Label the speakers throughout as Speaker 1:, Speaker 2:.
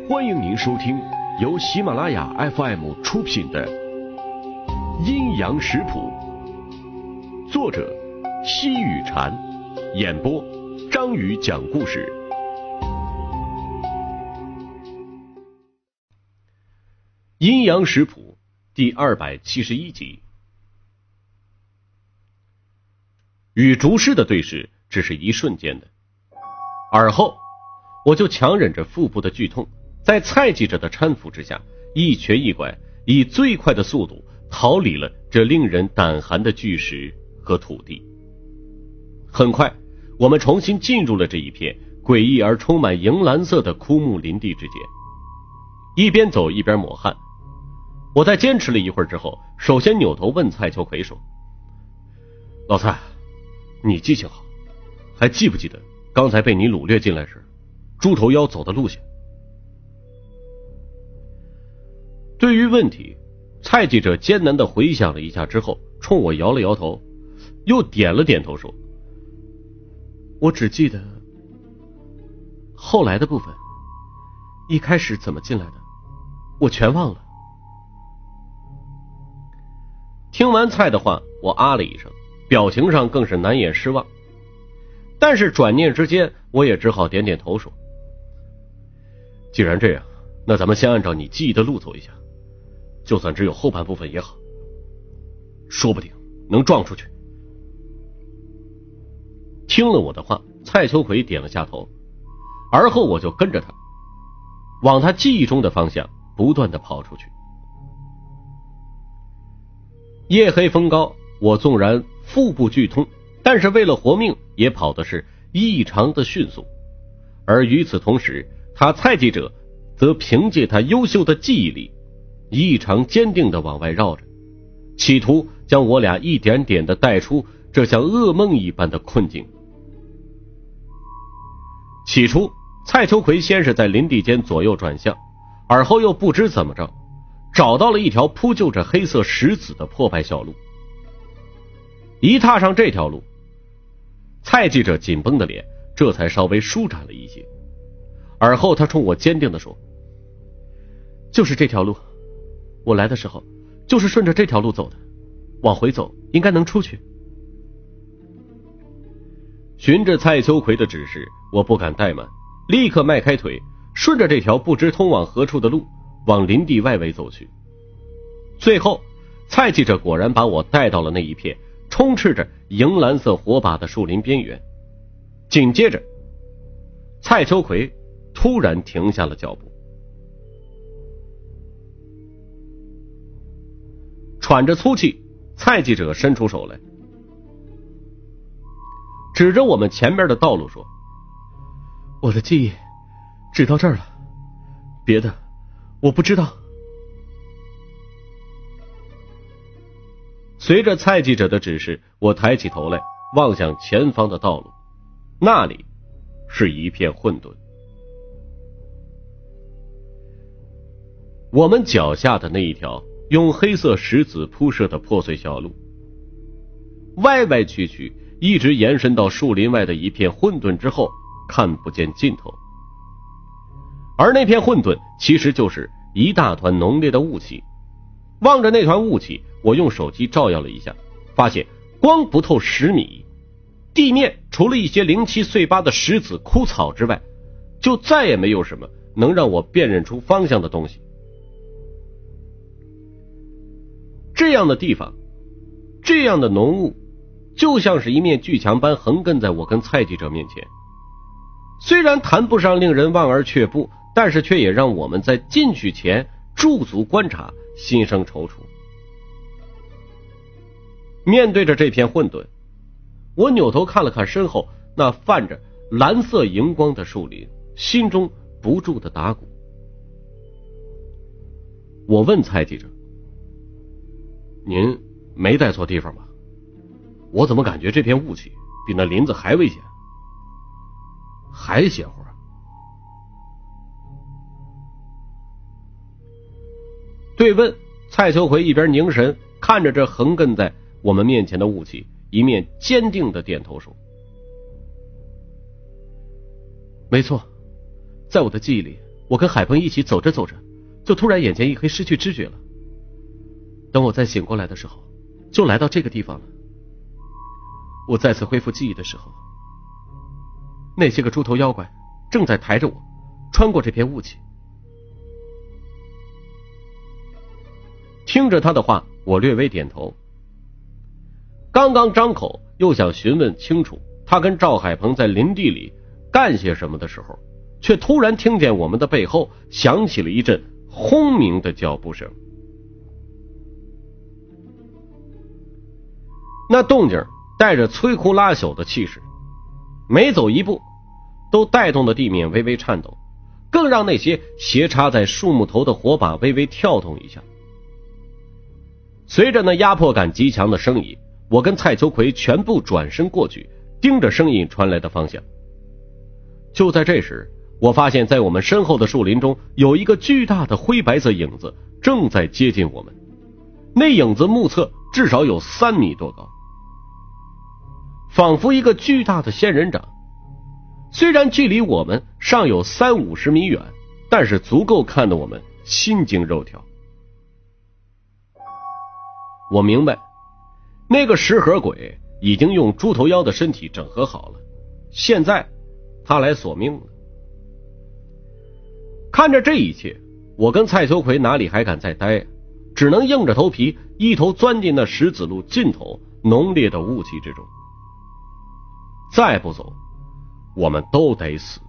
Speaker 1: 欢迎您收听由喜马拉雅 FM 出品的《阴阳食谱》，作者西雨禅，演播张宇讲故事。阴阳食谱第271集。与竹师的对视只是一瞬间的，而后我就强忍着腹部的剧痛，在蔡记者的搀扶之下，一瘸一拐，以最快的速度逃离了这令人胆寒的巨石和土地。很快，我们重新进入了这一片诡异而充满银蓝色的枯木林地之间。一边走一边抹汗，我在坚持了一会儿之后，首先扭头问蔡秋葵说：“老蔡，你记性好，还记不记得刚才被你掳掠进来时，猪头妖走的路线？”对于问题，蔡记者艰难地回想了一下之后，冲我摇了摇头，又点了点头说：“我只记得后来的部分，一开始怎么进来的，我全忘了。”听完蔡的话，我啊了一声，表情上更是难掩失望。但是转念之间，我也只好点点头说：“既然这样，那咱们先按照你记忆的路走一下，就算只有后半部分也好，说不定能撞出去。”听了我的话，蔡秋葵点了下头，而后我就跟着他，往他记忆中的方向不断地跑出去。夜黑风高，我纵然腹部剧痛，但是为了活命也跑的是异常的迅速。而与此同时，他蔡记者则凭借他优秀的记忆力，异常坚定地往外绕着，企图将我俩一点点地带出这像噩梦一般的困境。起初，蔡秋葵先是在林地间左右转向，而后又不知怎么着找到了一条铺就着黑色石子的破败小路。一踏上这条路，蔡记者紧绷的脸这才稍微舒展了一些，而后他冲我坚定地说：“就是这条路，我来的时候就是顺着这条路走的，往回走应该能出去。”循着蔡秋葵的指示，我不敢怠慢，立刻迈开腿，顺着这条不知通往何处的路往林地外围走去。最后，蔡记者果然把我带到了那一片充斥着银蓝色火把的树林边缘。紧接着，蔡秋葵突然停下了脚步，喘着粗气，蔡记者伸出手来，指着我们前面的道路说：“我的记忆只到这儿了，别的我不知道。”随着蔡记者的指示，我抬起头来，望向前方的道路，那里是一片混沌。我们脚下的那一条用黑色石子铺设的破碎小路，歪歪曲曲，一直延伸到树林外的一片混沌之后，看不见尽头。而那片混沌其实就是一大团浓烈的雾气。望着那团雾气，我用手机照耀了一下，发现光不透10米，地面除了一些零七碎八的石子枯草之外，就再也没有什么能让我辨认出方向的东西。这样的地方，这样的浓雾，就像是一面巨墙般横亘在我跟蔡记者面前。虽然谈不上令人望而却步，但是却也让我们在进去前驻足观察，心生踌躇。面对着这片混沌，我扭头看了看身后那泛着蓝色荧光的树林，心中不住的打鼓。我问蔡记者：“您没带错地方吧？我怎么感觉这片雾气比那林子还危险，还邪乎啊？”对问，蔡秋葵一边凝神看着这横亘在我们面前的雾气，一面坚定的点头说：“没错，在我的记忆里
Speaker 2: 我跟海鹏一起走着走着，就突然眼前一黑，失去知觉了。等我再醒过来的时候，就来到这个地方了。我再次恢复记忆的时候，那些个猪头妖怪正在抬着我穿过这片雾气。
Speaker 1: 听着他的话，我略微点头。刚刚张口又想询问清楚他跟赵海鹏在林地里干些什么的时候，却突然听见我们的背后响起了一阵轰鸣的脚步声。那动静带着摧枯拉朽的气势，每走一步都带动的地面微微颤抖，更让那些斜插在树木头的火把微微跳动一下。随着那压迫感极强的声音，我跟蔡秋葵全部转身过去，盯着声音传来的方向。就在这时，我发现在我们身后的树林中有一个巨大的灰白色影子正在接近我们，那影子目测至少有3米多高，仿佛一个巨大的仙人掌。虽然距离我们尚有30-50米远，但是足够看得我们心惊肉跳。我明白，那个食盒鬼已经用猪头妖的身体整合好了，现在他来索命了。看着这一切，我跟蔡秋葵哪里还敢再待，只能硬着头皮一头钻进那石子路尽头浓烈的雾气之中。再不走，我们都得死。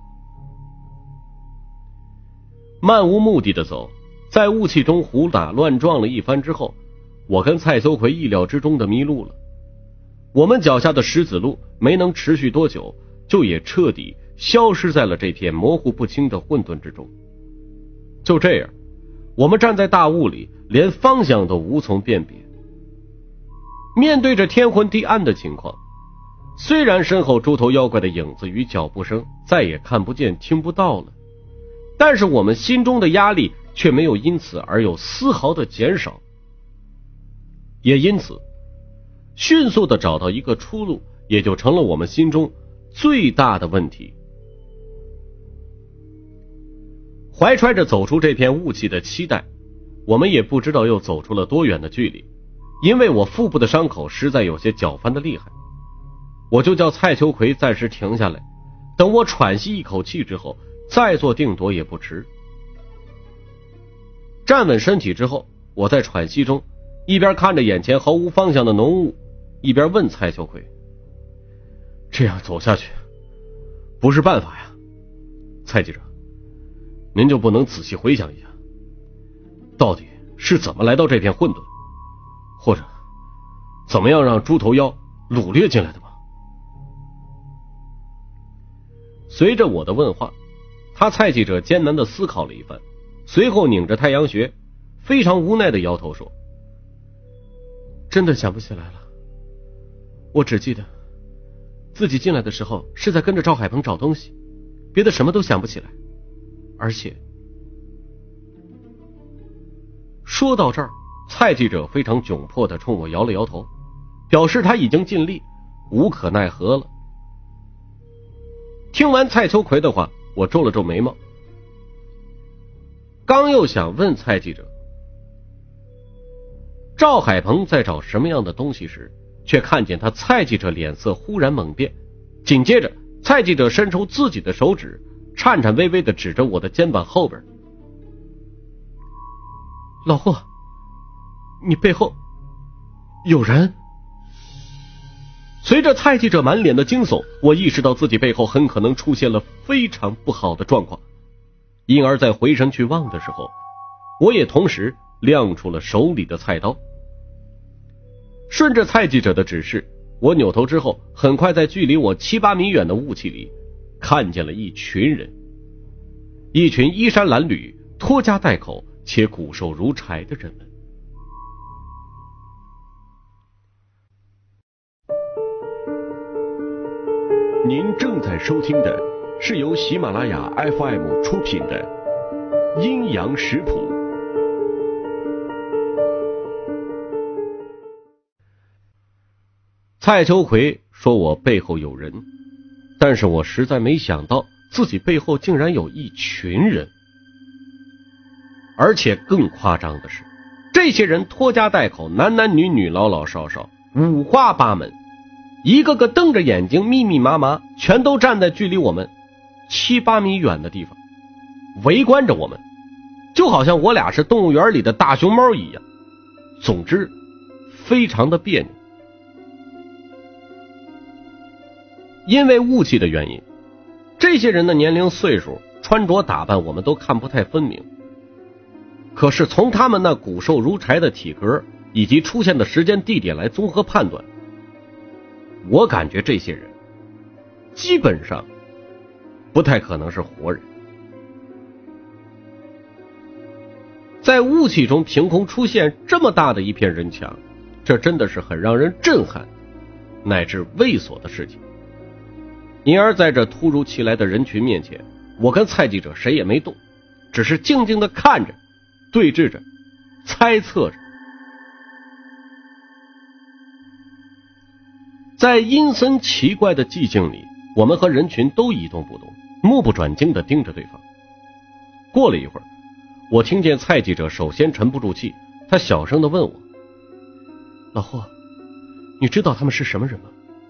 Speaker 1: 漫无目的的走，在雾气中胡打乱撞了一番之后，我跟蔡秋葵意料之中的迷路了。我们脚下的石子路没能持续多久，就也彻底消失在了这片模糊不清的混沌之中。就这样，我们站在大雾里，连方向都无从辨别。面对着天昏地暗的情况，虽然身后猪头妖怪的影子与脚步声再也看不见听不到了，但是我们心中的压力却没有因此而有丝毫的减少。也因此，迅速的找到一个出路，也就成了我们心中最大的问题。怀揣着走出这片雾气的期待，我们也不知道又走出了多远的距离，因为我腹部的伤口实在有些搅翻的厉害。我就叫蔡秋葵暂时停下来，等我喘息一口气之后，再做定夺也不迟。站稳身体之后，我在喘息中一边看着眼前毫无方向的浓雾，一边问蔡秋葵：这样走下去不是办法呀，蔡记者，您就不能仔细回想一下，到底是怎么来到这片混沌，或者怎么样让猪头妖掳掠进来的吗？随着我的问话，他蔡记者艰难地思考了一番，随后拧着太阳穴，非常无奈地摇头说：真的想不起来了，我只记得自己进来的时候是在跟着赵海鹏找东西，别的什么都想不起来。而且说到这儿，蔡记者非常窘迫地冲我摇了摇头，表示他已经尽力，无可奈何了。听完蔡秋葵的话，我皱了皱眉毛，刚又想问蔡记者赵海鹏在找什么样的东西时，却看见他蔡记者脸色忽然猛变，紧接着蔡记者伸出自己的手指，颤颤巍巍地指着我的肩膀后边：老霍，你背后有人。随着蔡记者满脸的惊悚，我意识到自己背后很可能出现了非常不好的状况，因而在回身去望的时候，我也同时亮出了手里的菜刀。顺着蔡记者的指示，我扭头之后，很快在距离我7-8米远的雾气里看见了一群人，一群衣衫褴褛、拖家带口且骨瘦如柴的人们。您正在收听的是由喜马拉雅 FM 出品的《阴阳食谱》。蔡秋葵说我背后有人，但是我实在没想到自己背后竟然有一群人。 而且更夸张的是，这些人拖家带口，男男女女，老老少少，五花八门，一个个瞪着眼睛，密密麻麻，全都站在距离我们7、8米远的地方，围观着我们，就好像我俩是动物园里的大熊猫一样。总之非常的别扭。因为雾气的原因，这些人的年龄岁数、穿着打扮我们都看不太分明，可是从他们那骨瘦如柴的体格以及出现的时间地点来综合判断，我感觉这些人基本上不太可能是活人。在雾气中凭空出现这么大的一片人墙，这真的是很让人震撼乃至畏缩的事情。因而在这突如其来的人群面前，我跟蔡记者谁也没动，只是静静地看着，对峙着，猜测着。在阴森奇怪的寂静里，我们和人群都一动不动，目不转睛地盯着对方。过了一会儿，我听见蔡记者首先沉不住气，他小声地问我：
Speaker 2: 老霍，你知道他们是什么人吗？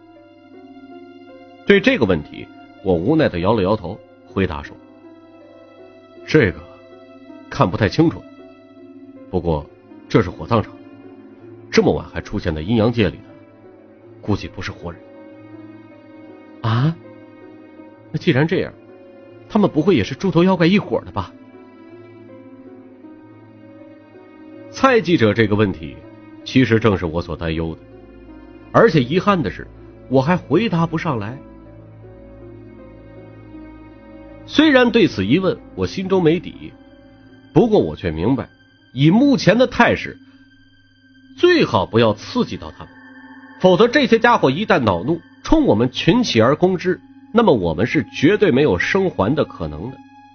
Speaker 1: 对这个问题，我无奈地摇了摇头，回答说：这个看不太清楚，不过这是火葬场，这么晚还出现在阴阳界里的，估计不是活人。
Speaker 2: 啊？那既然这样，他们不会也是猪头妖怪一伙的吧？
Speaker 1: 蔡记者这个问题其实正是我所担忧的，而且遗憾的是我还回答不上来。虽然对此疑问我心中没底，不过我却明白，以目前的态势，最好不要刺激到他们，否则这些家伙一旦恼怒，冲我们群起而攻之，那么我们是绝对没有生还的可能的。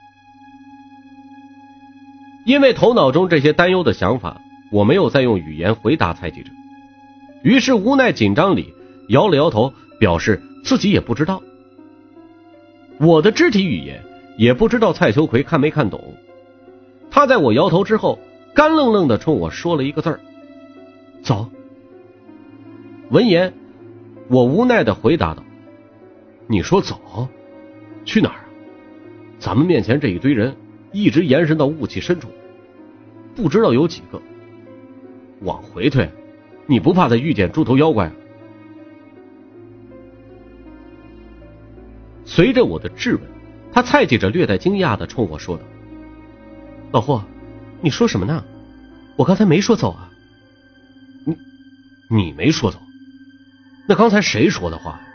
Speaker 1: 因为头脑中这些担忧的想法，我没有再用语言回答蔡记者，于是无奈紧张里摇了摇头，表示自己也不知道。我的肢体语言也不知道蔡秋葵看没看懂，他在我摇头之后干愣愣地冲我说了一个字儿：走。闻言我无奈地回答道：你说走去哪儿啊？咱们面前这一堆人一直延伸到雾气深处，不知道有几个，往回退，你不怕再遇见猪头妖怪啊？随着我的质问，他蔡记者略带惊讶地冲我说道：
Speaker 2: 老霍，你说什么呢？我刚才没说走啊。
Speaker 1: 你没说走？那刚才谁说的话？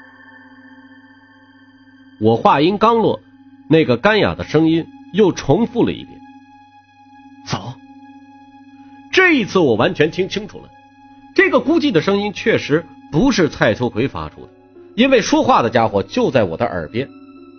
Speaker 1: 我话音刚落，那个干哑的声音又重复了一遍：走。这一次我完全听清楚了，这个孤寂的声音确实不是蔡秋葵发出的，因为说话的家伙就在我的耳边。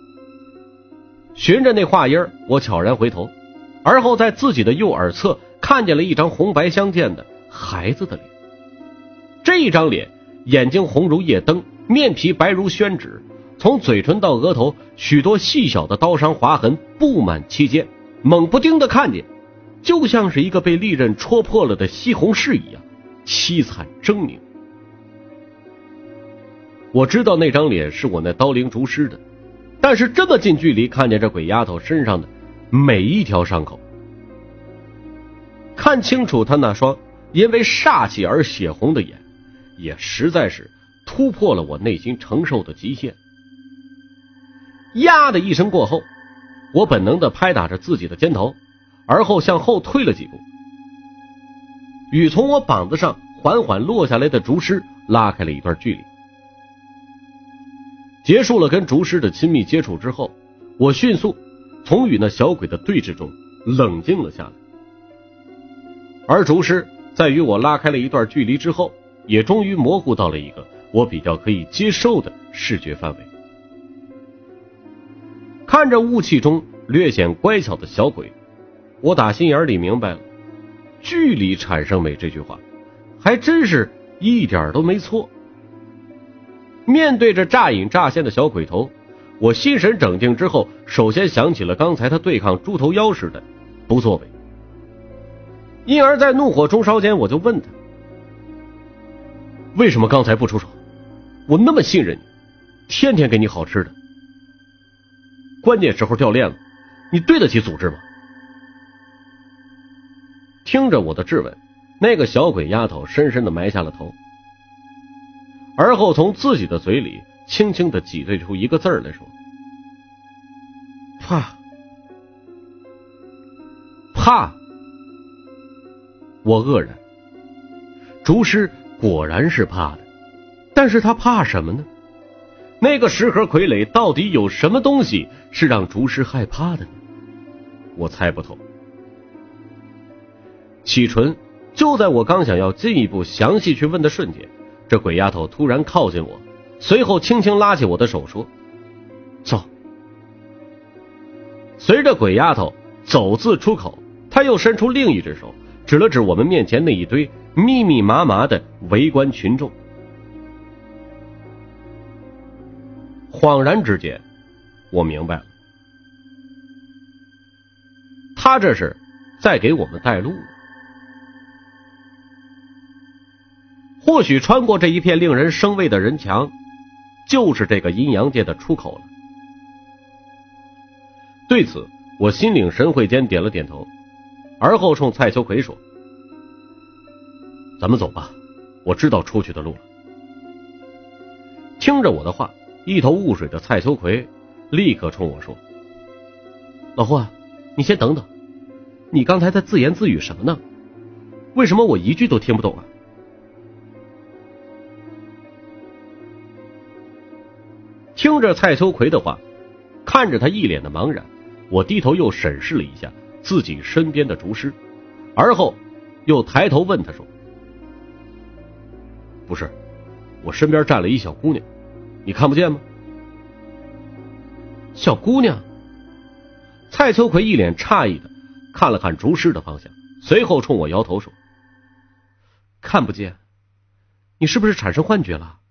Speaker 1: 循着那话音，我悄然回头，而后在自己的右耳侧看见了一张红白相间的孩子的脸。这一张脸，眼睛红如夜灯，面皮白如宣纸，从嘴唇到额头，许多细小的刀伤划痕布满其间，猛不丁的看见，就像是一个被利刃戳破了的西红柿一样，凄惨狰狞。我知道那张脸是我那刀灵逐尸的，但是这么近距离看见这鬼丫头身上的每一条伤口，看清楚她那双因为煞气而血红的眼，也实在是突破了我内心承受的极限。呀的一声过后，我本能地拍打着自己的肩头，而后向后退了几步，与从我膀子上缓缓落下来的竹尸拉开了一段距离。结束了跟竹尸的亲密接触之后，我迅速从与那小鬼的对峙中冷静了下来，而竹尸在与我拉开了一段距离之后，也终于模糊到了一个我比较可以接受的视觉范围。看着雾气中略显乖巧的小鬼，我打心眼里明白了，距离产生美这句话还真是一点都没错。面对着乍隐乍现的小鬼头，我心神整定之后，首先想起了刚才他对抗猪头妖时的不作为， 因而在怒火中烧间，我就问他，为什么刚才不出手？我那么信任你，天天给你好吃的，关键时候掉链子，你对得起组织吗？听着我的质问，那个小鬼丫头深深地埋下了头，而后从自己的嘴里轻轻地挤兑出一个字来说，怕。怕。我愕然，竹师果然是怕的，但是他怕什么呢？那个食盒傀儡到底有什么东西是让竹师害怕的呢？我猜不透。启唇，就在我刚想要进一步详细去问的瞬间，这鬼丫头突然靠近我，随后轻轻拉起我的手说，走。随着鬼丫头走字出口，她又伸出另一只手指了指我们面前那一堆密密麻麻的围观群众。恍然之间，我明白了，他这是在给我们带路。或许穿过这一片令人生畏的人墙，就是这个阴阳界的出口了。对此，我心领神会间点了点头，而后冲蔡秋葵说，咱们走吧，我知道出去的路了。听着我的话，一头雾水的蔡秋葵立刻冲我说，老霍，你先等等，你刚才在自言自语什么呢？为什么我一句都听不懂啊？听着蔡秋葵的话，看着他一脸的茫然，我低头又审视了一下自己身边的竹师，而后又抬头问他说，不是，我身边站了一小姑娘，你看不见吗？小姑娘？蔡秋葵一脸诧异的看了看竹师的方向，随后冲我摇头说，看不见？你是不是产生幻觉了？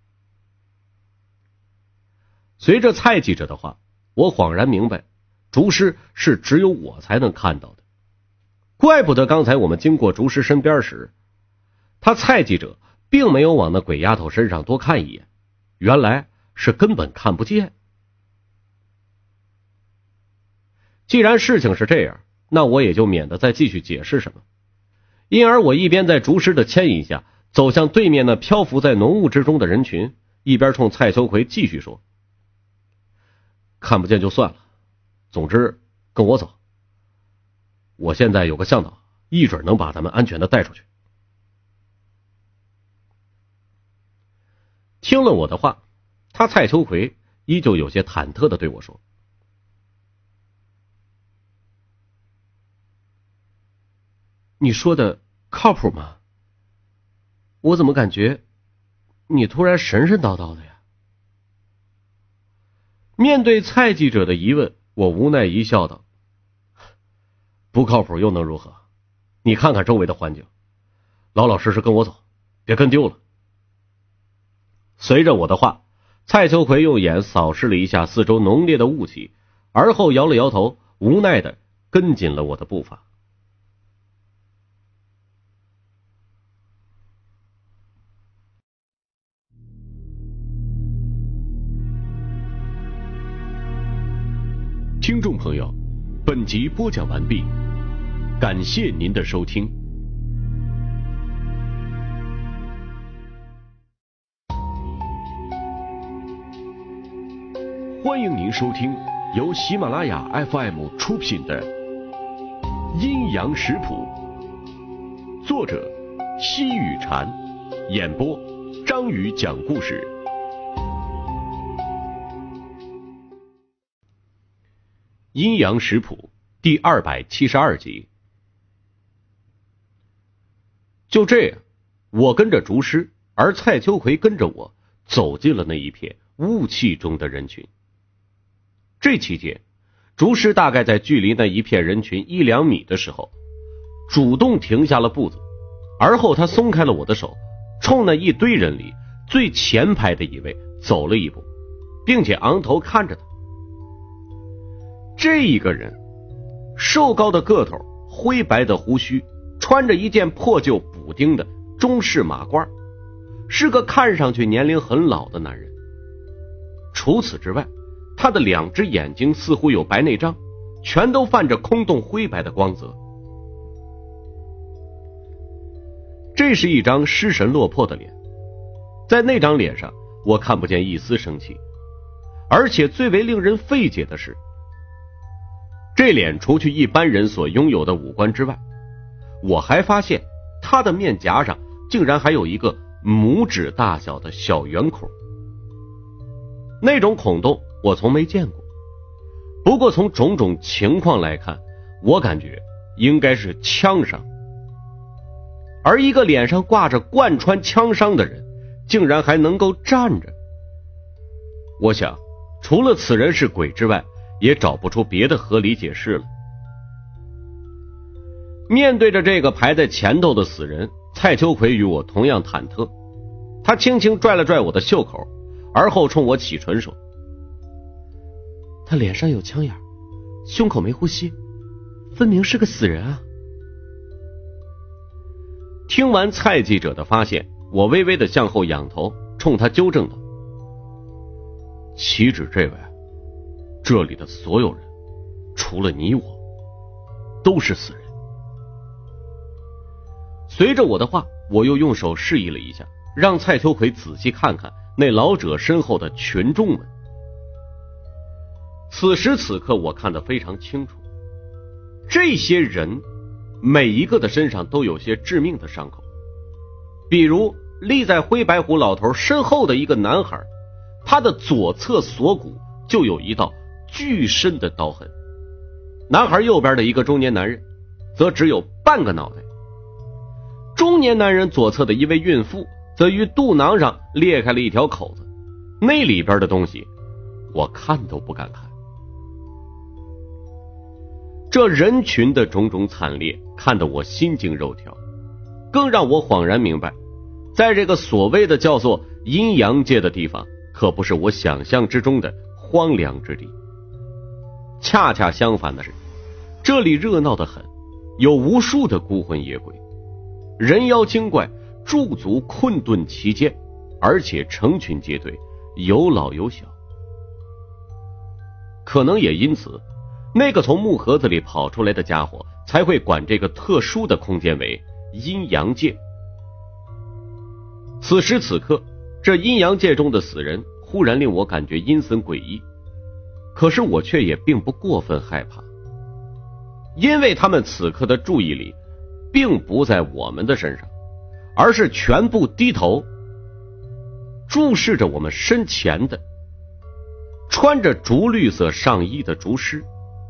Speaker 1: 随着蔡记者的话，我恍然明白，竹师是只有我才能看到的。怪不得刚才我们经过竹师身边时，他蔡记者并没有往那鬼丫头身上多看一眼，原来是根本看不见。既然事情是这样，那我也就免得再继续解释什么。因而我一边在竹师的牵引下走向对面那漂浮在浓雾之中的人群，一边冲蔡秋葵继续说，看不见就算了，总之跟我走，我现在有个向导，一准能把咱们安全的带出去。听了我的话，他蔡秋葵依旧有些忐忑的对我说，你说的靠谱吗？我怎么感觉你突然神神叨叨的呀？面对蔡记者的疑问，我无奈一笑道，不靠谱又能如何？你看看周围的环境，老老实实跟我走，别跟丢了。随着我的话，蔡秋葵用眼扫视了一下四周浓烈的雾气，而后摇了摇头，无奈的跟紧了我的步伐。
Speaker 3: 听众朋友，本集播讲完毕，感谢您的收听。欢迎您收听由喜马拉雅 FM 出品的《阴阳食谱》，作者西雨禅，演播张宇讲故事。阴阳食谱第272集。
Speaker 1: 就这样，我跟着竹师，而蔡秋葵跟着我走进了那一片雾气中的人群。这期间，竹师大概在距离那一片人群1-2米的时候，主动停下了步子，而后他松开了我的手，冲那一堆人里最前排的一位走了一步，并且昂头看着他。这一个人，瘦高的个头，灰白的胡须， 穿着一件破旧补丁的中式马褂，是个看上去年龄很老的男人。除此之外，他的2只眼睛似乎有白内障，全都泛着空洞灰白的光泽。这是一张失神落魄的脸，在那张脸上我看不见一丝生气，而且最为令人费解的是，这脸除去一般人所拥有的五官之外，我还发现他的面颊上竟然还有一个拇指大小的小圆孔。那种孔洞我从没见过，不过从种种情况来看，我感觉应该是枪伤。而一个脸上挂着贯穿枪伤的人，竟然还能够站着。我想，除了此人是鬼之外，也找不出别的合理解释了。面对着这个排在前头的死人，蔡秋葵与我同样忐忑。他轻轻拽了拽我的袖口，而后冲我启唇说：“
Speaker 2: 他脸上有枪眼，胸口没呼吸，分明是个死人啊。”
Speaker 1: 听完蔡记者的发现，我微微的向后仰头，冲他纠正道：“岂止这位，这里的所有人，除了你我，都是死人。”随着我的话，我又用手示意了一下，让蔡秋葵仔细看看那老者身后的群众们。此时此刻我看得非常清楚，这些人每一个的身上都有些致命的伤口。比如立在灰白胡老头身后的一个男孩，他的左侧锁骨就有一道巨深的刀痕。男孩右边的一个中年男人则只有半个脑袋。中年男人左侧的一位孕妇则于肚囊上裂开了一条口子，那里边的东西我看都不敢看。这人群的种种惨烈看得我心惊肉跳，更让我恍然明白，在这个所谓的叫做阴阳界的地方，可不是我想象之中的荒凉之地。恰恰相反的是，这里热闹得很，有无数的孤魂野鬼，人妖精怪驻足困顿其间，而且成群结队，有老有小。可能也因此，那个从木盒子里跑出来的家伙才会管这个特殊的空间为阴阳界。此时此刻，这阴阳界中的死人忽然令我感觉阴森诡异，可是我却也并不过分害怕，因为他们此刻的注意力并不在我们的身上，而是全部低头注视着我们身前的穿着竹绿色上衣的竹师。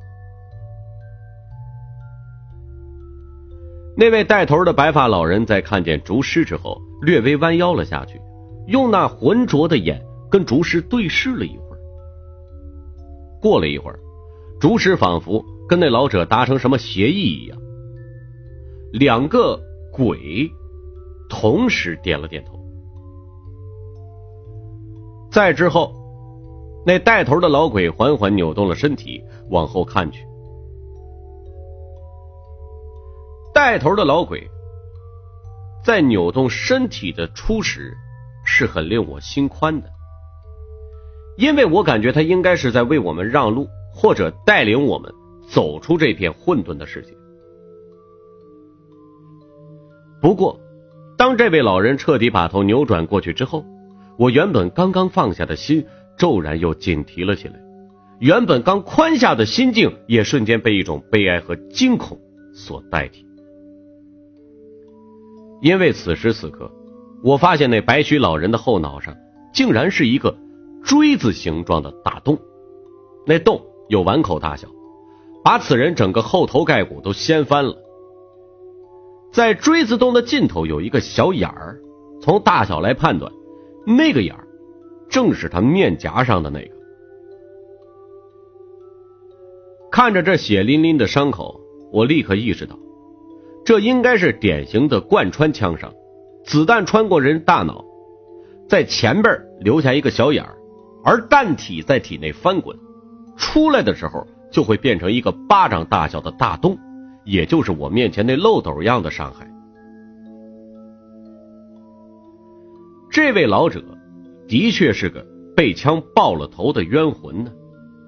Speaker 1: 那位带头的白发老人在看见竹师之后，略微弯腰了下去，用那浑浊的眼跟竹师对视了一会儿。过了一会儿，竹师仿佛跟那老者达成什么协议一样，两个鬼同时点了点头。再之后，那带头的老鬼缓缓扭动了身体，往后看去。带头的老鬼在扭动身体的初时是很令我心宽的，因为我感觉他应该是在为我们让路，或者带领我们走出这片混沌的世界。不过当这位老人彻底把头扭转过去之后，我原本刚刚放下的心骤然又紧提了起来，原本刚宽下的心境也瞬间被一种悲哀和惊恐所代替。因为此时此刻，我发现那白须老人的后脑上竟然是一个锥子形状的大洞，那洞有碗口大小，把此人整个后头盖骨都掀翻了。在锥子洞的尽头有一个小眼儿，从大小来判断，那个眼儿正是他面颊上的那个。看着这血淋淋的伤口，我立刻意识到，这应该是典型的贯穿枪伤，子弹穿过人大脑，在前边留下一个小眼儿，而弹体在体内翻滚，出来的时候就会变成一个巴掌大小的大洞， 也就是我面前那漏斗样的伤害。这位老者的确是个被枪爆了头的冤魂呢。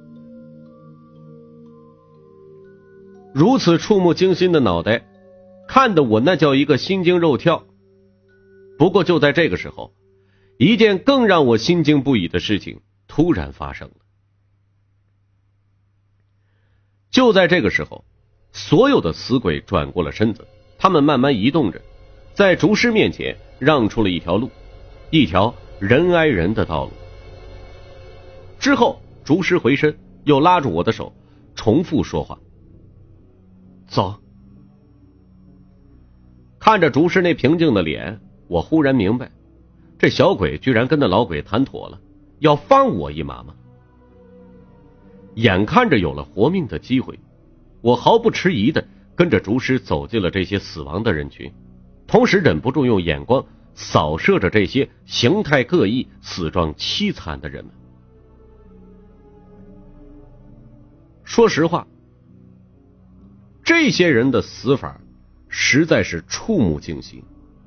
Speaker 1: 如此触目惊心的脑袋，看得我那叫一个心惊肉跳。不过就在这个时候，一件更让我心惊不已的事情突然发生了。就在这个时候，所有的死鬼转过了身子，他们慢慢移动着，在竹师面前让出了一条路，一条人挨人的道路。之后竹师回身，又拉住我的手，重复说话：走。看着竹师那平静的脸，我忽然明白，这小鬼居然跟那老鬼谈妥了，要放我一马吗？眼看着有了活命的机会，我毫不迟疑的跟着竹师走进了这些死亡的人群，同时忍不住用眼光扫射着这些形态各异、死状凄惨的人们。说实话，这些人的死法实在是触目惊心。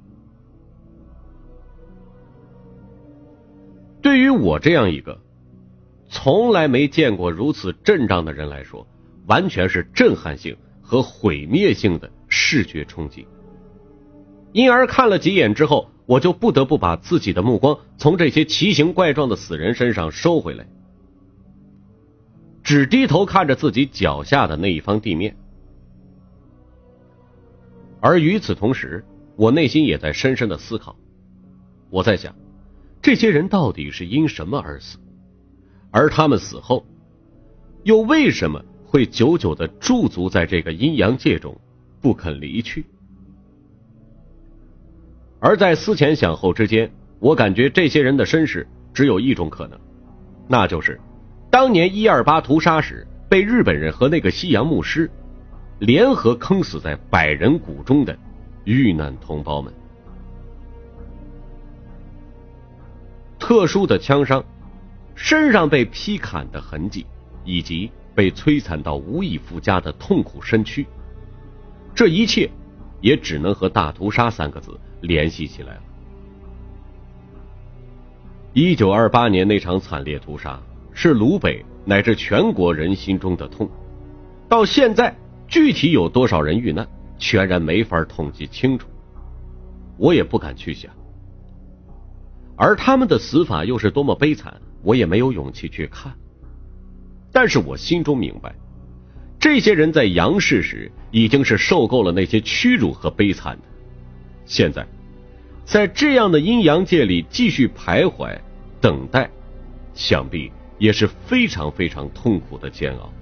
Speaker 1: 对于我这样一个从来没见过如此阵仗的人来说，完全是震撼性和毁灭性的视觉冲击。因而看了几眼之后，我就不得不把自己的目光从这些奇形怪状的死人身上收回来，只低头看着自己脚下的那一方地面。而与此同时，我内心也在深深的思考，我在想，这些人到底是因什么而死？而他们死后又为什么会久久的驻足在这个阴阳界中不肯离去？而在思前想后之间，我感觉这些人的身世只有一种可能，那就是当年128屠杀时被日本人和那个西洋牧师联合坑死在百人谷中的遇难同胞们。特殊的枪伤，身上被劈砍的痕迹，以及被摧残到无以复加的痛苦身躯，这一切也只能和大屠杀3个字联系起来了。1928年那场惨烈屠杀是鲁北乃至全国人心中的痛，到现在具体有多少人遇难，全然没法统计清楚，我也不敢去想。而他们的死法又是多么悲惨，我也没有勇气去看。但是我心中明白，这些人在阳世时已经是受够了那些屈辱和悲惨的，现在在这样的阴阳界里继续徘徊等待，想必也是非常非常痛苦的煎熬。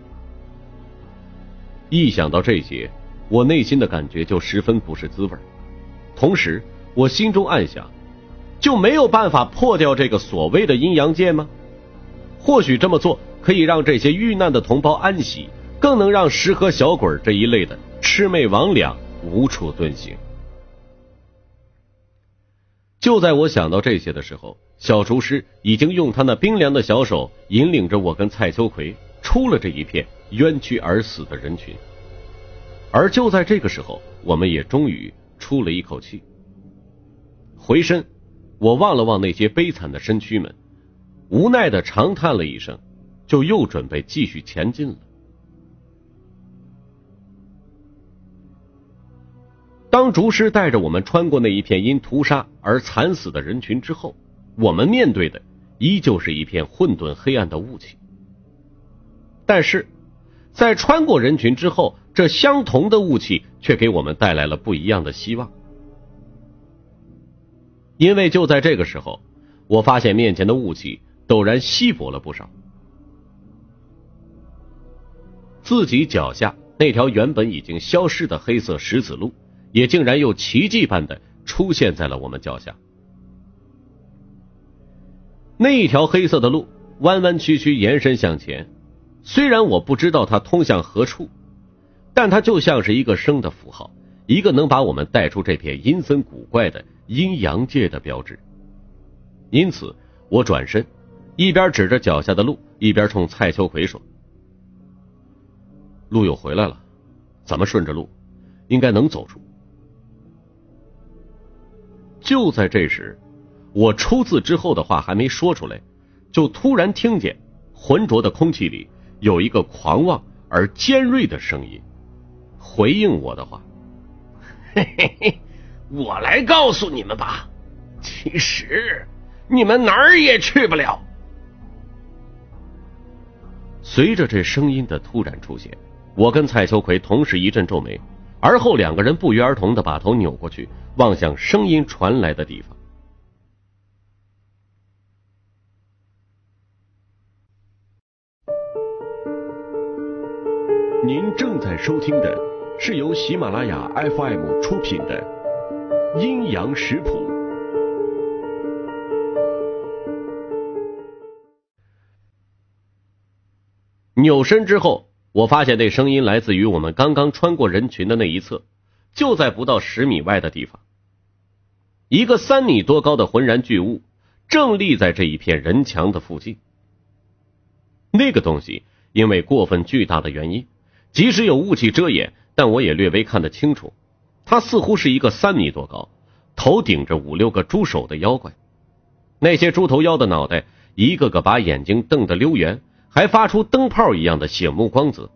Speaker 1: 一想到这些，我内心的感觉就十分不是滋味，同时我心中暗想，就没有办法破掉这个所谓的阴阳界吗？或许这么做可以让这些遇难的同胞安息，更能让石河小鬼这一类的魑魅魍魉无处遁形。就在我想到这些的时候，小厨师已经用他那冰凉的小手引领着我跟蔡秋葵出了这一片冤屈而死的人群。而就在这个时候，我们也终于出了一口气。回身我望了望那些悲惨的身躯们，无奈的长叹了一声，就又准备继续前进了。当竹师带着我们穿过那一片因屠杀而惨死的人群之后，我们面对的依旧是一片混沌黑暗的雾气。但是在穿过人群之后，这相同的雾气却给我们带来了不一样的希望。因为就在这个时候，我发现面前的雾气陡然稀薄了不少，自己脚下那条原本已经消失的黑色石子路也竟然又奇迹般的出现在了我们脚下。那一条黑色的路弯弯曲曲延伸向前，虽然我不知道它通向何处，但它就像是一个生的符号，一个能把我们带出这片阴森古怪的阴阳界的标志。因此我转身一边指着脚下的路，一边冲蔡秋葵说：路又回来了， 咱们顺着路应该能走出。就在这时，我出字之后的话还没说出来，就突然听见浑浊的空气里有一个狂妄而尖锐的声音回应我的话：
Speaker 2: 嘿嘿嘿，我来告诉你们吧，其实你们哪儿也去不了。
Speaker 1: 随着这声音的突然出现，我跟蔡秋葵同时一阵皱眉，而后两个人不约而同地把头扭过去，望向声音传来的地方。
Speaker 3: 您正在收听的是由喜马拉雅 FM 出品的《阴阳食谱》。
Speaker 1: 扭身之后，我发现那声音来自于我们刚刚穿过人群的那一侧，就在不到10米外的地方。一个3米多高的浑然巨物正立在这一片人墙的附近。那个东西因为过分巨大的原因，即使有雾气遮掩，但我也略微看得清楚，它似乎是一个3米多高，头顶着5、6个猪手的妖怪。那些猪头妖的脑袋一个个把眼睛瞪得溜圆，还发出灯泡一样的醒目光泽。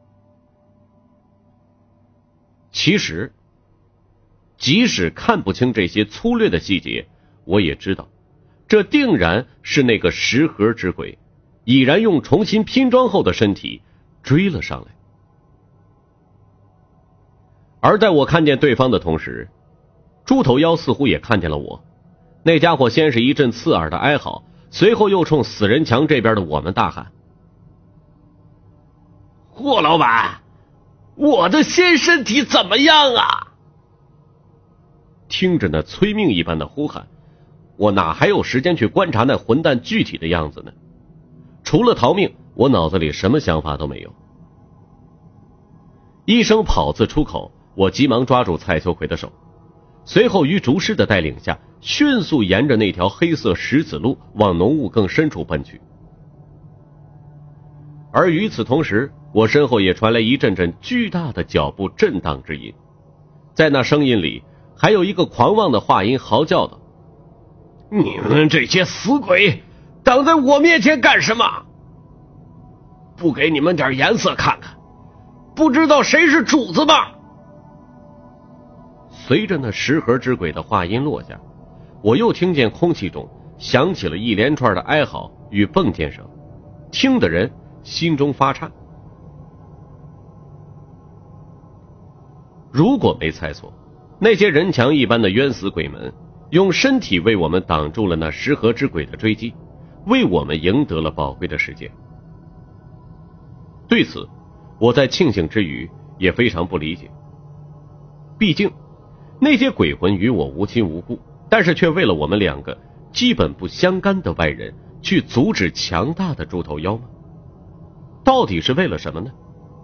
Speaker 1: 其实即使看不清这些粗略的细节，我也知道这定然是那个食盒之鬼已然用重新拼装后的身体追了上来。而在我看见对方的同时，猪头妖似乎也看见了我。那家伙先是一阵刺耳的哀嚎，随后又冲死人墙这边的我们大喊：
Speaker 2: 霍老板，我的新身体怎么样啊？
Speaker 1: 听着那催命一般的呼喊，我哪还有时间去观察那混蛋具体的样子呢？除了逃命，我脑子里什么想法都没有。一声跑字出口，我急忙抓住蔡秋葵的手，随后于竹师的带领下，迅速沿着那条黑色石子路往浓雾更深处奔去。而与此同时，我身后也传来一阵阵巨大的脚步震荡之音，在那声音里还有一个狂妄的话音嚎叫道：
Speaker 2: 你们这些死鬼挡在我面前干什么？不给你们点颜色看看，不知道谁是主子吗？
Speaker 1: 随着那食盒之鬼的话音落下，我又听见空气中响起了一连串的哀嚎与蹦溅声，听的人心中发颤。如果没猜错，那些人墙一般的冤死鬼们用身体为我们挡住了那食盒之鬼的追击，为我们赢得了宝贵的时间。对此，我在庆幸之余也非常不理解。毕竟那些鬼魂与我无亲无故，但是却为了我们两个基本不相干的外人去阻止强大的猪头妖吗？到底是为了什么呢？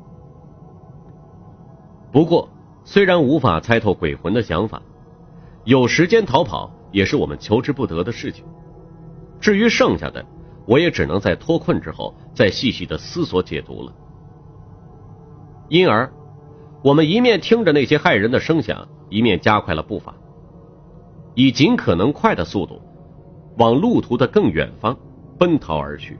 Speaker 1: 不过虽然无法猜透鬼魂的想法，有时间逃跑也是我们求之不得的事情。至于剩下的，我也只能在脱困之后再细细的思索解读了。因而我们一面听着那些骇人的声响，一面加快了步伐，以尽可能快的速度往路途的更远方奔逃而去。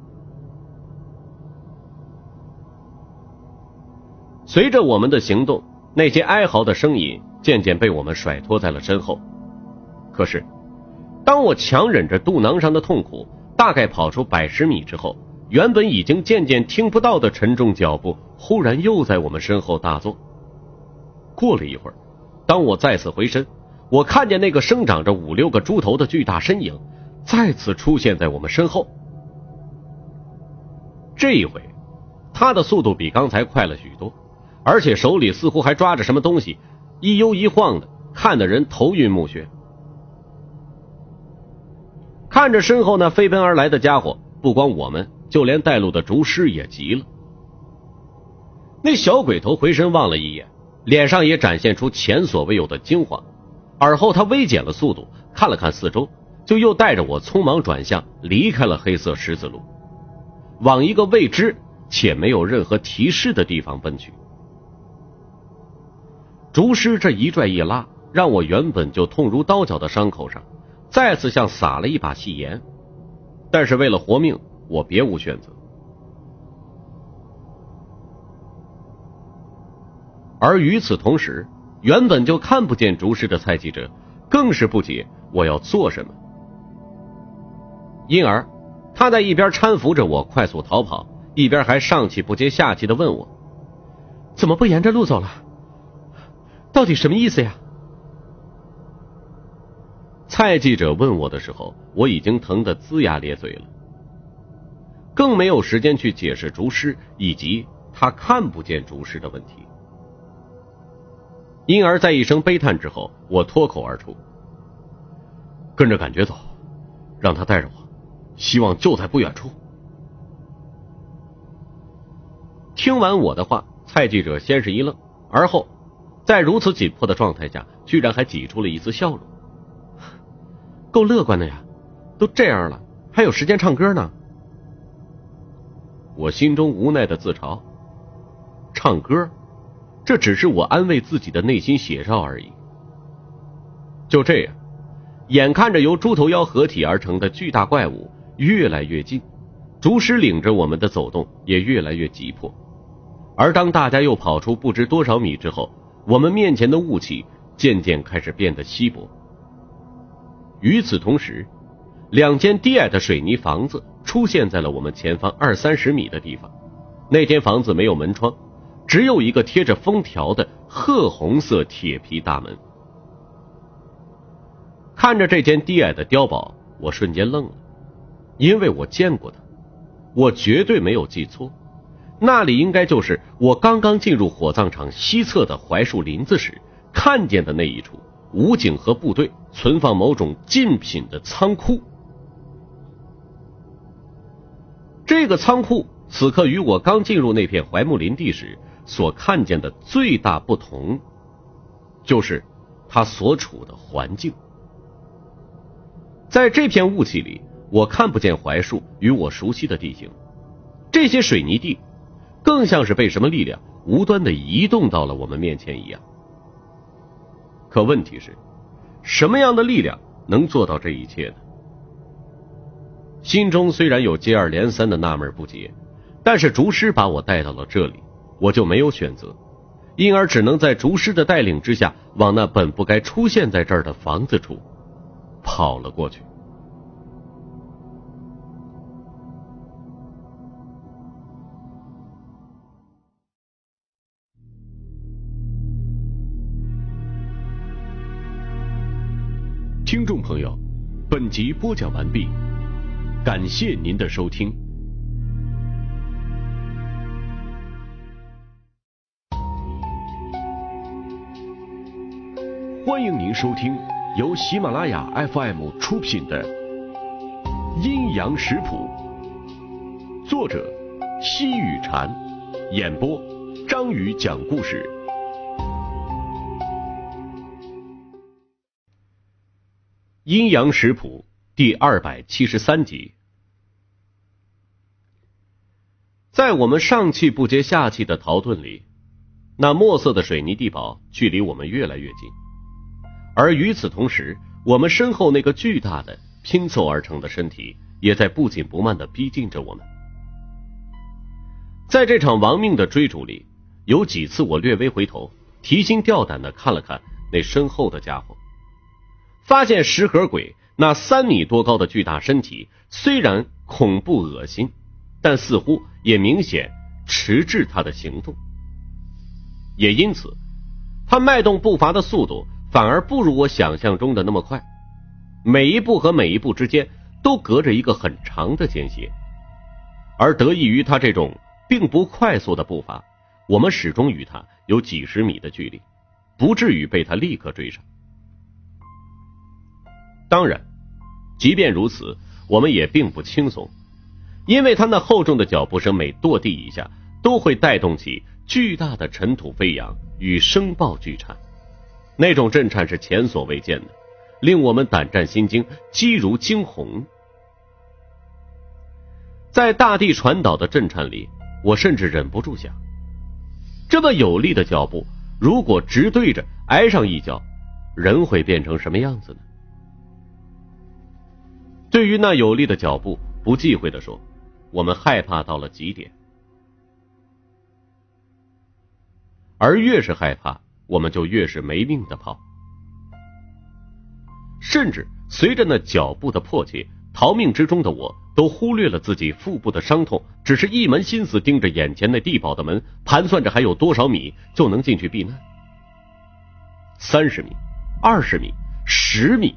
Speaker 1: 随着我们的行动，那些哀嚎的声音渐渐被我们甩脱在了身后。可是当我强忍着肚囊上的痛苦，大概跑出100、10米之后，原本已经渐渐听不到的沉重脚步忽然又在我们身后大作。过了一会儿，当我再次回身，我看见那个生长着5、6个猪头的巨大身影再次出现在我们身后。这一回他的速度比刚才快了许多，而且手里似乎还抓着什么东西，一悠一晃的，看得人头晕目眩。看着身后那飞奔而来的家伙，不光我们，就连带路的竹师也急了。那小鬼头回身望了一眼，脸上也展现出前所未有的惊慌，而后他微减了速度，看了看四周，就又带着我匆忙转向，离开了黑色十字路，往一个未知且没有任何提示的地方奔去。 竹师这一拽一拉，让我原本就痛如刀绞的伤口上再次像撒了一把细盐，但是为了活命，我别无选择。而与此同时，原本就看不见竹师的蔡记者更是不解我要做什么，因而他在一边搀扶着我快速逃跑，一边还上气不接下气地问我，
Speaker 2: 怎么不沿着路走了？到底什么意思呀？
Speaker 1: 蔡记者问我的时候，我已经疼得龇牙咧嘴了，更没有时间去解释竹师以及他看不见竹师的问题。因而在一声悲叹之后，我脱口而出，跟着感觉走，让他带着我，希望就在不远处。听完我的话，蔡记者先是一愣，而后在如此紧迫的状态下，居然还挤出了一丝笑容。
Speaker 2: 够乐观的呀，都这样了，还有时间唱歌呢。
Speaker 1: 我心中无奈的自嘲，唱歌，这只是我安慰自己的内心写照而已。就这样，眼看着由猪头妖合体而成的巨大怪物越来越近，竹师领着我们的走动也越来越急迫。而当大家又跑出不知多少米之后，我们面前的雾气渐渐开始变得稀薄。与此同时，两间低矮的水泥房子出现在了我们前方20-30米的地方。那间房子没有门窗，只有一个贴着封条的褐红色铁皮大门。看着这间低矮的碉堡，我瞬间愣了，因为我见过它，我绝对没有记错，那里应该就是我刚刚进入火葬场西侧的槐树林子时看见的那一处武警和部队存放某种禁品的仓库。这个仓库此刻与我刚进入那片槐木林地时所看见的最大不同，就是它所处的环境。在这片雾气里，我看不见槐树与我熟悉的地形，这些水泥地更像是被什么力量无端地移动到了我们面前一样。可问题是，什么样的力量能做到这一切呢？心中虽然有接二连三的纳闷不解，但是竹师把我带到了这里，我就没有选择，因而只能在竹师的带领之下往那本不该出现在这儿的房子处跑了过去。
Speaker 3: 听众朋友，本集播讲完毕，感谢您的收听。欢迎您收听由喜马拉雅 FM 出品的《阴阳食谱》，作者西雨禅，演播张宇讲故事。
Speaker 1: 阴阳食谱第273集。在我们上气不接下气的逃遁里，那墨色的水泥地堡距离我们越来越近，而与此同时，我们身后那个巨大的拼凑而成的身体也在不紧不慢地逼近着我们。在这场亡命的追逐里，有几次我略微回头，提心吊胆地看了看那身后的家伙，发现食盒鬼那3米多高的巨大身体虽然恐怖恶心，但似乎也明显迟滞他的行动，也因此他迈动步伐的速度反而不如我想象中的那么快，每一步和每一步之间都隔着一个很长的间歇，而得益于他这种并不快速的步伐，我们始终与他有几十米的距离，不至于被他立刻追上。当然，即便如此，我们也并不轻松，因为他那厚重的脚步声每跺地一下，都会带动起巨大的尘土飞扬与声爆巨颤，那种震颤是前所未见的，令我们胆战心惊，肌如惊鸿。在大地传导的震颤里，我甚至忍不住想，这么有力的脚步如果直对着挨上一脚，人会变成什么样子呢？对于那有力的脚步，不忌讳地说，我们害怕到了极点。而越是害怕，我们就越是没命的跑。甚至随着那脚步的迫切，逃命之中的我都忽略了自己腹部的伤痛，只是一门心思盯着眼前那地堡的门，盘算着还有多少米就能进去避难。30米、20米、10米，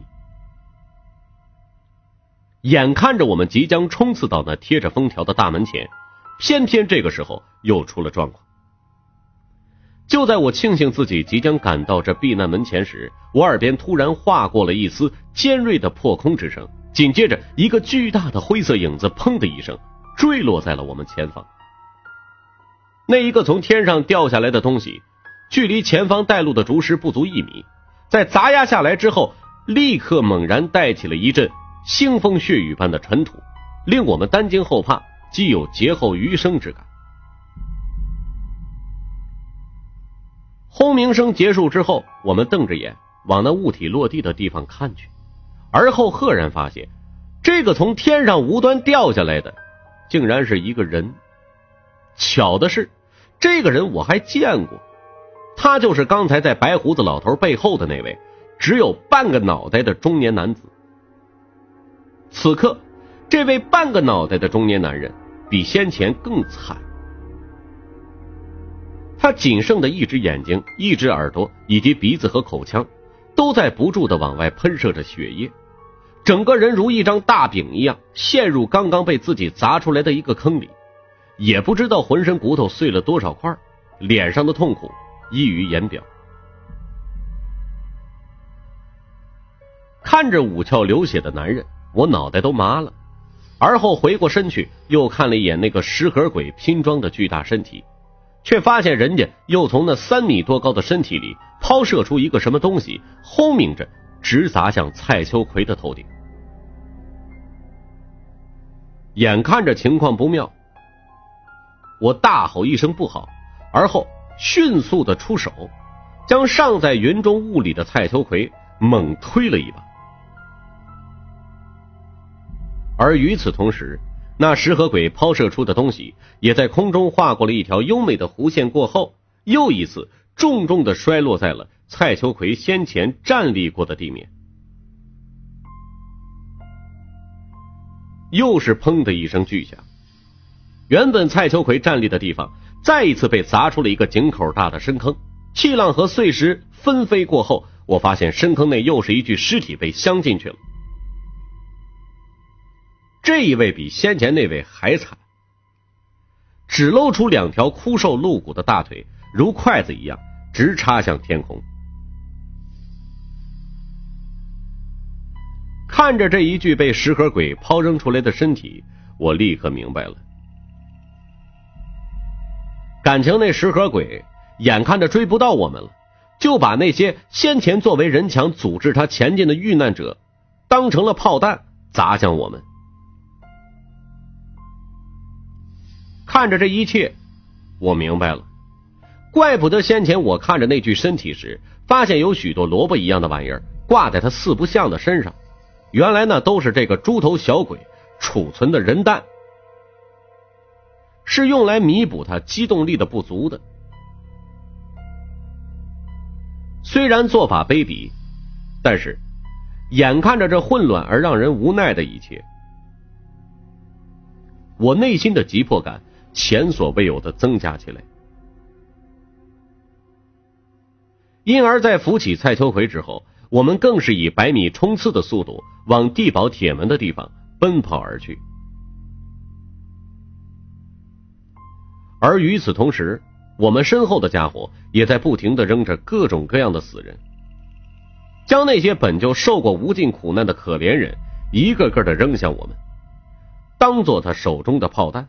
Speaker 1: 眼看着我们即将冲刺到那贴着封条的大门前，偏偏这个时候又出了状况。就在我庆幸自己即将赶到这避难门前时，我耳边突然划过了一丝尖锐的破空之声，紧接着一个巨大的灰色影子砰的一声坠落在了我们前方。那一个从天上掉下来的东西距离前方带路的竹石不足1米，在砸压下来之后，立刻猛然带起了一阵腥风血雨般的尘土，令我们担惊后怕，既有劫后余生之感。轰鸣声结束之后，我们瞪着眼往那物体落地的地方看去，而后赫然发现，这个从天上无端掉下来的竟然是一个人。巧的是，这个人我还见过，他就是刚才在白胡子老头背后的那位只有半个脑袋的中年男子。此刻这位半个脑袋的中年男人比先前更惨，他仅剩的一只眼睛、一只耳朵以及鼻子和口腔都在不住地往外喷射着血液，整个人如一张大饼一样陷入刚刚被自己砸出来的一个坑里，也不知道浑身骨头碎了多少块，脸上的痛苦溢于言表。看着五窍流血的男人，我脑袋都麻了，而后回过身去又看了一眼那个食盒鬼拼装的巨大身体，却发现人家又从那3米多高的身体里抛射出一个什么东西，轰鸣着直砸向蔡秋葵的头顶。眼看着情况不妙，我大吼一声不好，而后迅速的出手，将尚在云中雾里的蔡秋葵猛推了一把。而与此同时，那食盒鬼抛射出的东西也在空中划过了一条优美的弧线过后，又一次重重地摔落在了蔡秋葵先前站立过的地面。又是砰的一声巨响，原本蔡秋葵站立的地方再一次被砸出了一个井口大的深坑，气浪和碎石纷飞过后，我发现深坑内又是一具尸体被镶进去了。这一位比先前那位还惨，只露出2条枯瘦露骨的大腿，如筷子一样直插向天空。看着这一具被食盒鬼抛扔出来的身体，我立刻明白了，感情那食盒鬼眼看着追不到我们了，就把那些先前作为人墙阻止他前进的遇难者当成了炮弹砸向我们。看着这一切，我明白了，怪不得先前我看着那具身体时发现有许多萝卜一样的玩意儿挂在他四不像的身上，原来那都是这个猪头小鬼储存的人弹，是用来弥补他机动力的不足的。虽然做法卑鄙，但是眼看着这混乱而让人无奈的一切，我内心的急迫感前所未有的增加起来。因而在扶起蔡秋葵之后，我们更是以100米冲刺的速度往地堡铁门的地方奔跑而去。而与此同时，我们身后的家伙也在不停地扔着各种各样的死人，将那些本就受过无尽苦难的可怜人一个个的扔向我们，当做他手中的炮弹。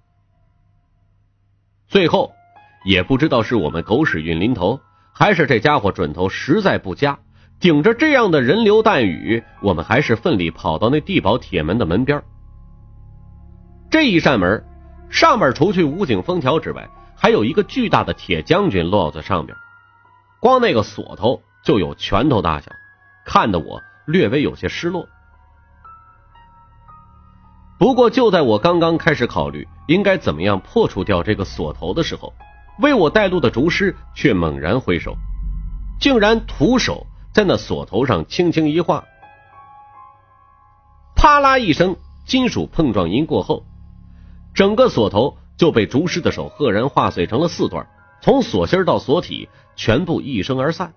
Speaker 1: 最后也不知道是我们狗屎运临头，还是这家伙准头实在不佳，顶着这样的人流弹雨，我们还是奋力跑到那地堡铁门的门边。这一扇门上面除去武警封条之外，还有一个巨大的铁将军落在上边， 光那个锁头就有拳头大小，看得我略微有些失落。不过就在我刚刚开始考虑应该怎么样破除掉这个锁头的时候，为我带路的竹师却猛然挥手，竟然徒手在那锁头上轻轻一划，啪啦一声金属碰撞音过后，整个锁头就被竹师的手赫然划碎成了4段，从锁芯到锁体全部一声而散。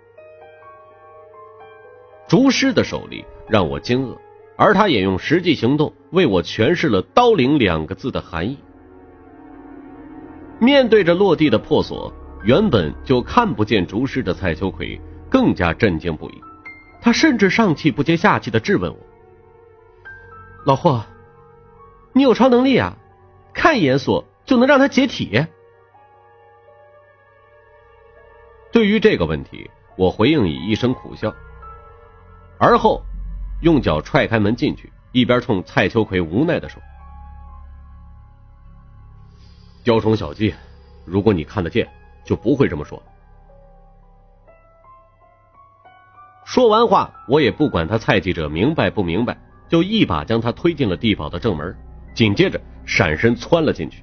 Speaker 1: 竹师的手力让我惊愕，而他也用实际行动为我诠释了刀灵2个字的含义。面对着落地的破锁，原本就看不见竹师的蔡秋葵更加震惊不已，他甚至上气不接下气地质问我：
Speaker 2: 老霍，你有超能力啊，看一眼锁就能让它解体？
Speaker 1: 对于这个问题，我回应以一声苦笑，而后用脚踹开门进去，一边冲蔡秋葵无奈地说：雕虫小技，如果你看得见就不会这么说。说完话，我也不管他蔡记者明白不明白，就一把将他推进了地堡的正门，紧接着闪身窜了进去。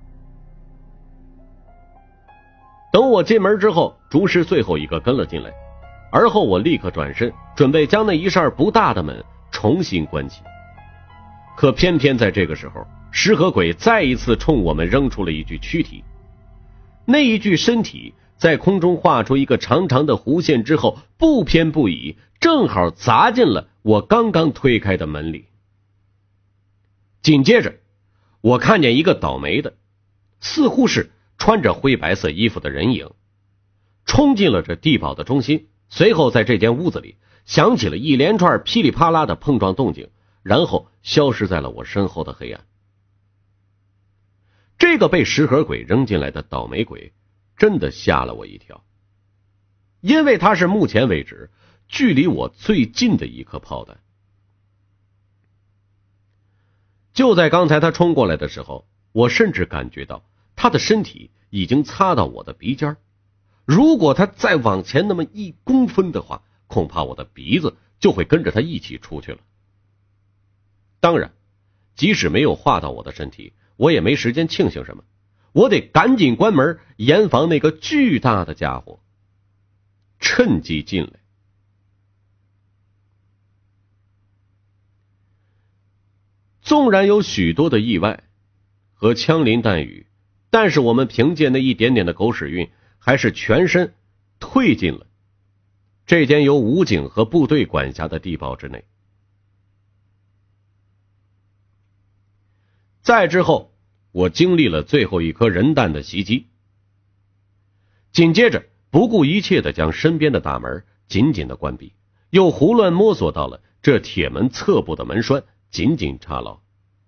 Speaker 1: 等我进门之后，竹师最后一个跟了进来，而后我立刻转身准备将那一扇不大的门重新关起，可偏偏在这个时候，石河鬼再一次冲我们扔出了一具躯体。那一具身体在空中画出一个长长的弧线之后，不偏不倚，正好砸进了我刚刚推开的门里。紧接着我看见一个倒霉的，似乎是穿着灰白色衣服的人影冲进了这地堡的中心，随后在这间屋子里响起了一连串噼里啪啦的碰撞动静，然后消失在了我身后的黑暗。这个被石盒鬼扔进来的倒霉鬼真的吓了我一跳，因为他是目前为止距离我最近的一颗炮弹。就在刚才他冲过来的时候，我甚至感觉到他的身体已经擦到我的鼻尖，如果他再往前那么1公分的话，恐怕我的鼻子就会跟着他一起出去了。当然，即使没有划到我的身体，我也没时间庆幸什么，我得赶紧关门，严防那个巨大的家伙趁机进来。纵然有许多的意外和枪林弹雨，但是我们凭借那一点点的狗屎运，还是全身退进了这间由武警和部队管辖的地堡之内。再之后，我经历了最后一颗人弹的袭击，紧接着不顾一切地将身边的大门紧紧地关闭，又胡乱摸索到了这铁门侧部的门栓，紧紧插牢。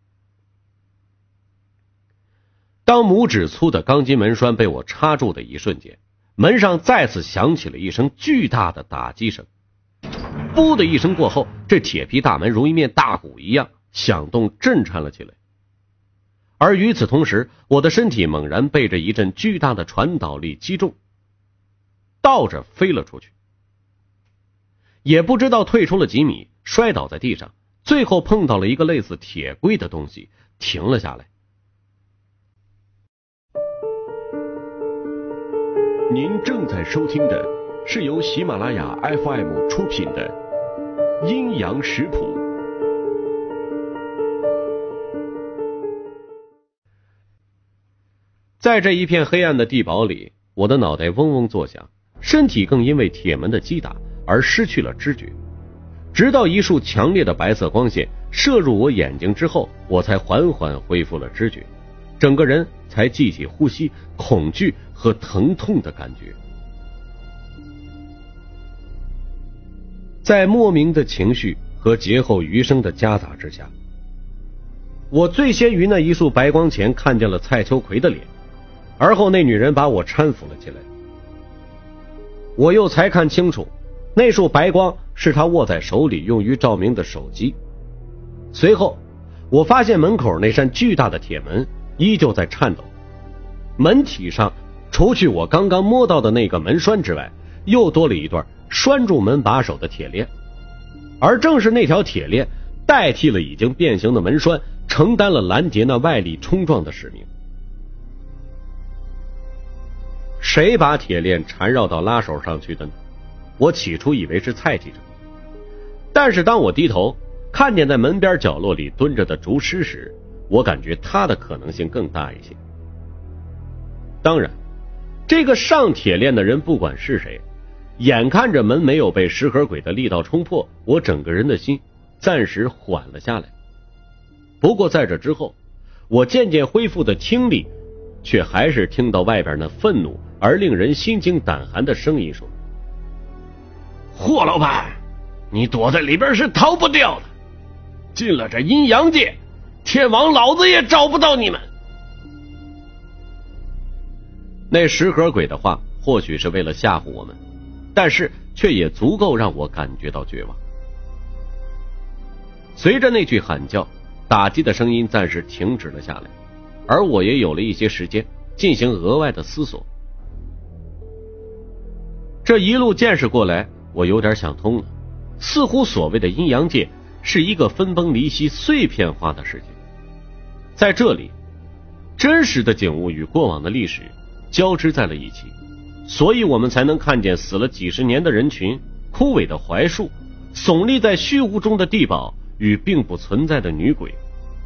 Speaker 1: 当拇指粗的钢筋门栓被我插住的一瞬间，门上再次响起了一声巨大的打击声，噗的一声过后，这铁皮大门如一面大鼓一样响动震颤了起来。而与此同时，我的身体猛然被这一阵巨大的传导力击中，倒着飞了出去，也不知道退出了几米，摔倒在地上，最后碰到了一个类似铁柜的东西，停了下来。
Speaker 3: 您正在收听的是由喜马拉雅 FM 出品的《阴阳食谱》。
Speaker 1: 在这一片黑暗的地堡里，我的脑袋嗡嗡作响，身体更因为铁门的击打而失去了知觉。直到一束强烈的白色光线射入我眼睛之后，我才缓缓恢复了知觉，整个人才记起呼吸、恐惧和疼痛的感觉。在莫名的情绪和劫后余生的夹杂之下，我最先于那一束白光前看见了蔡秋葵的脸，而后那女人把我搀扶了起来。我又才看清楚，那束白光是她握在手里用于照明的手机。随后我发现门口那扇巨大的铁门依旧在颤抖，门体上除去我刚刚摸到的那个门栓之外，又多了一段拴住门把手的铁链，而正是那条铁链代替了已经变形的门栓，承担了拦截那外力冲撞的使命。谁把铁链缠绕到拉手上去的呢？我起初以为是蔡记者，但是当我低头看见在门边角落里蹲着的竹师时，我感觉他的可能性更大一些。当然，这个上铁链的人不管是谁，眼看着门没有被食盒鬼的力道冲破，我整个人的心暂时缓了下来。不过在这之后，我渐渐恢复的听力却还是听到外边那愤怒而令人心惊胆寒的声音说：霍老板，你躲在里边是逃不掉的，进了这阴阳界，天王老子也找不到你们。那食盒鬼的话或许是为了吓唬我们，但是却也足够让我感觉到绝望。随着那句喊叫，打击的声音暂时停止了下来，而我也有了一些时间进行额外的思索。这一路见识过来，我有点想通了，似乎所谓的阴阳界是一个分崩离析、碎片化的世界。在这里，真实的景物与过往的历史交织在了一起，所以我们才能看见死了几十年的人群、枯萎的槐树、耸立在虚无中的地堡与并不存在的女鬼。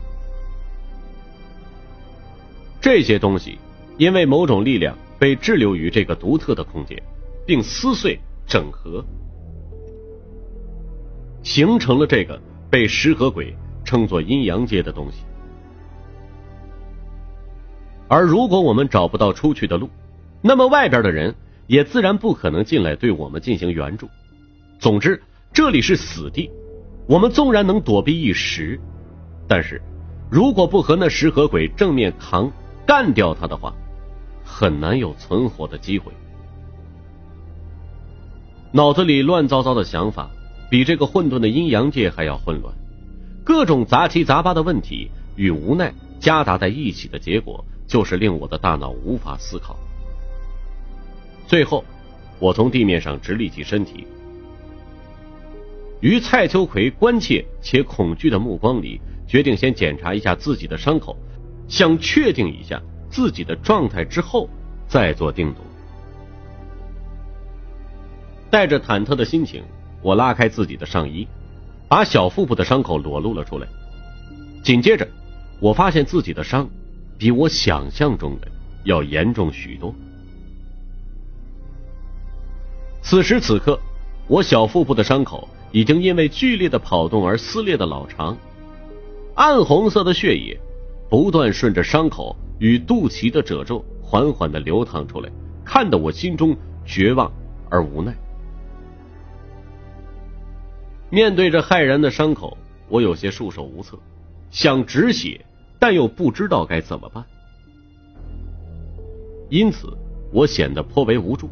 Speaker 1: 这些东西因为某种力量被滞留于这个独特的空间，并撕碎整合，形成了这个被食盒鬼称作阴阳界的东西。而如果我们找不到出去的路，那么外边的人也自然不可能进来对我们进行援助。总之，这里是死地，我们纵然能躲避一时，但是如果不和那食盒鬼正面干掉他的话，很难有存活的机会。脑子里乱糟糟的想法比这个混沌的阴阳界还要混乱，各种杂七杂八的问题与无奈夹杂在一起的结果，就是令我的大脑无法思考。最后，我从地面上直立起身体，于蔡秋葵关切且恐惧的目光里，决定先检查一下自己的伤口，想确定一下自己的状态之后再做定夺。带着忐忑的心情，我拉开自己的上衣，把小腹部的伤口裸露了出来。紧接着，我发现自己的伤比我想象中的要严重许多。此时此刻，我小腹部的伤口已经因为剧烈的跑动而撕裂的老长，暗红色的血液不断顺着伤口与肚脐的褶皱缓缓地流淌出来，看得我心中绝望而无奈。面对着骇然的伤口，我有些束手无策，想止血，但又不知道该怎么办，因此我显得颇为无助。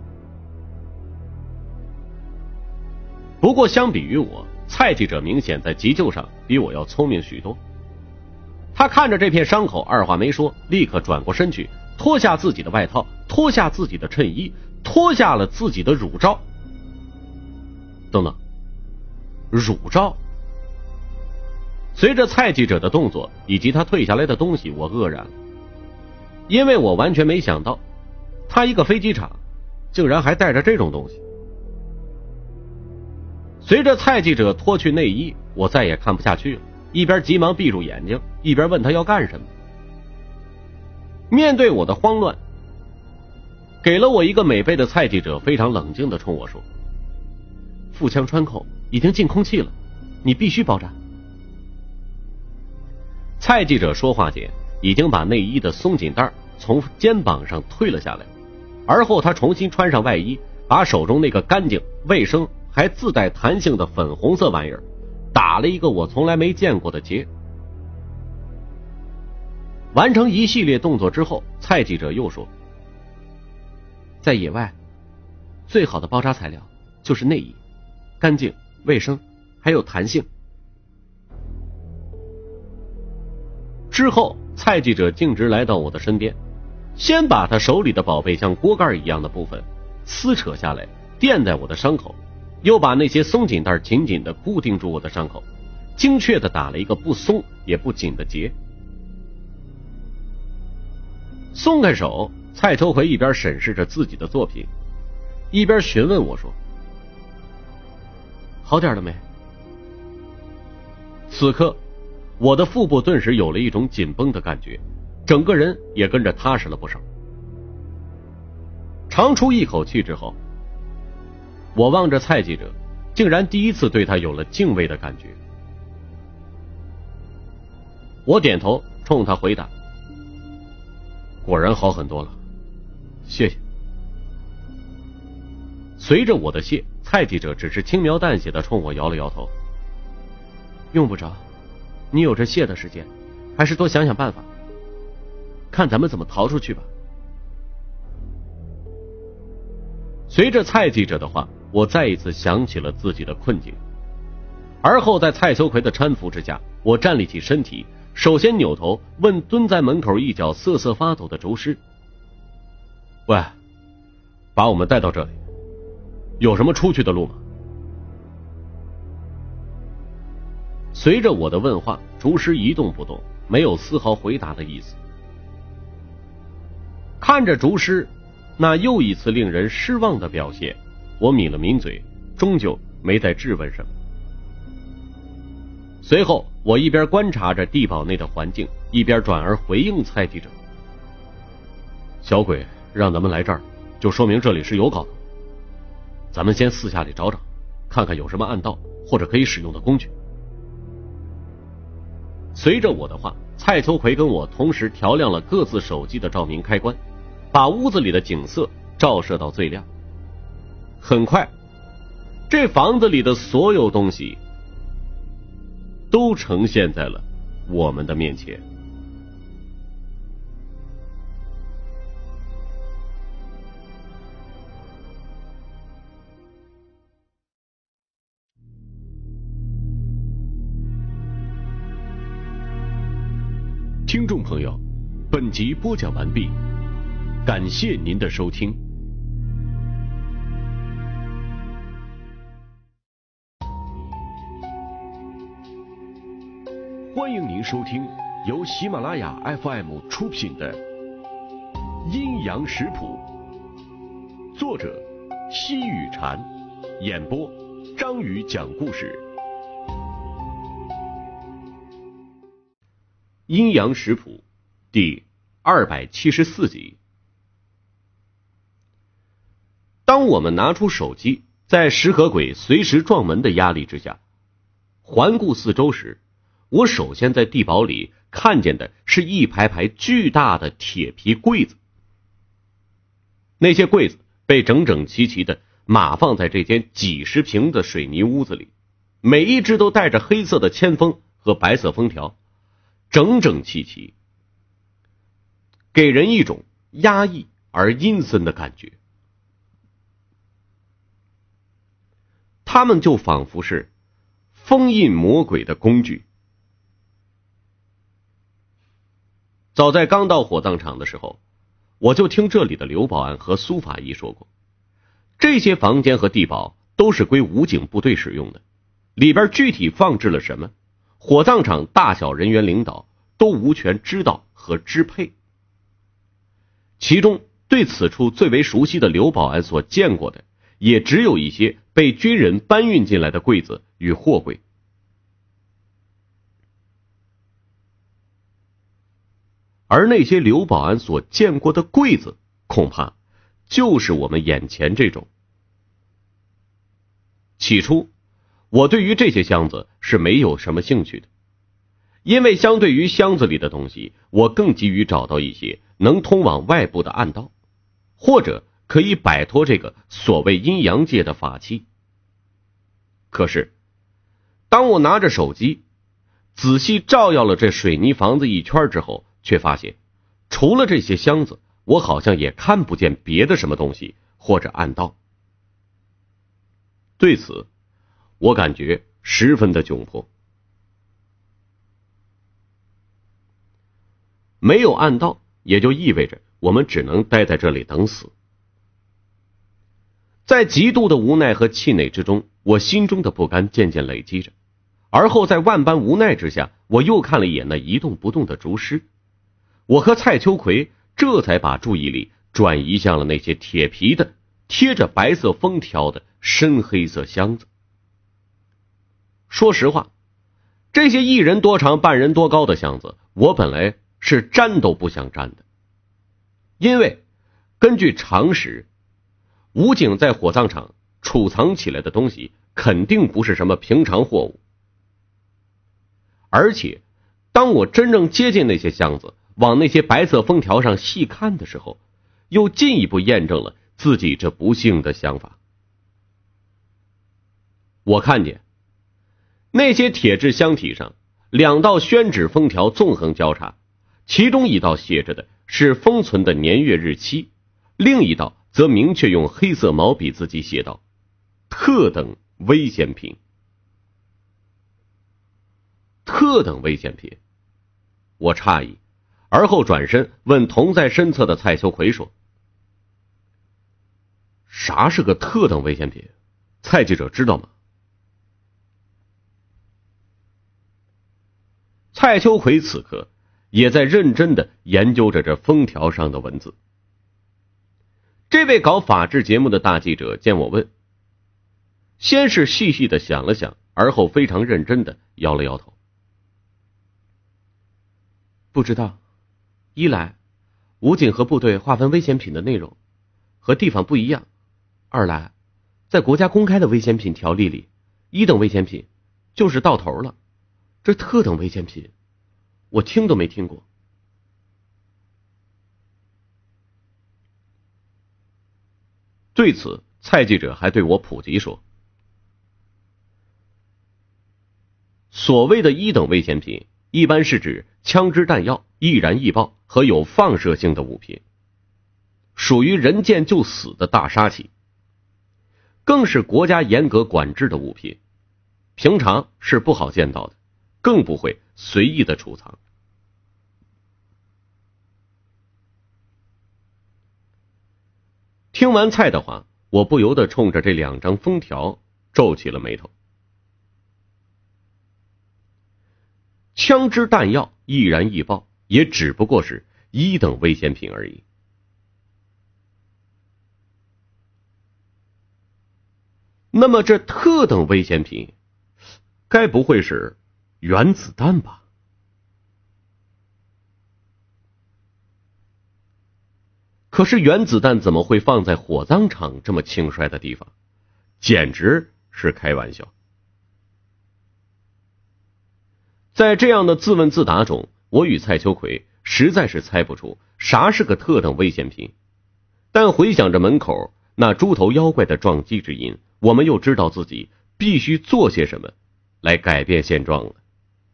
Speaker 1: 不过相比于我，蔡记者明显在急救上比我要聪明许多。他看着这片伤口，二话没说，立刻转过身去，脱下自己的外套，脱下自己的衬衣，脱下了自己的乳罩。等等，乳罩？随着蔡记者的动作以及他退下来的东西，我愕然了，因为我完全没想到他一个飞机场竟然还带着这种东西。随着蔡记者脱去内衣，我再也看不下去了，一边急忙闭住眼睛，一边问他要干什么。面对我的慌乱，给了我一个美背的蔡记者非常冷静地冲我说：腹腔穿孔已经进空气了，你必须包扎。蔡记者说话间已经把内衣的松紧带从肩膀上退了下来，而后他重新穿上外衣，把手中那个干净卫生还自带弹性的粉红色玩意儿打了一个我从来没见过的结。完成一系列动作之后，蔡记者又说：在野外最好的包扎材料就是内衣，干净卫生还有弹性。之后蔡记者径直来到我的身边， 先把他手里的宝贝像锅盖一样的部分撕扯下来，垫在我的伤口，又把那些松紧带紧紧地固定住我的伤口，精确地打了一个不松也不紧的结。松开手，蔡秋奎一边审视着自己的作品，一边询问我说：“
Speaker 2: 好点了没？”
Speaker 1: 此刻我的腹部顿时有了一种紧绷的感觉，整个人也跟着踏实了不少。长出一口气之后，我望着蔡记者，竟然第一次对他有了敬畏的感觉。我点头冲他回答：“果然好很多了，谢谢。”随着我的谢，蔡记者只是轻描淡写的冲我摇了摇头：“
Speaker 2: 用不着，你有着谢的时间，还是多想想办法，看咱们怎么逃出去吧。”
Speaker 1: 随着蔡记者的话，我再一次想起了自己的困境。而后在蔡秋奎的搀扶之下，我站立起身体，首先扭头问蹲在门口一脚瑟瑟发抖的厨师：“喂，把我们带到这里，有什么出去的路吗？”随着我的问话，厨师一动不动，没有丝毫回答的意思。看着厨师那又一次令人失望的表现，我抿了抿嘴，终究没再质问什么。随后我一边观察着地堡内的环境，一边转而回应蔡记者：“小鬼让咱们来这儿，就说明这里是有搞头。咱们先四下里找找，看看有什么暗道或者可以使用的工具。”随着我的话，蔡秋奎跟我同时调亮了各自手机的照明开关，把屋子里的景色照射到最亮。很快，这房子里的所有东西都呈现在了我们的面前。
Speaker 3: 听众朋友，本集播讲完毕，感谢您的收听。欢迎您收听由喜马拉雅 FM 出品的《阴阳食谱》，作者西雨禅，演播张宇讲故事。
Speaker 1: 阴阳食谱第274集。当我们拿出手机，在食河鬼随时撞门的压力之下，环顾四周时，我首先在地堡里看见的是一排排巨大的铁皮柜子。那些柜子被整整齐齐的码放在这间几十平的水泥屋子里，每一只都带着黑色的铅封和白色封条，整整齐齐，给人一种压抑而阴森的感觉。他们就仿佛是封印魔鬼的工具。早在刚到火葬场的时候，我就听这里的刘保安和苏法医说过，这些房间和地堡都是归武警部队使用的，里边具体放置了什么，火葬场大小人员领导都无权知道和支配。其中对此处最为熟悉的刘保安所见过的，也只有一些被军人搬运进来的柜子与货柜。而那些刘保安所见过的柜子，恐怕就是我们眼前这种。起初，我对于这些箱子是没有什么兴趣的，因为相对于箱子里的东西，我更急于找到一些能通往外部的暗道，或者可以摆脱这个所谓阴阳界的法器。可是，当我拿着手机仔细照耀了这水泥房子一圈之后，却发现除了这些箱子，我好像也看不见别的什么东西或者暗道。对此，我感觉十分的窘迫。没有暗道，也就意味着我们只能待在这里等死。在极度的无奈和气馁之中，我心中的不甘渐渐累积着。而后在万般无奈之下，我又看了一眼那一动不动的竹尸。我和蔡秋葵这才把注意力转移向了那些铁皮的贴着白色封条的深黑色箱子。说实话，这些1人多长半人多高的箱子，我本来是沾都不想沾的。因为根据常识，武警在火葬场储藏起来的东西肯定不是什么平常货物。而且当我真正接近那些箱子，往那些白色封条上细看的时候，又进一步验证了自己这不幸的想法。我看见那些铁质箱体上2道宣纸封条纵横交叉，其中一道写着的是封存的年月日期，另一道则明确用黑色毛笔字迹写道：特等危险品。特等危险品，我诧异，而后转身问同在身侧的蔡秋葵说：啥是个特等危险品？蔡记者知道吗？蔡秋葵此刻也在认真地研究着这封条上的文字。这位搞法制节目的大记者见我问，先是细细地想了想，而后非常认真地摇了摇头。
Speaker 2: 不知道，一来武警和部队划分危险品的内容和地方不一样，二来在国家公开的危险品条例里，1等危险品就是到头了，这特等危险品我听都没听过。
Speaker 1: 对此，蔡记者还对我普及说，所谓的1等危险品一般是指枪支弹药、易燃易爆和有放射性的物品，属于人见就死的大杀器，更是国家严格管制的物品，平常是不好见到的，更不会随意的储藏。听完蔡的话，我不由得冲着这2张封条皱起了眉头。枪支弹药易燃易爆也只不过是1等危险品而已。那么这特等危险品该不会是原子弹吧？可是原子弹怎么会放在火葬场这么轻率的地方？简直是开玩笑。在这样的自问自答中，我与蔡秋葵实在是猜不出啥是个特等危险品，但回想着门口那猪头妖怪的撞击之音，我们又知道自己必须做些什么来改变现状了。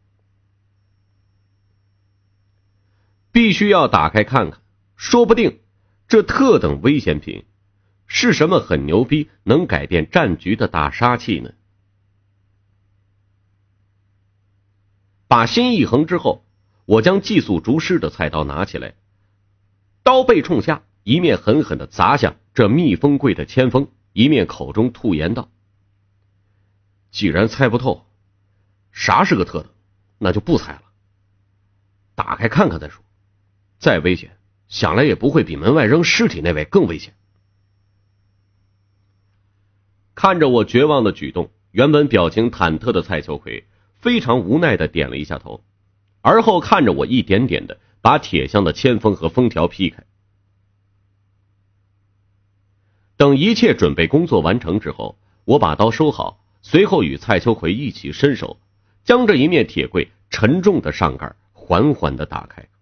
Speaker 1: 必须要打开看看，说不定这特等危险品是什么很牛逼能改变战局的大杀器呢？把心一横之后，我将寄宿竹师的菜刀拿起来，刀背冲下，一面狠狠地砸向这密封柜的铅封，一面口中吐言道：既然猜不透啥是个特等，那就不猜了，打开看看再说，再危险想来也不会比门外扔尸体那位更危险。看着我绝望的举动，原本表情忐忑的蔡秋葵非常无奈地点了一下头，而后看着我一点点地把铁箱的铅封和封条劈开。等一切准备工作完成之后，我把刀收好，随后与蔡秋葵一起伸手，将这一面铁柜沉重的上盖缓缓地打开。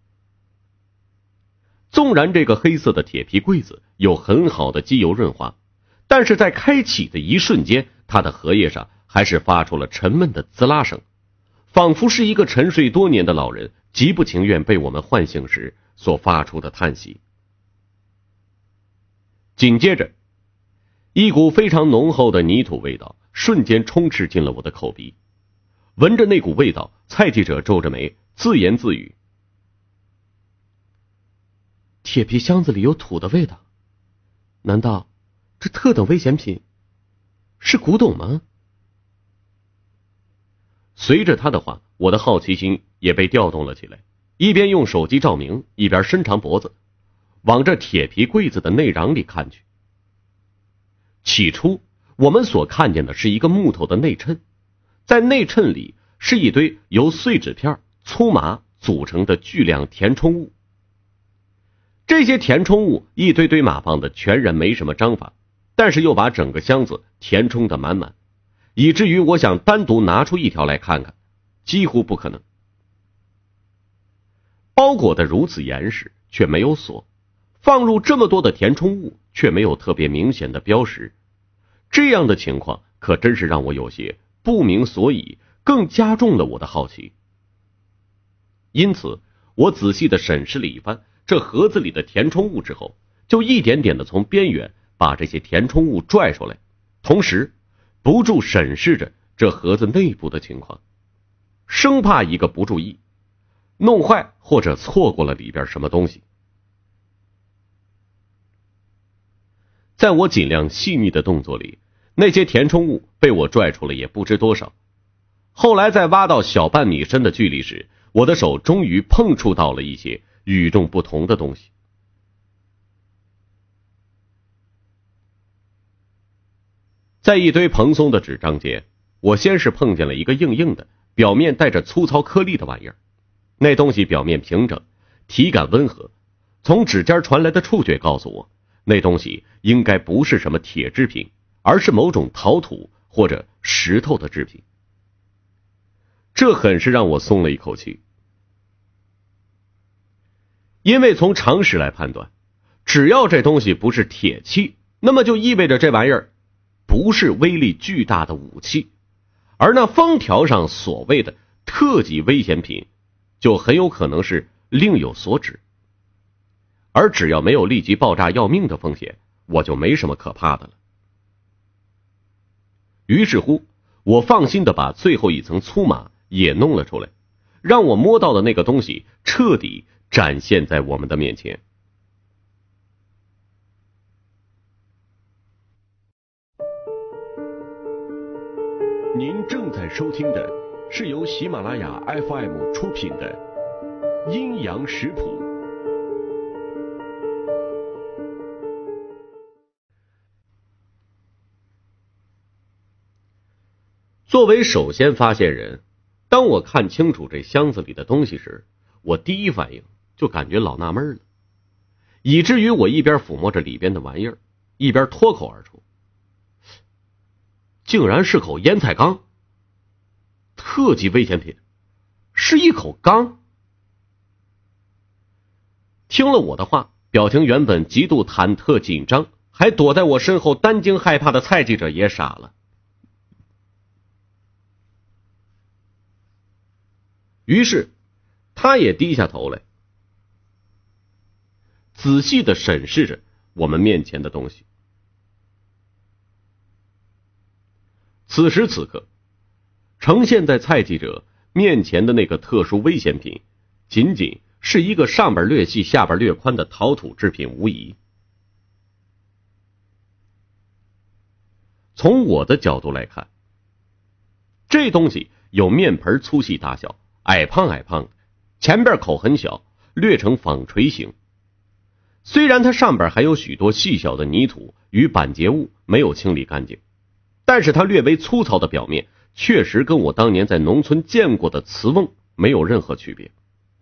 Speaker 1: 纵然这个黑色的铁皮柜子有很好的机油润滑，但是在开启的一瞬间，它的荷叶上还是发出了沉闷的滋啦声，仿佛是一个沉睡多年的老人极不情愿被我们唤醒时所发出的叹息。紧接着，一股非常浓厚的泥土味道瞬间充斥进了我的口鼻。闻着那股味道，蔡记者皱着眉自言自语：
Speaker 2: 铁皮箱子里有土的味道，难道这特等危险品是古董吗？
Speaker 1: 随着他的话，我的好奇心也被调动了起来，一边用手机照明，一边伸长脖子往这铁皮柜子的内瓤里看去。起初我们所看见的是一个木头的内衬，在内衬里是一堆由碎纸片、粗麻组成的巨量填充物。这些填充物一堆堆码放的全然没什么章法，但是又把整个箱子填充得满满，以至于我想单独拿出一条来看看，几乎不可能。包裹得如此严实，却没有锁，放入这么多的填充物，却没有特别明显的标识，这样的情况可真是让我有些不明所以，更加重了我的好奇。因此我仔细地审视了一番这盒子里的填充物之后，就一点点地从边缘把这些填充物拽出来，同时不住审视着这盒子内部的情况，生怕一个不注意弄坏或者错过了里边什么东西。在我尽量细腻的动作里，那些填充物被我拽出了也不知多少。后来在挖到小半米深的距离时，我的手终于碰触到了一些与众不同的东西。在一堆蓬松的纸张间，我先是碰见了一个硬硬的、表面带着粗糙颗粒的玩意儿。那东西表面平整，体感温和，从指尖传来的触觉告诉我，那东西应该不是什么铁制品，而是某种陶土或者石头的制品。这很是让我松了一口气，因为从常识来判断，只要这东西不是铁器，那么就意味着这玩意儿不是威力巨大的武器，而那封条上所谓的特级危险品就很有可能是另有所指。而只要没有立即爆炸要命的风险，我就没什么可怕的了。于是乎，我放心地把最后一层粗麻也弄了出来，让我摸到的那个东西彻底展现在我们的面前。
Speaker 3: 您正在收听的是由喜马拉雅 FM 出品的《阴阳食谱》。
Speaker 1: 作为首先发现人，当我看清楚这箱子里的东西时，我第一反应就感觉老纳闷了，以至于我一边抚摸着里边的玩意儿，一边脱口而出：竟然是口烟菜缸！特级危险品，是一口缸！听了我的话，表情原本极度忐忑紧张，还躲在我身后担惊害怕的蔡记者也傻了。于是他也低下头来，仔细地审视着我们面前的东西。此时此刻，呈现在蔡记者面前的那个特殊危险品，仅仅是一个上边略细下边略宽的陶土制品无疑。从我的角度来看，这东西有面盆粗细大小，矮胖矮胖的，前边口很小，略呈纺锤形。虽然它上边还有许多细小的泥土与板结物没有清理干净，但是它略微粗糙的表面确实跟我当年在农村见过的瓷瓮没有任何区别。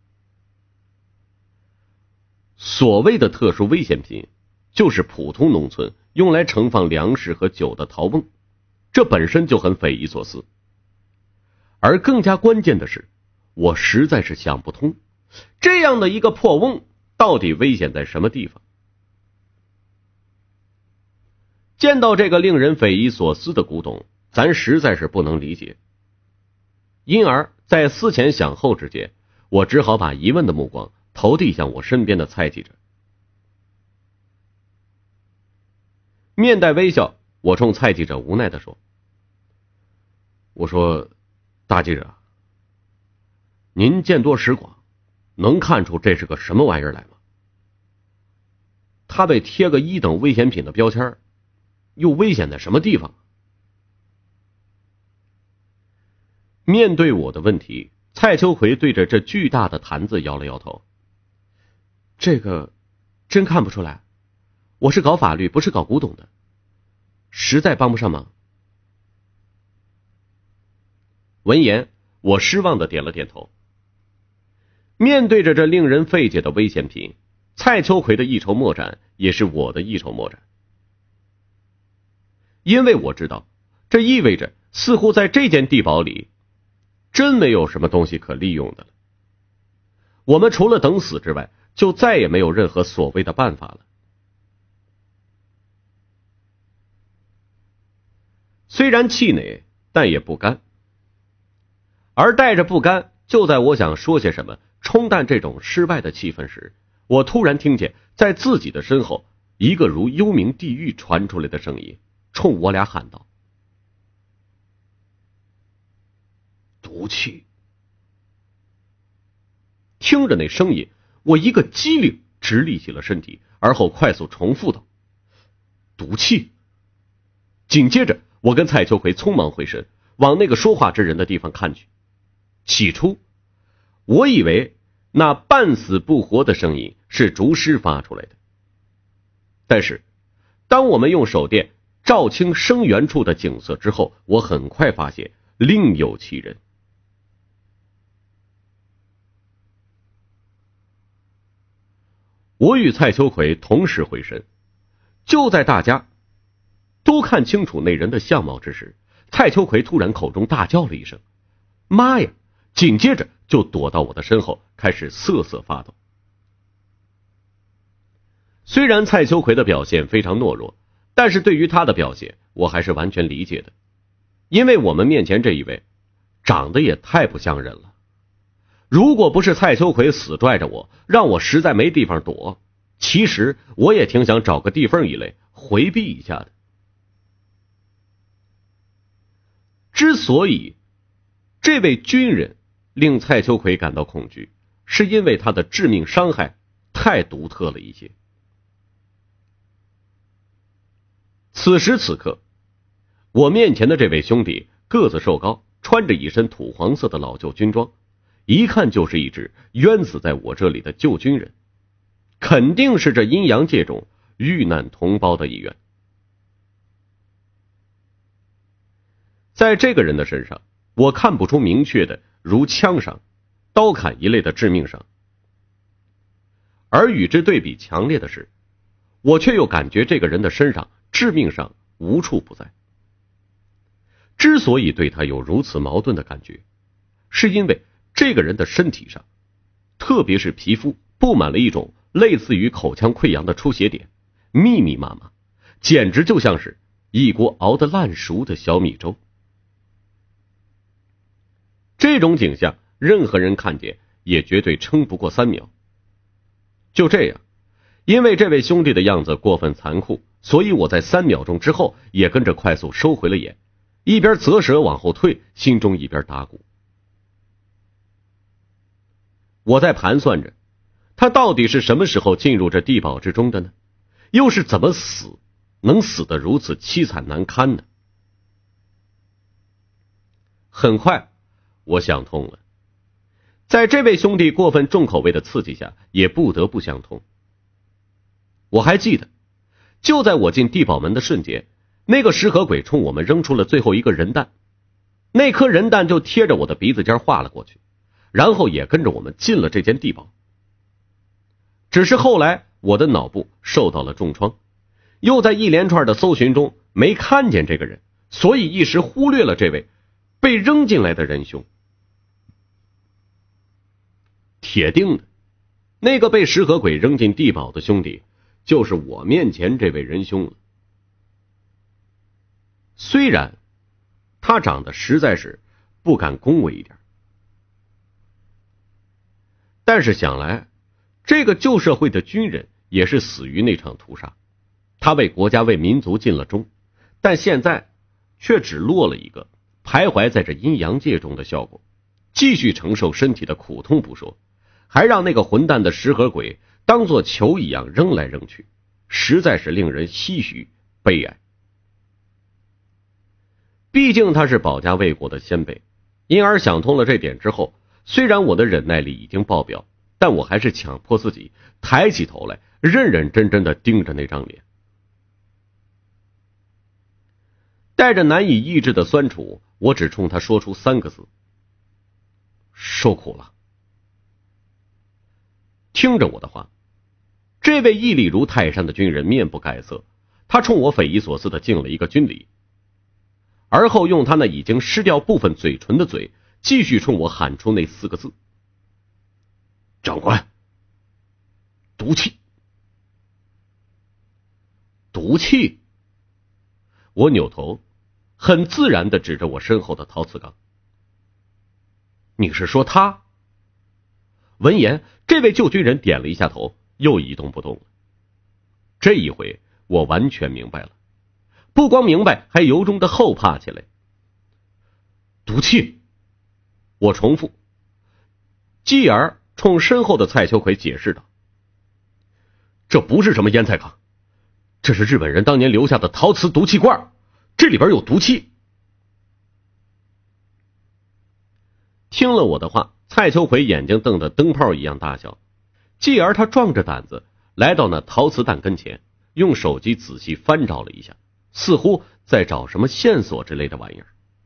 Speaker 1: 所谓的特殊危险品，就是普通农村用来盛放粮食和酒的陶瓮，这本身就很匪夷所思。而更加关键的是，我实在是想不通，这样的一个破瓮到底危险在什么地方？见到这个令人匪夷所思的古董，咱实在是不能理解。因而在思前想后之间，我只好把疑问的目光投递向我身边的蔡记者。面带微笑，我冲蔡记者无奈地说：我说，大记者，您见多识广，能看出这是个什么玩意儿来吗？ 他被贴个1等危险品的标签，又危险在什么地方？面对我的问题，蔡秋葵对着这巨大的坛子摇了摇头。这个真看不出来，我是搞法律不是搞古董的，实在帮不上忙。闻言，我失望的点了点头。面对着这令人费解的危险品，蔡秋葵的一筹莫展也是我的一筹莫展。因为我知道，这意味着似乎在这间地堡里真没有什么东西可利用的了。我们除了等死之外，就再也没有任何所谓的办法了。虽然气馁，但也不甘。而带着不甘，就在我想说些什么冲淡这种失败的气氛时，我突然听见在自己的身后一个如幽冥地狱传出来的声音，冲我俩喊道：毒气。听着那声音，我一个机灵直立起了身体，而后快速重复道：毒气。紧接着我跟蔡秋葵匆忙回身，往那个说话之人的地方看去。起初我以为那半死不活的声音是竹师发出来的，但是当我们用手电照清声源处的景色之后，我很快发现另有其人。我与蔡秋葵同时回身，就在大家都看清楚那人的相貌之时，蔡秋葵突然口中大叫了一声：妈呀！紧接着就躲到我的身后，开始瑟瑟发抖。虽然蔡秋葵的表现非常懦弱，但是对于他的表现我还是完全理解的，因为我们面前这一位长得也太不像人了。如果不是蔡秋葵死拽着我，让我实在没地方躲，其实我也挺想找个地缝一类回避一下的。之所以这位军人令蔡秋葵感到恐惧，是因为他的致命伤害太独特了一些。此时此刻，我面前的这位兄弟个子瘦高，穿着一身土黄色的老旧军装，一看就是一支冤死在我这里的旧军人，肯定是这阴阳界中遇难同胞的一员。在这个人的身上，我看不出明确的如枪伤、刀砍一类的致命伤，而与之对比强烈的是，我却又感觉这个人的身上致命伤无处不在。之所以对他有如此矛盾的感觉，是因为这个人的身体上，特别是皮肤，布满了一种类似于口腔溃疡的出血点，密密麻麻，简直就像是一锅熬得烂熟的小米粥。这种景象任何人看见也绝对撑不过3秒。就这样，因为这位兄弟的样子过分残酷，所以我在3秒钟之后也跟着快速收回了眼，一边啧舌往后退，心中一边打鼓。我在盘算着，他到底是什么时候进入这地堡之中的呢？又是怎么死，能死得如此凄惨难堪呢？很快我想通了，在这位兄弟过分重口味的刺激下，也不得不相通。我还记得，就在我进地堡门的瞬间，那个食河鬼冲我们扔出了最后一个人弹，那颗人弹就贴着我的鼻子尖划了过去，然后也跟着我们进了这间地堡。只是后来我的脑部受到了重创，又在一连串的搜寻中没看见这个人，所以一时忽略了这位被扔进来的仁兄。铁定的，那个被食河鬼扔进地堡的兄弟就是我面前这位仁兄了。虽然他长得实在是不敢恭维一点，但是想来这个旧社会的军人也是死于那场屠杀，他为国家为民族尽了忠，但现在却只落了一个徘徊在这阴阳界中的效果，继续承受身体的苦痛不说，还让那个混蛋的食河鬼当作球一样扔来扔去， 实在是令人唏嘘悲哀。毕竟他是保家卫国的先辈，因而想通了这点之后，虽然我的忍耐力已经爆表，但我还是强迫自己抬起头来，认认真真的盯着那张脸。带着难以抑制的酸楚，我只冲他说出3个字：受苦了。听着我的话，这位屹立如泰山的军人面不改色，他冲我匪夷所思的敬了一个军礼，而后用他那已经失掉部分嘴唇的嘴，继续冲我喊出那4个字：长官，毒气。毒气。我扭头很自然地指着我身后的陶瓷缸。你是说他？闻言，这位旧军人点了一下头，又一动不动了。这一回我完全明白了，不光明白，还由衷的后怕起来。毒气。我重复，继而冲身后的蔡秋奎解释道：这不是什么烟菜缸，这是日本人当年留下的陶瓷毒气罐，这里边有毒气。听了我的话，蔡秋奎眼睛瞪得灯泡一样大小，继而他壮着胆子来到那陶瓷蛋跟前，用手机仔细翻找了一下，似乎在找什么线索之类的玩意儿。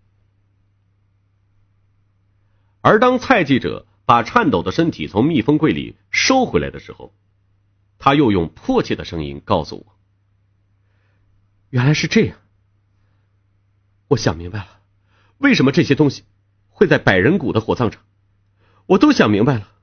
Speaker 1: 而当蔡记者把颤抖的身体从密封柜里收回来的时候，他又用迫切的声音告诉我：原来是这样，我想明白了，为什么这些东西会在百人谷的火葬场，我都想明白了。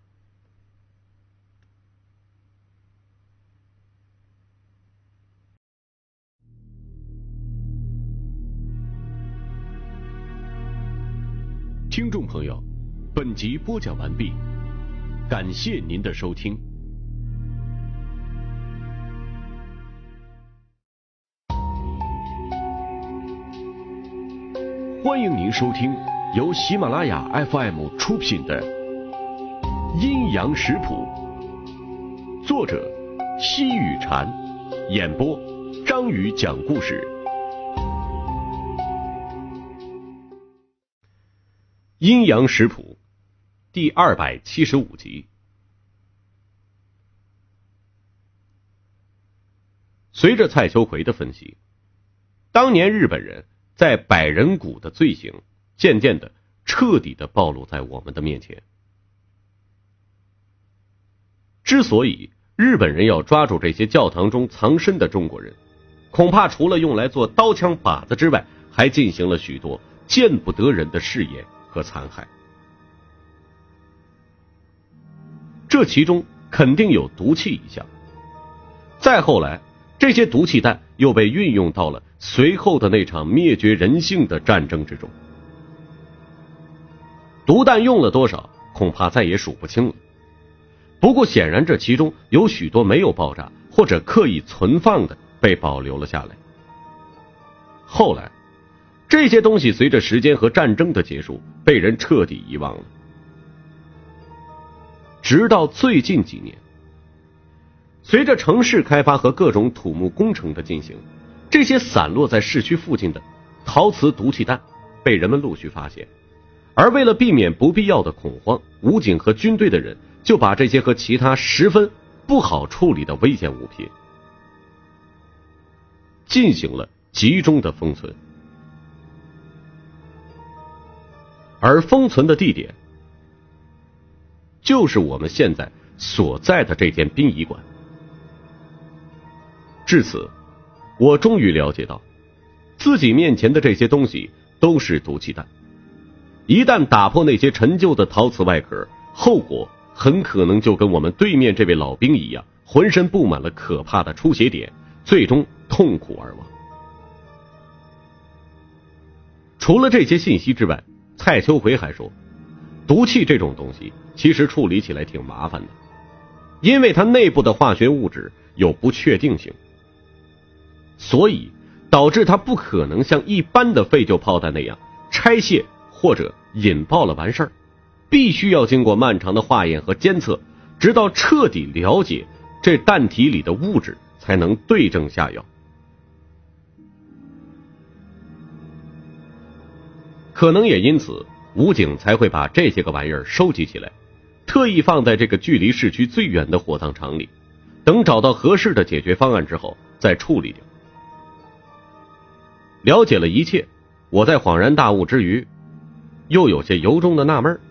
Speaker 3: 听众朋友，本集播讲完毕，感谢您的收听。欢迎您收听由喜马拉雅 FM 出品的《阴阳食谱》，作者西雨禅，演播张宇讲故事。
Speaker 1: 阴阳食谱第275集。随着蔡秋奎的分析，当年日本人在百人谷的罪行渐渐的彻底的暴露在我们的面前。之所以日本人要抓住这些教堂中藏身的中国人，恐怕除了用来做刀枪靶子之外，还进行了许多见不得人的试验和残害。这其中肯定有毒气一项。再后来，这些毒气弹又被运用到了随后的那场灭绝人性的战争之中。毒弹用了多少，恐怕再也数不清了。不过显然这其中有许多没有爆炸或者刻意存放的被保留了下来。后来这些东西随着时间和战争的结束被人彻底遗忘了。直到最近几年，随着城市开发和各种土木工程的进行，这些散落在市区附近的陶瓷毒气弹被人们陆续发现，而为了避免不必要的恐慌，武警和军队的人就把这些和其他十分不好处理的危险物品进行了集中的封存。而封存的地点就是我们现在所在的这间殡仪馆。至此，我终于了解到，自己面前的这些东西都是毒气弹。一旦打破那些陈旧的陶瓷外壳，后果很可能就跟我们对面这位老兵一样，浑身布满了可怕的出血点，最终痛苦而亡。除了这些信息之外，蔡秋奎还说，毒气这种东西其实处理起来挺麻烦的，因为它内部的化学物质有不确定性，所以导致它不可能像一般的废旧炮弹那样拆卸或者引爆了完事儿，必须要经过漫长的化验和监测，直到彻底了解这弹体里的物质才才能对症下药。可能也因此，武警才会把这些个玩意儿收集起来，特意放在这个距离市区最远的火葬场里，等找到合适的解决方案之后再处理掉。了解了一切，我在恍然大悟之余，又有些由衷的纳闷。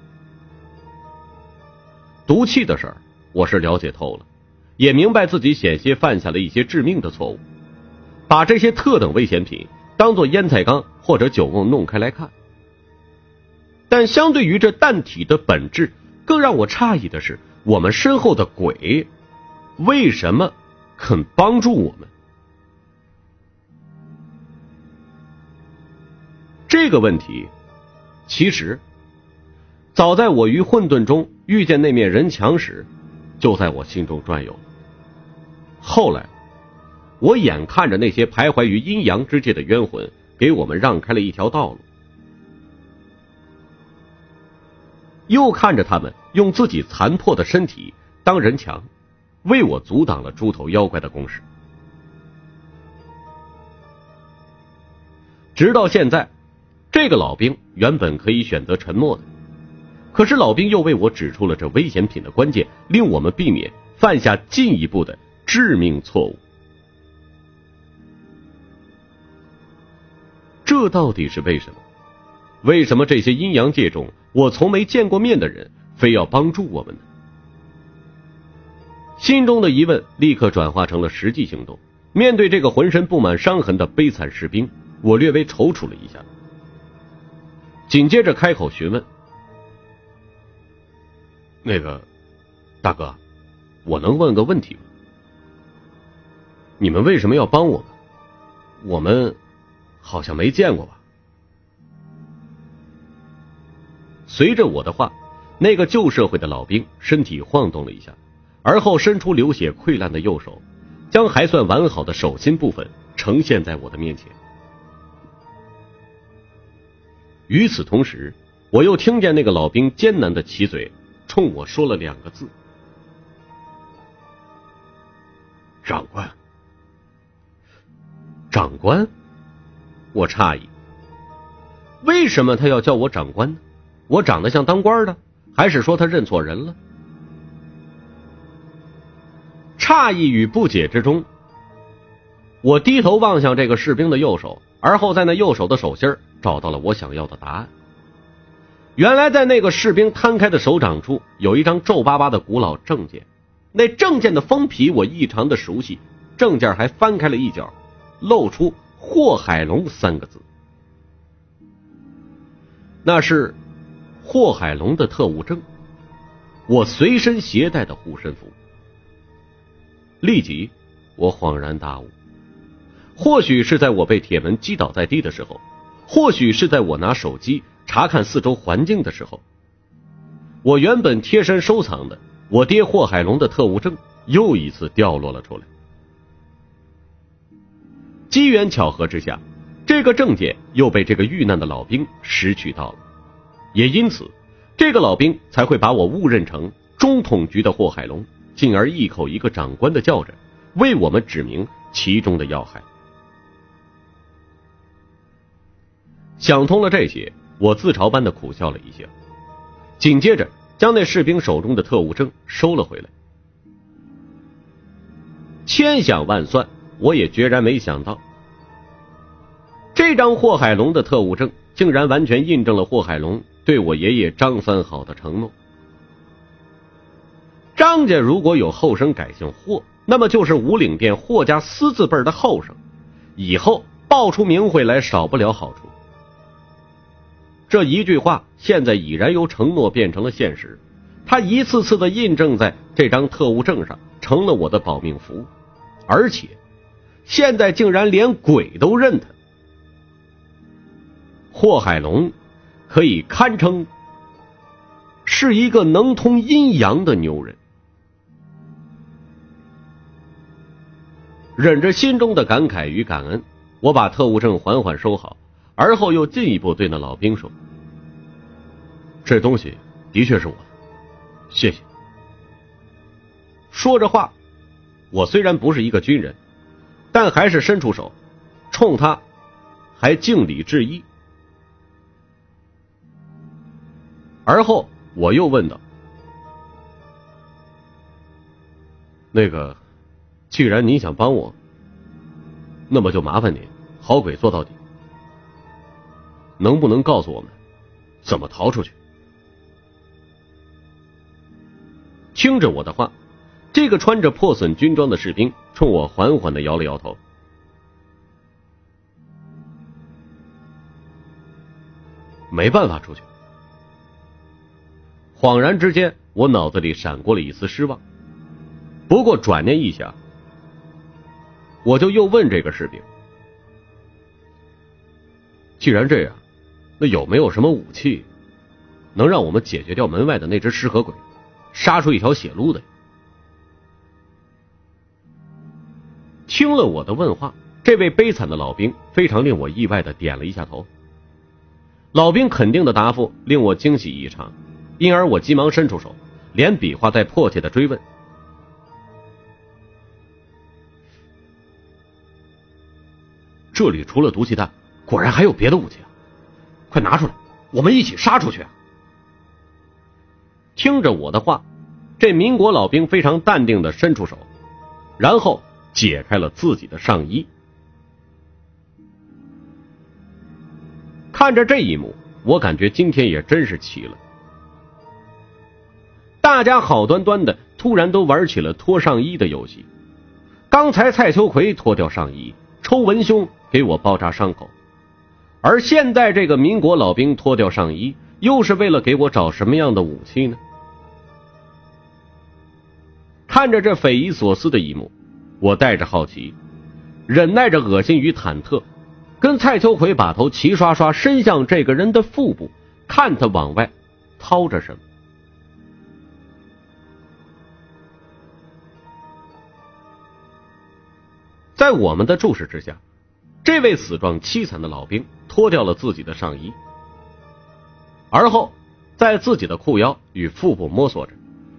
Speaker 1: 毒气的事儿我是了解透了，也明白自己险些犯下了一些致命的错误，把这些特等危险品当作烟菜缸或者酒瓮弄开来看。但相对于这弹体的本质，更让我诧异的是，我们身后的鬼为什么肯帮助我们？这个问题其实早在我于混沌中遇见那面人墙时，就在我心中转悠。后来我眼看着那些徘徊于阴阳之界的冤魂给我们让开了一条道路，又看着他们用自己残破的身体当人墙，为我阻挡了猪头妖怪的攻势。直到现在，这个老兵原本可以选择沉默的，可是老兵又为我指出了这危险品的关键，令我们避免犯下进一步的致命错误。这到底是为什么？为什么这些阴阳界中我从没见过面的人非要帮助我们呢？心中的疑问立刻转化成了实际行动。面对这个浑身布满伤痕的悲惨士兵，我略微踌躇了一下，紧接着开口询问：那个大哥，我能问个问题吗？你们为什么要帮我们？我们好像没见过吧？随着我的话，那个旧社会的老兵身体晃动了一下，而后伸出流血溃烂的右手，将还算完好的手心部分呈现在我的面前。与此同时，我又听见那个老兵艰难的起嘴，冲我说了2个字：长官。长官？我诧异，为什么他要叫我长官呢？我长得像当官的，还是说他认错人了？诧异与不解之中，我低头望向这个士兵的右手，而后在那右手的手心找到了我想要的答案。原来在那个士兵摊开的手掌处有一张皱巴巴的古老证件，那证件的封皮我异常的熟悉，证件还翻开了一角，露出霍海龙3个字。那是霍海龙的特务证，我随身携带的护身符。立即我恍然大悟，或许是在我被铁门击倒在地的时候，或许是在我拿手机查看四周环境的时候，我原本贴身收藏的我爹霍海龙的特务证又一次掉落了出来。机缘巧合之下，这个证件又被这个遇难的老兵拾取到了，也因此这个老兵才会把我误认成中统局的霍海龙，进而一口一个长官的叫着，为我们指明其中的要害。想通了这些，我自嘲般的苦笑了一下，紧接着将那士兵手中的特务证收了回来。千想万算，我也决然没想到，这张霍海龙的特务证竟然完全印证了霍海龙对我爷爷张三好的承诺。张家如果有后生改姓霍，那么就是五岭店霍家私字辈的后生，以后报出名讳来少不了好处。这一句话现在已然由承诺变成了现实，他一次次的印证在这张特务证上，成了我的保命符，而且现在竟然连鬼都认他。霍海龙可以堪称是一个能通阴阳的牛人。忍着心中的感慨与感恩，我把特务证缓缓收好，而后又进一步对那老兵说：这东西的确是我的，谢谢。说着话，我虽然不是一个军人， 但还是伸出手，冲他还敬礼致意。而后我又问道：“那个，既然你想帮我，那么就麻烦您好鬼做到底，能不能告诉我们怎么逃出去？”听着我的话，这个穿着破损军装的士兵冲我缓缓地摇了摇头。没办法出去。恍然之间，我脑子里闪过了一丝失望。不过转念一想，我就又问这个士兵：既然这样，那有没有什么武器能让我们解决掉门外的那只食河鬼，杀出一条血路的？听了我的问话，这位悲惨的老兵非常令我意外的点了一下头。老兵肯定的答复令我惊喜异常，因而我急忙伸出手，连比划带迫切的追问：这里除了毒气弹，果然还有别的武器啊！快拿出来，我们一起杀出去啊！听着我的话，这民国老兵非常淡定的伸出手，然后解开了自己的上衣。看着这一幕，我感觉今天也真是奇了。大家好端端的突然都玩起了脱上衣的游戏。刚才蔡秋葵脱掉上衣，抽文胸给我包扎伤口，而现在这个民国老兵脱掉上衣，又是为了给我找什么样的武器呢？看着这匪夷所思的一幕，我带着好奇，忍耐着恶心与忐忑，跟蔡秋葵把头齐刷刷伸向这个人的腹部，看他往外掏着什么。在我们的注视之下，这位死状凄惨的老兵脱掉了自己的上衣，而后在自己的裤腰与腹部摸索着。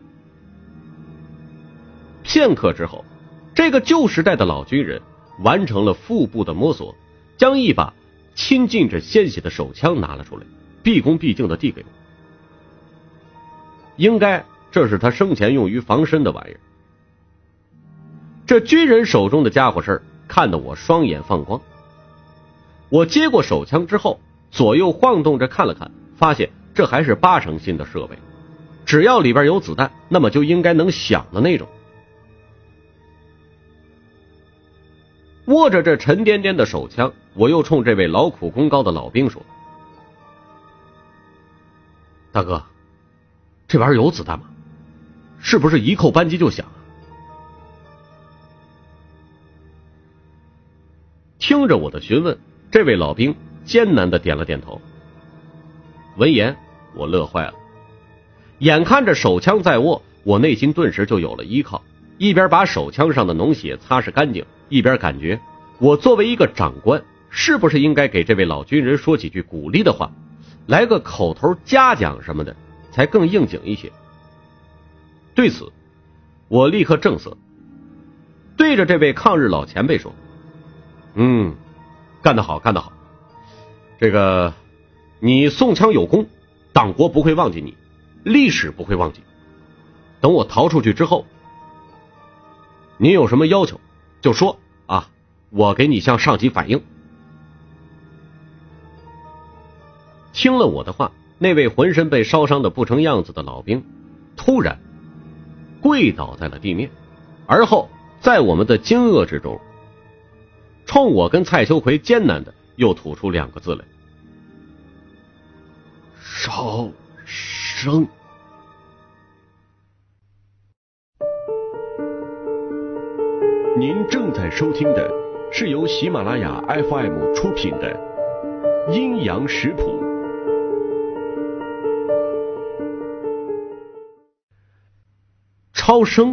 Speaker 1: 片刻之后，这个旧时代的老军人完成了腹部的摸索，将一把浸浸着鲜血的手枪拿了出来，毕恭毕敬地递给我。应该这是他生前用于防身的玩意儿。这军人手中的家伙事儿看得我双眼放光。我接过手枪之后，左右晃动着看了看，发现这还是8成新的设备，只要里边有子弹，那么就应该能响的那种。握着这沉甸甸的手枪，我又冲这位劳苦功高的老兵说：大哥，这玩意儿有子弹吗？是不是一扣扳机就响？听着我的询问，这位老兵艰难地点了点头。闻言，我乐坏了。眼看着手枪在握，我内心顿时就有了依靠，一边把手枪上的脓血擦拭干净，一边感觉我作为一个长官，是不是应该给这位老军人说几句鼓励的话，来个口头嘉奖什么的，才更应景一些。对此，我立刻正色，对着这位抗日老前辈说：干得好，干得好。这个，你宋枪有功，党国不会忘记你，历史不会忘记。等我逃出去之后，您有什么要求就说啊，我给你向上级反映。听了我的话，那位浑身被烧伤的不成样子的老兵突然跪倒在了地面，而后在我们的惊愕之中，冲我跟蔡秋葵艰难的又吐出2个字来：超生。
Speaker 3: 您正在收听的是由喜马拉雅 FM 出品的《阴阳食谱》。
Speaker 1: 超生，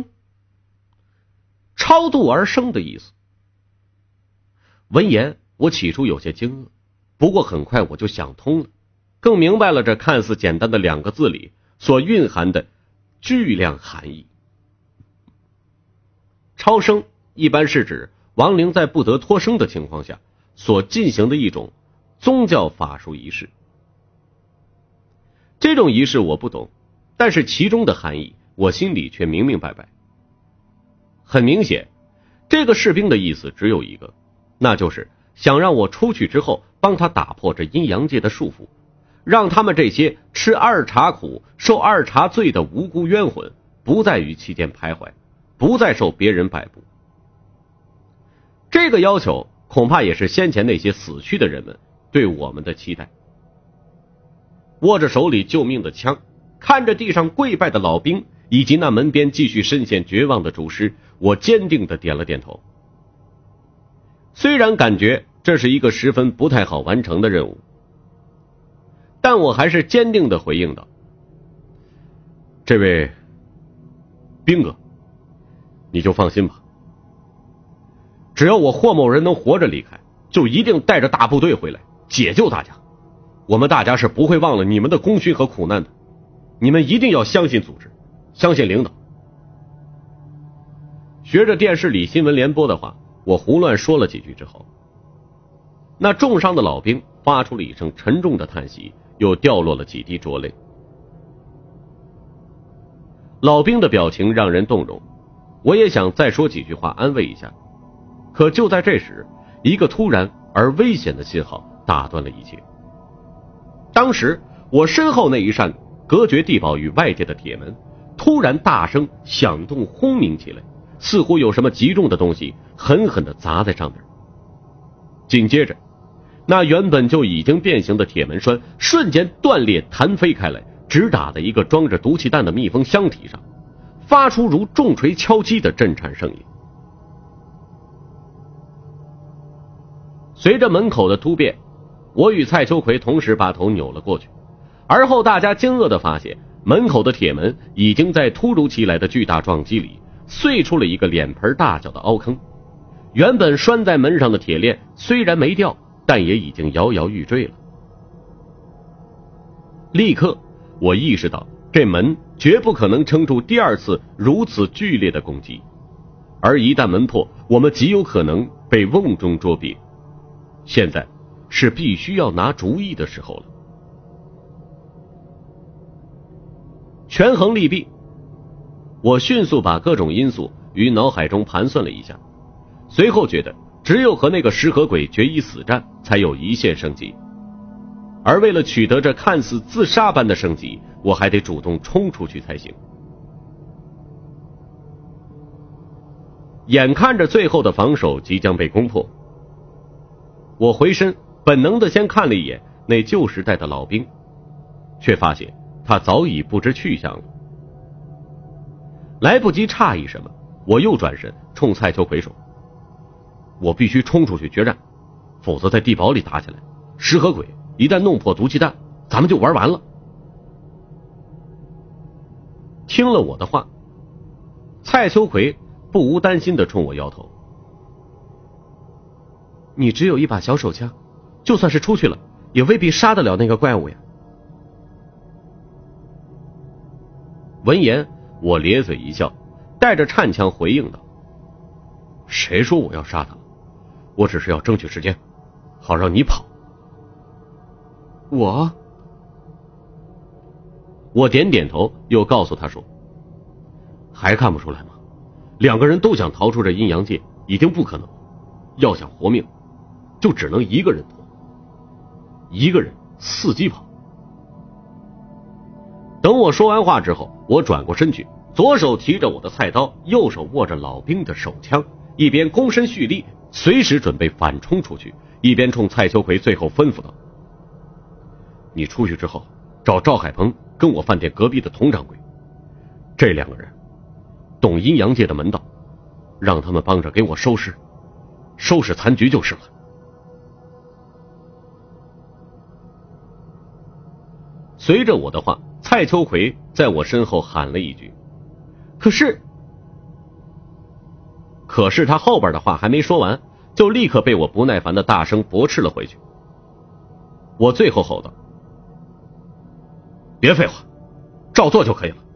Speaker 1: 超度而生的意思。闻言，我起初有些惊愕，不过很快我就想通了，更明白了这看似简单的2个字里所蕴含的巨量含义。超生一般是指亡灵在不得脱生的情况下所进行的一种宗教法术仪式。这种仪式我不懂，但是其中的含义我心里却明明白白。很明显，这个士兵的意思只有一个，那就是想让我出去之后帮他打破这阴阳界的束缚，让他们这些吃二茬苦受二茬罪的无辜冤魂不再于其间徘徊，不再受别人摆布。这个要求恐怕也是先前那些死去的人们对我们的期待。握着手里救命的枪，看着地上跪拜的老兵以及那门边继续深陷绝望的主师，我坚定地点了点头。虽然感觉这是一个十分不太好完成的任务，但我还是坚定地回应道：这位兵哥，你就放心吧，只要我霍某人能活着离开，就一定带着大部队回来解救大家。我们大家是不会忘了你们的功勋和苦难的，你们一定要相信组织，相信领导。学着电视里新闻联播的话，我胡乱说了几句之后，那重伤的老兵发出了一声沉重的叹息，又掉落了几滴浊泪。老兵的表情让人动容，我也想再说几句话安慰一下，可就在这时，一个突然而危险的信号打断了一切。当时我身后那一扇隔绝地堡与外界的铁门突然大声响动轰鸣起来，似乎有什么极重的东西狠狠地砸在上面。紧接着，那原本就已经变形的铁门栓瞬间断裂弹飞开来，直打在一个装着毒气弹的密封箱体上，发出如重锤敲击的震颤声音。随着门口的突变，我与蔡秋葵同时把头扭了过去，而后大家惊愕地发现，门口的铁门已经在突如其来的巨大撞击里碎出了一个脸盆大小的凹坑。原本拴在门上的铁链虽然没掉，但也已经摇摇欲坠了。立刻我意识到，这门绝不可能撑住第二次如此剧烈的攻击，而一旦门破，我们极有可能被瓮中捉鳖。现在是必须要拿主意的时候了。权衡利弊，我迅速把各种因素于脑海中盘算了一下，随后觉得只有和那个食河鬼决一死战才有一线生机，而为了取得这看似自杀般的升级，我还得主动冲出去才行。眼看着最后的防守即将被攻破，我回身本能地先看了一眼那旧时代的老兵，却发现他早已不知去向了。来不及诧异什么，我又转身冲蔡秋葵说：我必须冲出去决战，否则在地堡里打起来，食河鬼一旦弄破毒气弹，咱们就玩完了。听了我的话，蔡秋葵不无担心地冲我摇头：你只有一把小手枪，就算是出去了也未必杀得了那个怪物呀。闻言，我咧嘴一笑，带着颤腔回应道：谁说我要杀他了？我只是要争取时间，好让你跑。我点点头，又告诉他说：还看不出来吗？两个人都想逃出这阴阳界已经不可能了，要想活命就只能一个人脱，一个人伺机跑。等我说完话之后，我转过身去，左手提着我的菜刀，右手握着老兵的手枪，一边躬身蓄力，随时准备反冲出去，一边冲蔡秋葵最后吩咐道：你出去之后找赵海鹏跟我饭店隔壁的佟掌柜，这两个人懂阴阳界的门道，让他们帮着给我收拾残局就是了。随着我的话，蔡秋葵在我身后喊了一句：可是他后边的话还没说完，就立刻被我不耐烦的大声驳斥了回去。我最后吼道：别废话，照做就可以了。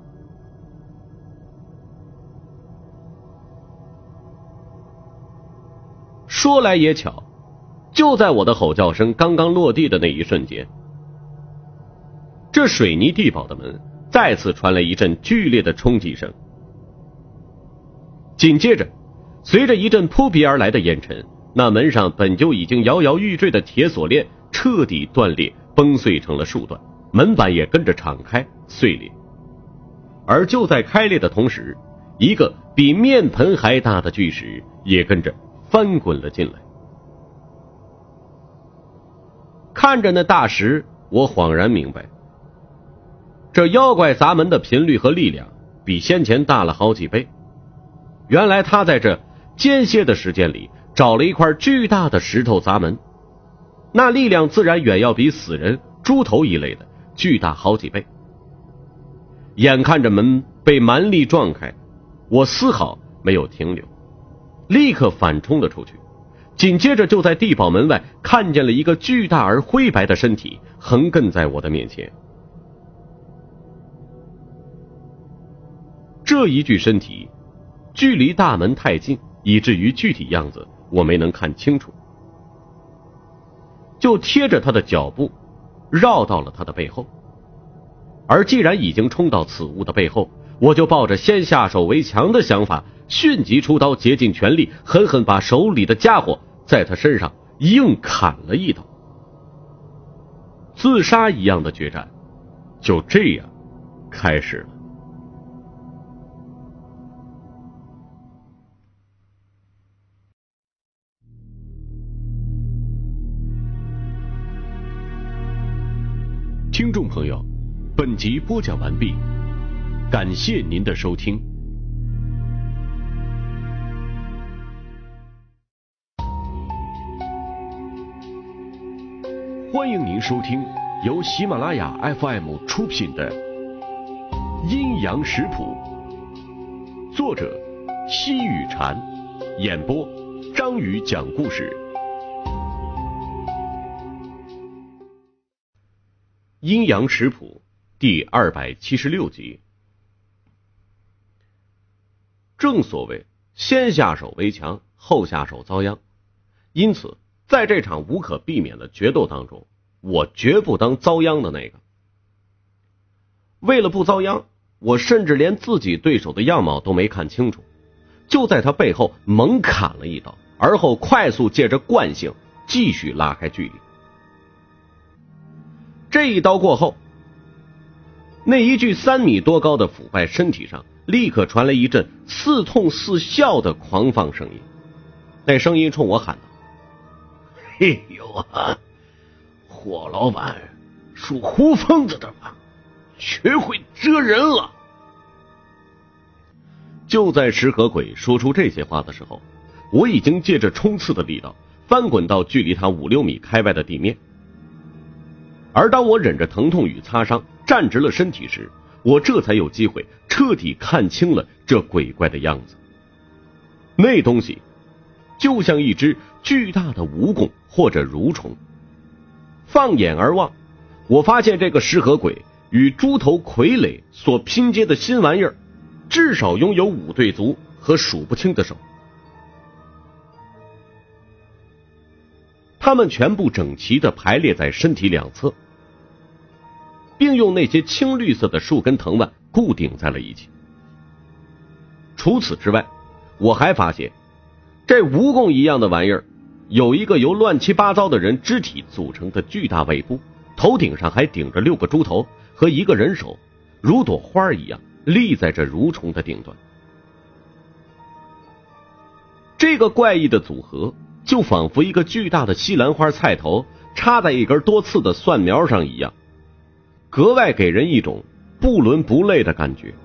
Speaker 1: 说来也巧，就在我的吼叫声刚刚落地的那一瞬间，这水泥地堡的门再次传来一阵剧烈的冲击声，紧接着随着一阵扑鼻而来的烟尘，那门上本就已经摇摇欲坠的铁锁链彻底断裂，崩碎成了数段，门板也跟着敞开碎裂。而就在开裂的同时，一个比面盆还大的巨石也跟着翻滚了进来。看着那大石，我恍然明白，这妖怪砸门的频率和力量比先前大了好几倍。原来他在这间歇的时间里找了一块巨大的石头砸门，那力量自然远要比死人、猪头一类的巨大好几倍。眼看着门被蛮力撞开，我丝毫没有停留，立刻反冲了出去。紧接着就在地堡门外看见了一个巨大而灰白的身体横亘在我的面前。这一具身体距离大门太近，以至于具体样子我没能看清楚，就贴着他的脚步绕到了他的背后。而既然已经冲到此物的背后，我就抱着先下手为强的想法，迅即出刀，竭尽全力，狠狠把手里的家伙在他身上硬砍了一刀。自杀一样的决战就这样开始了。
Speaker 3: 听众朋友，本集播讲完毕，感谢您的收听。欢迎您收听由喜马拉雅 FM 出品的《阴阳食谱》，作者西雨禅，演播张宇讲故事。
Speaker 1: 阴阳食谱第276集。正所谓先下手为强，后下手遭殃，因此在这场无可避免的决斗当中，我绝不当遭殃的那个。为了不遭殃，我甚至连自己对手的样貌都没看清楚，就在他背后猛砍了一刀，而后快速借着惯性继续拉开距离。这一刀过后，那一具3米多高的腐败身体上立刻传来一阵似痛似笑的狂放声音。那声音冲我喊道：“
Speaker 4: 嘿呦啊，霍老板属胡疯子的吧，学会蜇人了。”
Speaker 1: 就在石河鬼说出这些话的时候，我已经借着冲刺的力道翻滚到距离他5-6米开外的地面。而当我忍着疼痛与擦伤站直了身体时，我这才有机会彻底看清了这鬼怪的样子。那东西就像一只巨大的蜈蚣或者蠕虫。放眼而望，我发现这个石河鬼与猪头傀儡所拼接的新玩意儿，至少拥有5对足和数不清的手。它们全部整齐地排列在身体两侧，并用那些青绿色的树根藤蔓固定在了一起。除此之外，我还发现这蜈蚣一样的玩意儿有一个由乱七八糟的人肢体组成的巨大尾部，头顶上还顶着6个猪头和一个人手，如朵花一样立在这蠕虫的顶端。这个怪异的组合就仿佛一个巨大的西兰花菜头插在一根多刺的蒜苗上一样，格外给人一种不伦不类的感觉。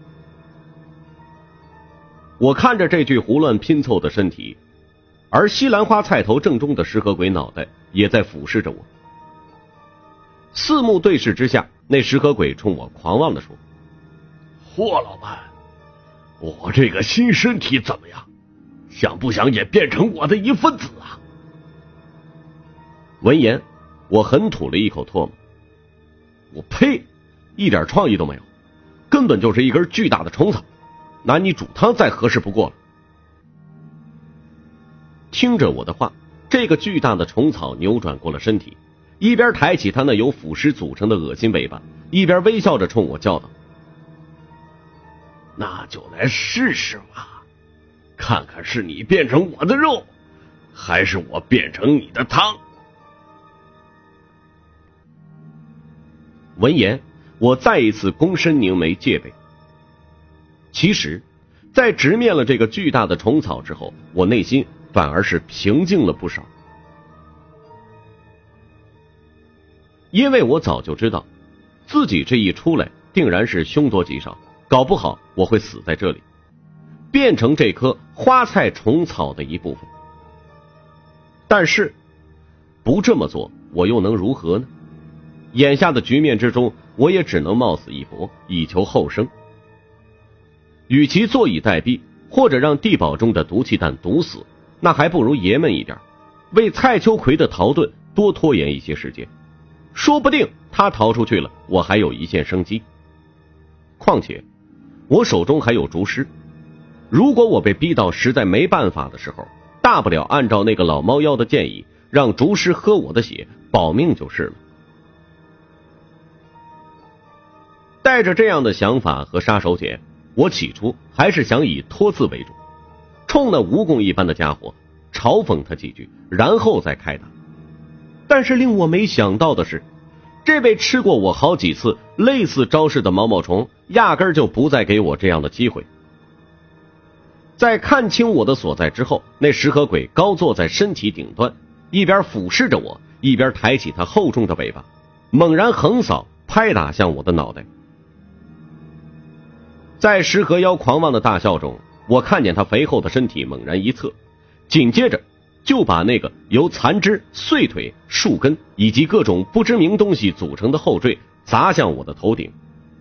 Speaker 1: 我看着这具胡乱拼凑的身体，而西兰花菜头正中的石河鬼脑袋也在俯视着我。四目对视之下，那石河鬼冲我狂妄地说：“
Speaker 4: 霍老板，我这个新身体怎么样？想不想也变成我的一份子啊？”
Speaker 1: 闻言，我狠吐了一口唾沫。我呸，一点创意都没有，根本就是一根巨大的虫草，拿你煮汤再合适不过了。 听着我的话，这个巨大的虫草扭转过了身体，一边抬起它那由腐尸组成的恶心尾巴，一边微笑着冲我叫道：
Speaker 4: 那就来试试吧，看看是你变成我的肉，还是我变成你的汤。
Speaker 1: 闻言，我再一次躬身凝眉戒备。其实在直面了这个巨大的虫草之后，我内心反而是平静了不少。因为我早就知道自己这一出来定然是凶多吉少，搞不好我会死在这里，变成这棵花菜虫草的一部分。但是不这么做我又能如何呢？眼下的局面之中，我也只能冒死一搏，以求后生。与其坐以待毙，或者让地堡中的毒气弹毒死，那还不如爷们一点，为蔡秋葵的逃遁多拖延一些时间，说不定他逃出去了，我还有一线生机。况且我手中还有竹尸，如果我被逼到实在没办法的时候，大不了按照那个老猫妖的建议，让竹尸喝我的血保命就是了。带着这样的想法和杀手锏，我起初还是想以托字为主，冲那蜈蚣一般的家伙嘲讽他几句，然后再开打。但是令我没想到的是，这位吃过我好几次类似招式的毛毛虫压根儿就不再给我这样的机会。在看清我的所在之后，那食河鬼高坐在身体顶端，一边俯视着我，一边抬起他厚重的尾巴，猛然横扫拍打向我的脑袋。在食河妖狂妄的大笑中，我看见他肥厚的身体猛然一侧，紧接着就把那个由残肢、碎腿、树根以及各种不知名东西组成的后坠砸向我的头顶。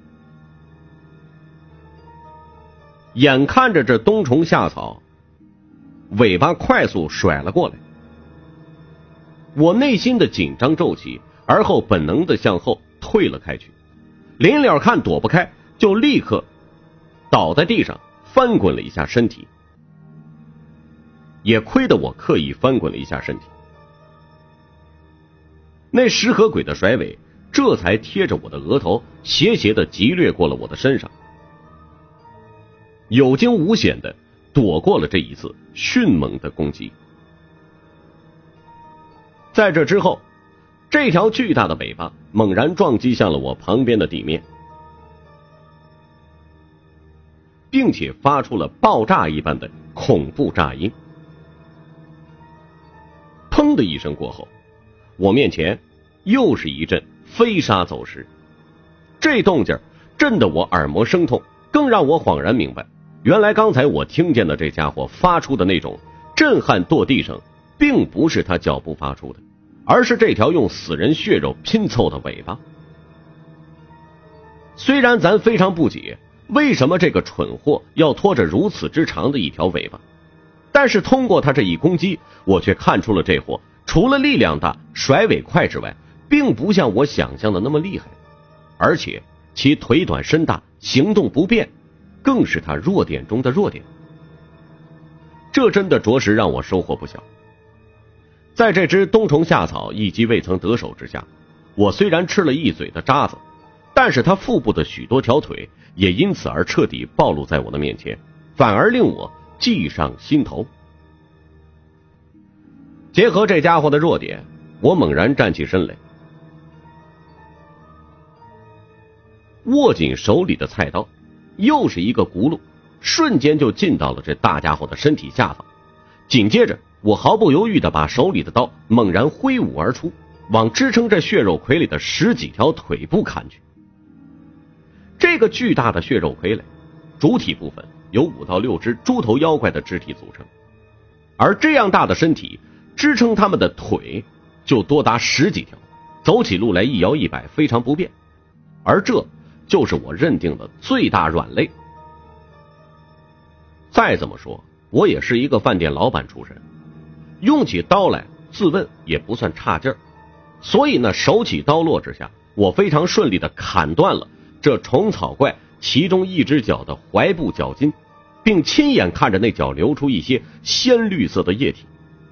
Speaker 1: 眼看着这冬虫夏草尾巴快速甩了过来，我内心的紧张骤起，而后本能的向后退了开去，临了看躲不开，就立刻倒在地上翻滚了一下身体。也亏得我刻意翻滚了一下身体，那食河鬼的甩尾这才贴着我的额头斜斜的疾掠过了我的身上，有惊无险的躲过了这一次迅猛的攻击。在这之后，这条巨大的尾巴猛然撞击向了我旁边的地面，并且发出了爆炸一般的恐怖炸音。砰的一声过后，我面前又是一阵飞沙走石，这动静震得我耳膜生痛，更让我恍然明白，原来刚才我听见的这家伙发出的那种震撼跺地声，并不是他脚步发出的，而是这条用死人血肉拼凑的尾巴。虽然咱非常不解为什么这个蠢货要拖着如此之长的一条尾巴，但是通过他这一攻击，我却看出了这货除了力量大、甩尾快之外，并不像我想象的那么厉害，而且其腿短身大，行动不便，更是他弱点中的弱点。这真的着实让我收获不小。在这只冬虫夏草一击未曾得手之下，我虽然吃了一嘴的渣子，但是他腹部的许多条腿也因此而彻底暴露在我的面前，反而令我计上心头。结合这家伙的弱点，我猛然站起身来，握紧手里的菜刀，又是一个轱辘，瞬间就进到了这大家伙的身体下方。紧接着我毫不犹豫地把手里的刀猛然挥舞而出，往支撑这血肉傀儡的10几条腿部砍去。这个巨大的血肉傀儡主体部分由5到6只猪头妖怪的肢体组成，而这样大的身体支撑他们的腿就多达10几条，走起路来一摇一摆，非常不便。而这就是我认定的最大软肋。再怎么说，我也是一个饭店老板出身，用起刀来自问也不算差劲儿，所以呢，手起刀落之下，我非常顺利地砍断了这虫草怪其中一只脚的踝部脚筋，并亲眼看着那脚流出一些鲜绿色的液体，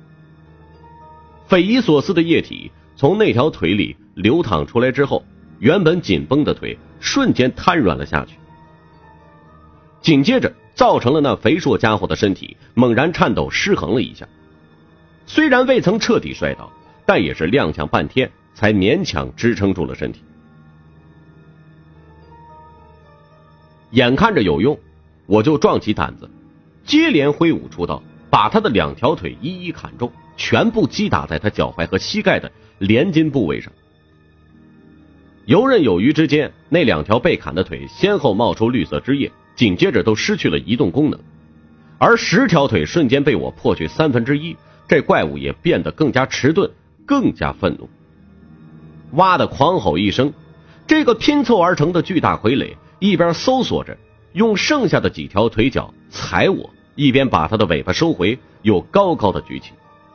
Speaker 1: 匪夷所思的液体从那条腿里流淌出来之后，原本紧绷的腿瞬间瘫软了下去，紧接着造成了那肥硕家伙的身体猛然颤抖失衡了一下，虽然未曾彻底摔倒，但也是踉跄半天才勉强支撑住了身体。眼看着有用，我就壮起胆子，接连挥舞出刀，把他的2条腿一一砍中，全部击打在他脚踝和膝盖的连筋部位上。游刃有余之间，那2条被砍的腿先后冒出绿色汁液，紧接着都失去了移动功能，而10条腿瞬间被我破去1/3，这怪物也变得更加迟钝，更加愤怒，哇的狂吼一声，这个拼凑而成的巨大傀儡一边搜索着，用剩下的几条腿脚踩我，一边把他的尾巴收回，又高高的举起。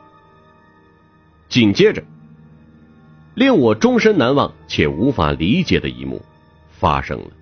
Speaker 1: 紧接着，令我终身难忘且无法理解的一幕发生了。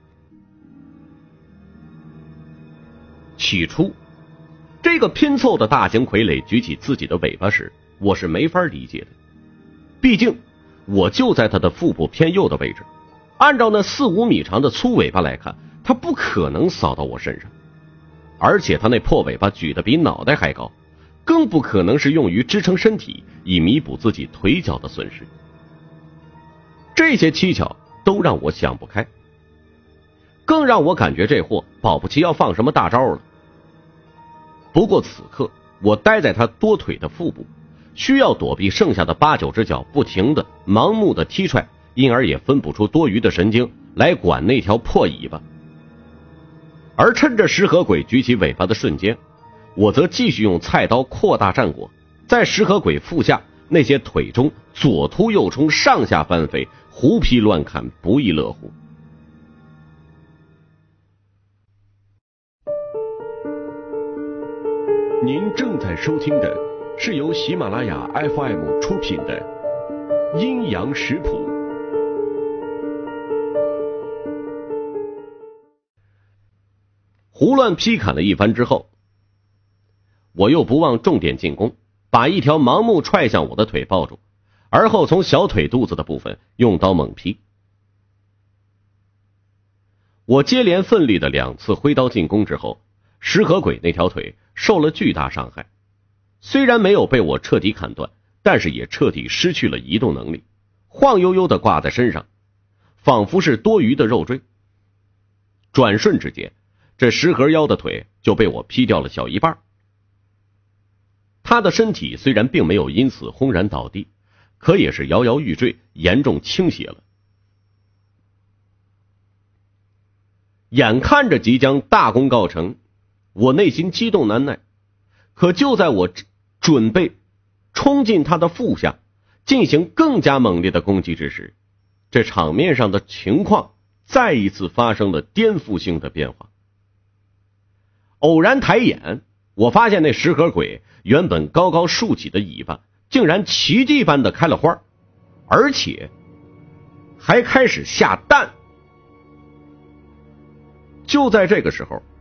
Speaker 1: 起初，这个拼凑的大型傀儡举起自己的尾巴时，我是没法理解的，毕竟我就在他的腹部偏右的位置，按照那4-5米长的粗尾巴来看，他不可能扫到我身上，而且他那破尾巴举得比脑袋还高，更不可能是用于支撑身体以弥补自己腿脚的损失。这些蹊跷都让我想不开，更让我感觉这货保不齐要放什么大招了。不过此刻我待在他多腿的腹部，需要躲避剩下的8-9只脚不停的盲目的踢踹，因而也分不出多余的神经来管那条破尾巴。而趁着食河鬼举起尾巴的瞬间，我则继续用菜刀扩大战果，在食河鬼腹下那些腿中左突右冲，上下翻飞，胡劈乱砍，不亦乐乎。
Speaker 3: 您正在收听的是由喜马拉雅 FM 出品的《阴阳食谱》。
Speaker 1: 胡乱劈砍了一番之后，我又不忘重点进攻，把一条盲目踹向我的腿抱住，而后从小腿肚子的部分用刀猛劈。我接连奋力的2次挥刀进攻之后，食河鬼那条腿受了巨大伤害，虽然没有被我彻底砍断，但是也彻底失去了移动能力，晃悠悠的挂在身上，仿佛是多余的肉锥。转瞬之间，这食河妖的腿就被我劈掉了小一半。他的身体虽然并没有因此轰然倒地，可也是摇摇欲坠，严重倾斜了。眼看着即将大功告成，我内心激动难耐，可就在我准备冲进他的腹下进行更加猛烈的攻击之时，这场面上的情况再一次发生了颠覆性的变化。偶然抬眼，我发现那食河鬼原本高高竖起的尾巴竟然奇迹般的开了花，而且还开始下蛋。就在这个时候，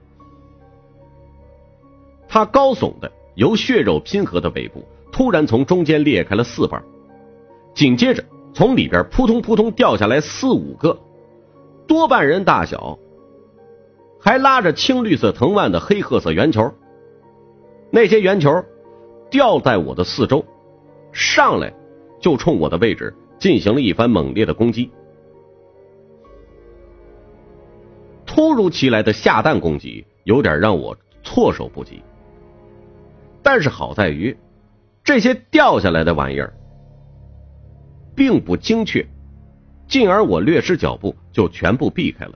Speaker 1: 他高耸的由血肉拼合的尾部突然从中间裂开了4瓣，紧接着从里边扑通扑通掉下来4-5个多半人大小，还拉着青绿色藤蔓的黑褐色圆球。那些圆球掉在我的四周，上来就冲我的位置进行了一番猛烈的攻击。突如其来的下蛋攻击有点让我措手不及，但是好在于这些掉下来的玩意儿并不精确，进而我略失脚步就全部避开了。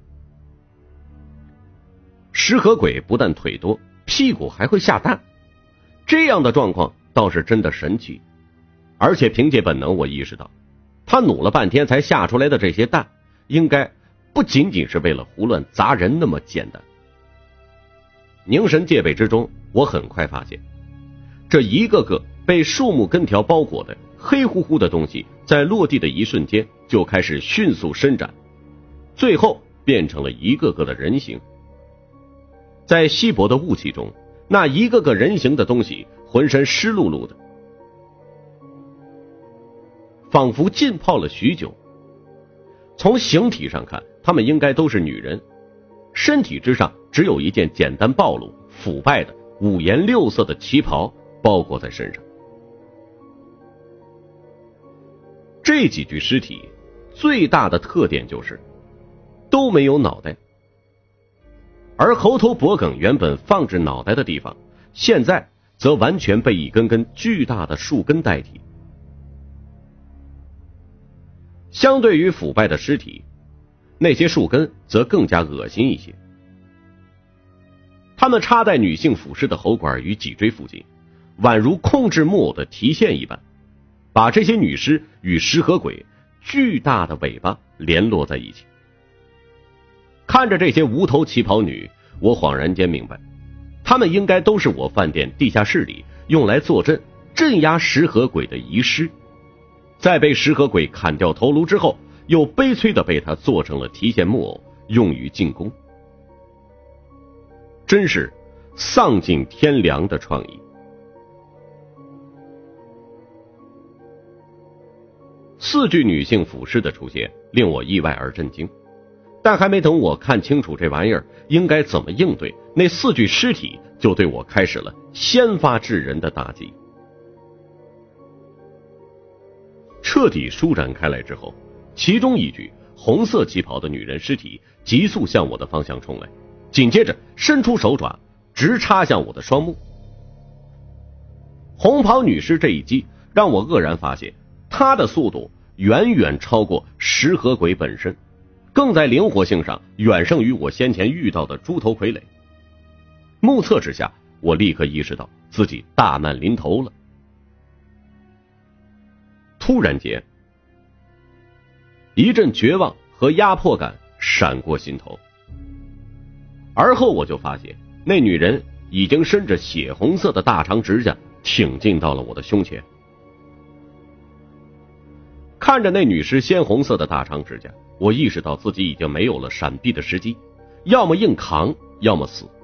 Speaker 1: 食河鬼不但腿多，屁股还会下蛋，这样的状况倒是真的神奇。而且凭借本能，我意识到他努了半天才下出来的这些蛋应该不仅仅是为了胡乱砸人那么简单。凝神戒备之中，我很快发现这一个个被树木根条包裹的黑乎乎的东西在落地的一瞬间就开始迅速伸展，最后变成了一个个的人形。在稀薄的雾气中，那一个个人形的东西浑身湿漉漉的， 仿佛浸泡了许久。从形体上看，她们应该都是女人，身体之上只有一件简单暴露、腐败的五颜六色的旗袍包裹在身上。这几具尸体最大的特点就是都没有脑袋，而猴头脖梗原本放置脑袋的地方，现在则完全被一根根巨大的树根代替。相对于腐败的尸体，那些树根则更加恶心一些。它们插在女性腐尸的喉管与脊椎附近，宛如控制木偶的提线一般，把这些女尸与食河鬼巨大的尾巴联络在一起。看着这些无头旗袍女，我恍然间明白，她们应该都是我饭店地下室里用来坐镇镇压食河鬼的遗尸，在被食河鬼砍掉头颅之后，又悲催地被他做成了提线木偶，用于进攻。真是丧尽天良的创意。4具女性腐尸的出现令我意外而震惊，但还没等我看清楚这玩意儿应该怎么应对，那4具尸体就对我开始了先发制人的打击。彻底舒展开来之后，其中一具红色旗袍的女人尸体急速向我的方向冲来，紧接着伸出手爪直插向我的双目。红袍女尸这一击让我愕然发现，她的速度远远超过食河鬼本身，更在灵活性上远胜于我先前遇到的猪头傀儡。目测之下，我立刻意识到自己大难临头了。突然间，一阵绝望和压迫感闪过心头，而后我就发现那女人已经伸着血红色的大长指甲挺进到了我的胸前。看着那女尸鲜红色的大长指甲，我意识到自己已经没有了闪避的时机，要么硬扛，要么死。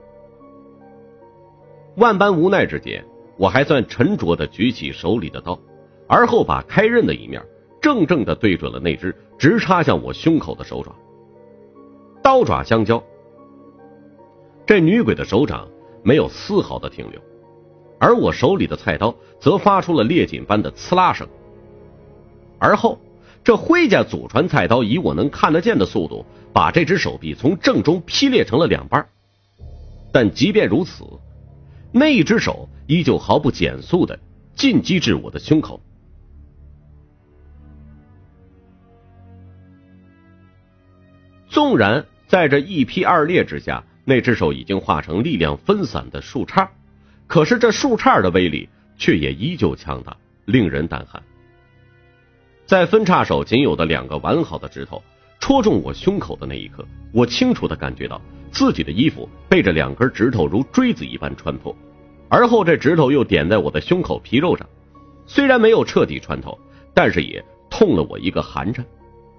Speaker 1: 万般无奈之间，我还算沉着地举起手里的刀，而后把开刃的一面正正地对准了那只直插向我胸口的手爪。刀爪相交，这女鬼的手掌没有丝毫的停留，而我手里的菜刀则发出了裂锦般的刺啦声。而后这灰家祖传菜刀以我能看得见的速度把这只手臂从正中劈裂成了2半，但即便如此，那一只手依旧毫不减速地进击至我的胸口。纵然在这一劈二裂之下，那只手已经化成力量分散的树杈，可是这树杈的威力却也依旧强大，令人胆寒。在分叉手仅有的2个完好的指头戳中我胸口的那一刻，我清楚地感觉到自己的衣服被这2根指头如锥子一般穿破，而后这指头又点在我的胸口皮肉上，虽然没有彻底穿透，但是也痛了我一个寒颤。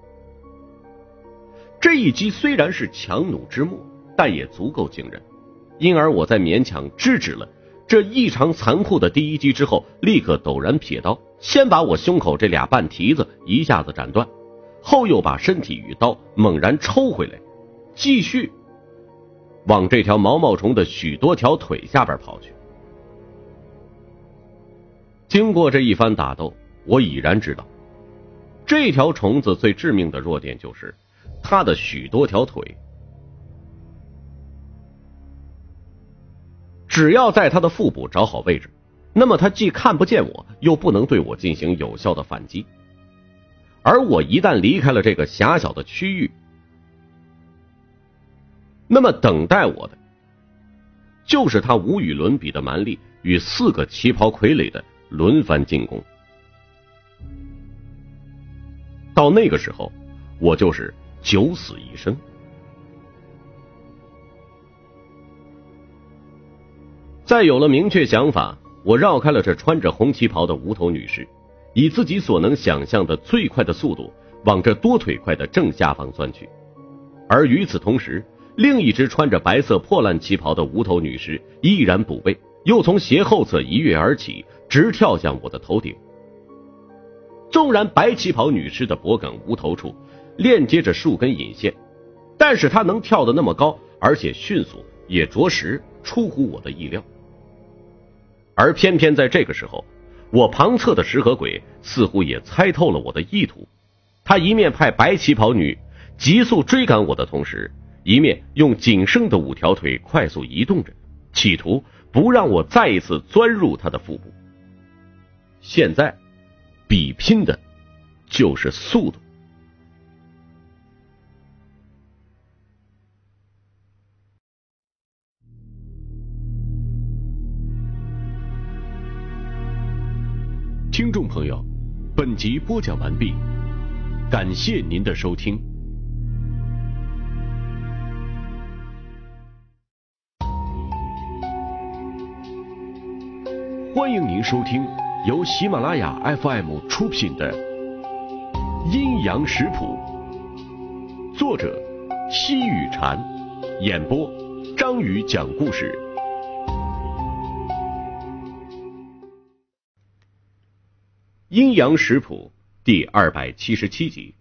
Speaker 1: 这一击虽然是强弩之末，但也足够惊人，因而我在勉强制止了这异常残酷的第一击之后，立刻陡然撇刀，先把我胸口这2半蹄子一下子斩断，后又把身体与刀猛然抽回来，继续往这条毛毛虫的许多条腿下边跑去。经过这一番打斗，我已然知道，这条虫子最致命的弱点就是它的许多条腿。只要在它的腹部找好位置，那么它既看不见我，又不能对我进行有效的反击。而我一旦离开了这个狭小的区域，那么等待我的就是他无与伦比的蛮力与4个旗袍傀儡的轮番进攻。到那个时候，我就是九死一生。再有了明确想法，我绕开了这穿着红旗袍的无头女尸，以自己所能想象的最快的速度往这多腿块的正下方钻去。而与此同时，另一只穿着白色破烂旗袍的无头女尸依然补位，又从斜后侧一跃而起，直跳向我的头顶。 纵然白旗袍女尸的脖颈无头处链接着数根引线，但是她能跳得那么高，而且迅速，也着实出乎我的意料。而偏偏在这个时候，我旁侧的石河鬼似乎也猜透了我的意图，他一面派白旗袍女急速追赶我的同时，一面用仅剩的5条腿快速移动着，企图不让我再一次钻入他的腹部。现在比拼的就是速度。
Speaker 3: 听众朋友，本集播讲完毕，感谢您的收听。欢迎您收听由喜马拉雅 FM 出品的《阴阳食谱》，作者西雨禅，演播张宇讲故事。
Speaker 1: 阴阳食谱第277集。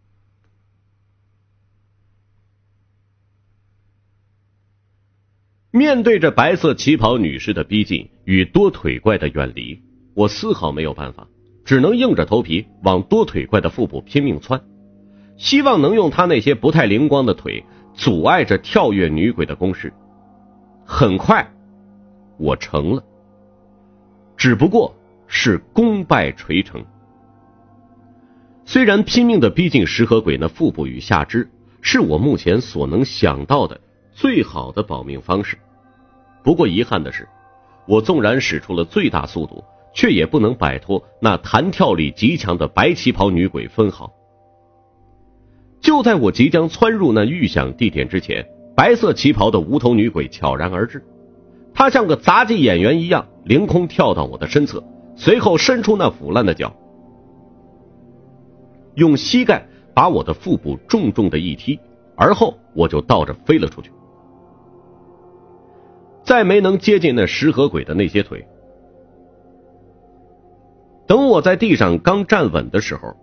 Speaker 1: 面对着白色旗袍女尸的逼近与多腿怪的远离，我丝毫没有办法，只能硬着头皮往多腿怪的腹部拼命窜，希望能用他那些不太灵光的腿阻碍着跳跃女鬼的攻势。很快我成了，只不过是功败垂成。虽然拼命的逼近石河鬼那腹部与下肢是我目前所能想到的最好的保命方式，不过遗憾的是，我纵然使出了最大速度，却也不能摆脱那弹跳力极强的白旗袍女鬼分毫。就在我即将窜入那预想地点之前，白色旗袍的无头女鬼悄然而至，她像个杂技演员一样凌空跳到我的身侧，随后伸出那腐烂的脚，用膝盖把我的腹部重重的一踢，而后我就倒着飞了出去。再没能接近那石河鬼的那些腿，等我在地上刚站稳的时候，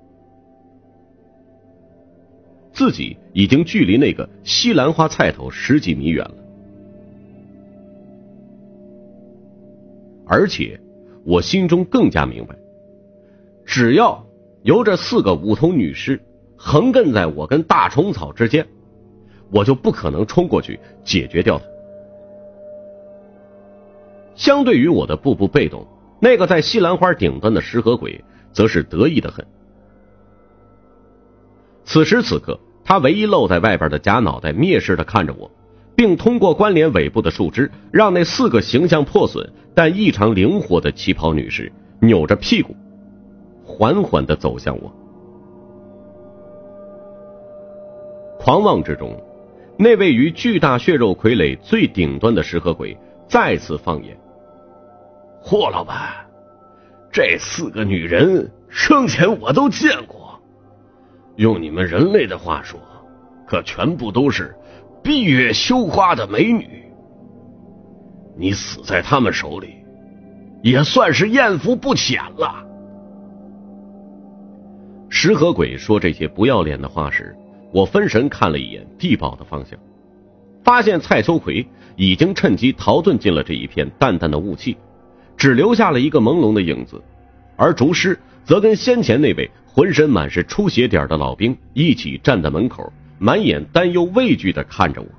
Speaker 1: 自己已经距离那个西兰花菜头10几米远了。而且我心中更加明白，只要由这4个无头女尸横亘在我跟大虫草之间，我就不可能冲过去解决掉它。相对于我的步步被动，那个在西兰花顶端的石河鬼则是得意的很。此时此刻，他唯一露在外边的假脑袋蔑视地看着我，并通过关联尾部的树枝，让那4个形象破损但异常灵活的旗袍女尸扭着屁股缓缓地走向我。狂妄之中，那位于巨大血肉傀儡最顶端的石河鬼再次放言：
Speaker 4: 霍老板，这4个女人生前我都见过，用你们人类的话说，可全部都是闭月羞花的美女。你死在他们手里，也算是艳福不浅了。
Speaker 1: 石河鬼说这些不要脸的话时，我分神看了一眼地堡的方向，发现蔡秋葵已经趁机逃遁进了这一片淡淡的雾气，只留下了一个朦胧的影子，而竹师则跟先前那位浑身满是出血点的老兵一起站在门口，满眼担忧畏惧地看着我。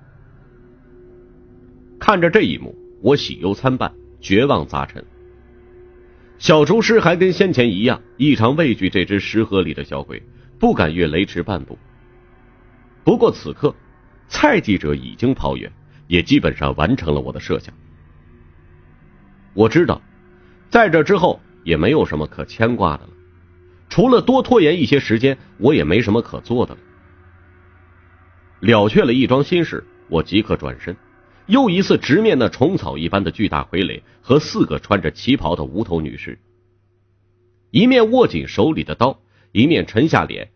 Speaker 1: 看着这一幕，我喜忧参半，绝望杂陈。小竹师还跟先前一样，异常畏惧这只石河里的小鬼，不敢越雷池半步。不过此刻，蔡记者已经跑远，也基本上完成了我的设想。我知道，在这之后也没有什么可牵挂的了，除了多拖延一些时间，我也没什么可做的了。了却了一桩心事，我即刻转身，又一次直面那虫草一般的巨大傀儡和4个穿着旗袍的无头女尸，一面握紧手里的刀，一面沉下脸。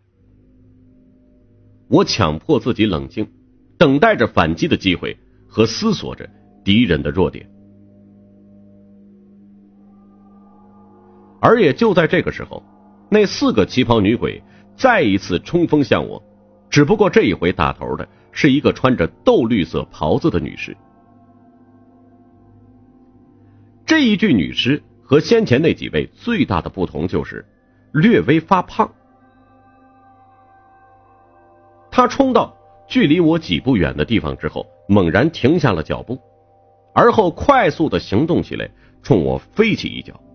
Speaker 1: 我强迫自己冷静，等待着反击的机会和思索着敌人的弱点。而也就在这个时候， 那4个旗袍女鬼再一次冲锋向我，只不过这一回打头的是一个穿着豆绿色袍子的女尸。这一具女尸和先前那几位最大的不同就是略微发胖。她冲到距离我几步远的地方之后，猛然停下了脚步，而后快速的行动起来，冲我飞起一脚。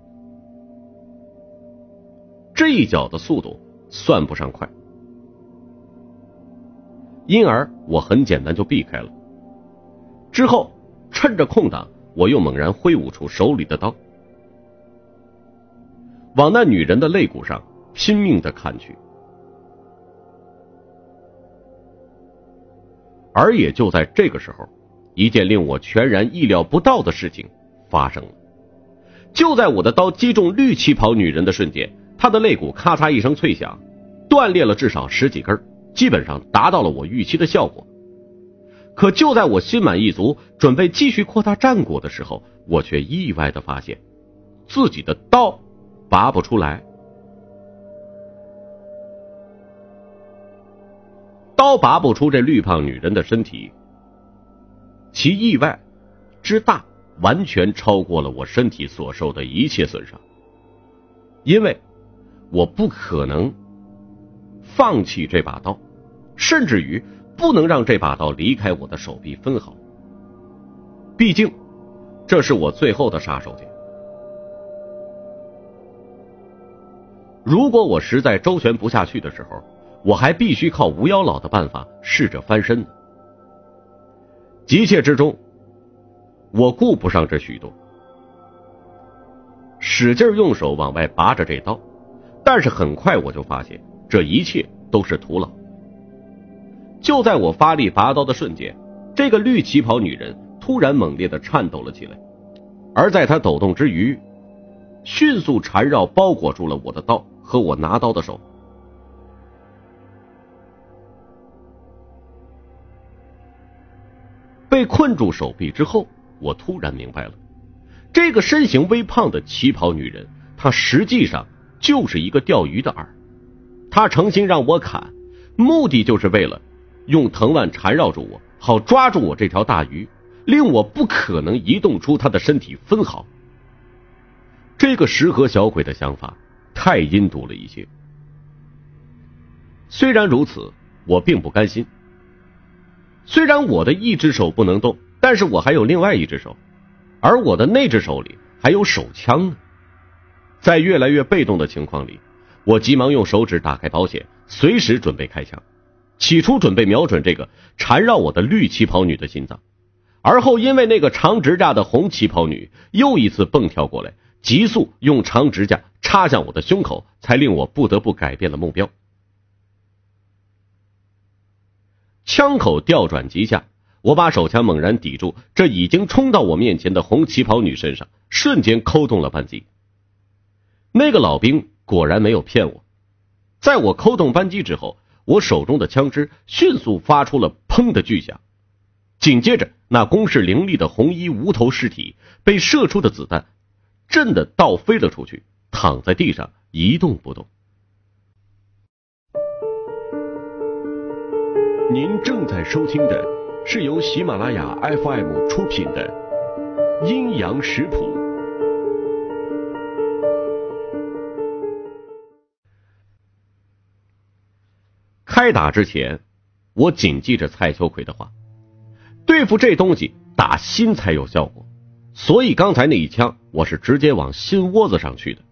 Speaker 1: 这一脚的速度算不上快，因而我很简单就避开了。之后趁着空档，我又猛然挥舞出手里的刀，往那女人的肋骨上拼命的砍去。而也就在这个时候，一件令我全然意料不到的事情发生了。就在我的刀击中绿旗袍女人的瞬间，她的肋骨咔嚓一声脆响，断裂了至少10几根，基本上达到了我预期的效果。可就在我心满意足准备继续扩大战果的时候，我却意外的发现自己的刀拔不出来。刀拔不出这绿胖女人的身体，其意外之大完全超过了我身体所受的一切损伤，因为我不可能放弃这把刀，甚至于不能让这把刀离开我的手臂分毫。毕竟这是我最后的杀手锏。如果我实在周旋不下去的时候，我还必须靠吴妖老的办法试着翻身呢。急切之中，我顾不上这许多，使劲用手往外拔着这刀，但是很快我就发现这一切都是徒劳。就在我发力拔刀的瞬间，这个绿旗袍女人突然猛烈的颤抖了起来，而在她抖动之余，迅速缠绕包裹住了我的刀和我拿刀的手。被困住手臂之后，我突然明白了，这个身形微胖的旗袍女人，她实际上就是一个钓鱼的饵。她诚心让我砍，目的就是为了用藤蔓缠绕住我，好抓住我这条大鱼，令我不可能移动出她的身体分毫。这个食河小鬼的想法太阴毒了一些。虽然如此，我并不甘心。虽然我的一只手不能动，但是我还有另外一只手，而我的那只手里还有手枪呢。在越来越被动的情况里，我急忙用手指打开保险，随时准备开枪。起初准备瞄准这个缠绕我的绿旗袍女的心脏，而后因为那个长指甲的红旗袍女又一次蹦跳过来，急速用长指甲插向我的胸口，才令我不得不改变了目标。枪口调转即下，我把手枪猛然抵住这已经冲到我面前的红旗袍女身上，瞬间扣动了扳机。那个老兵果然没有骗我，在我扣动扳机之后，我手中的枪支迅速发出了砰的巨响，紧接着那攻势凌厉的红衣无头尸体被射出的子弹震得倒飞了出去，躺在地上一动不动。
Speaker 3: 您正在收听的是由喜马拉雅 FM 出品的《阴阳食谱》。
Speaker 1: 开打之前，我谨记着蔡秋奎的话，对付这东西打心才有效果，所以刚才那一枪我是直接往心窝子上去的。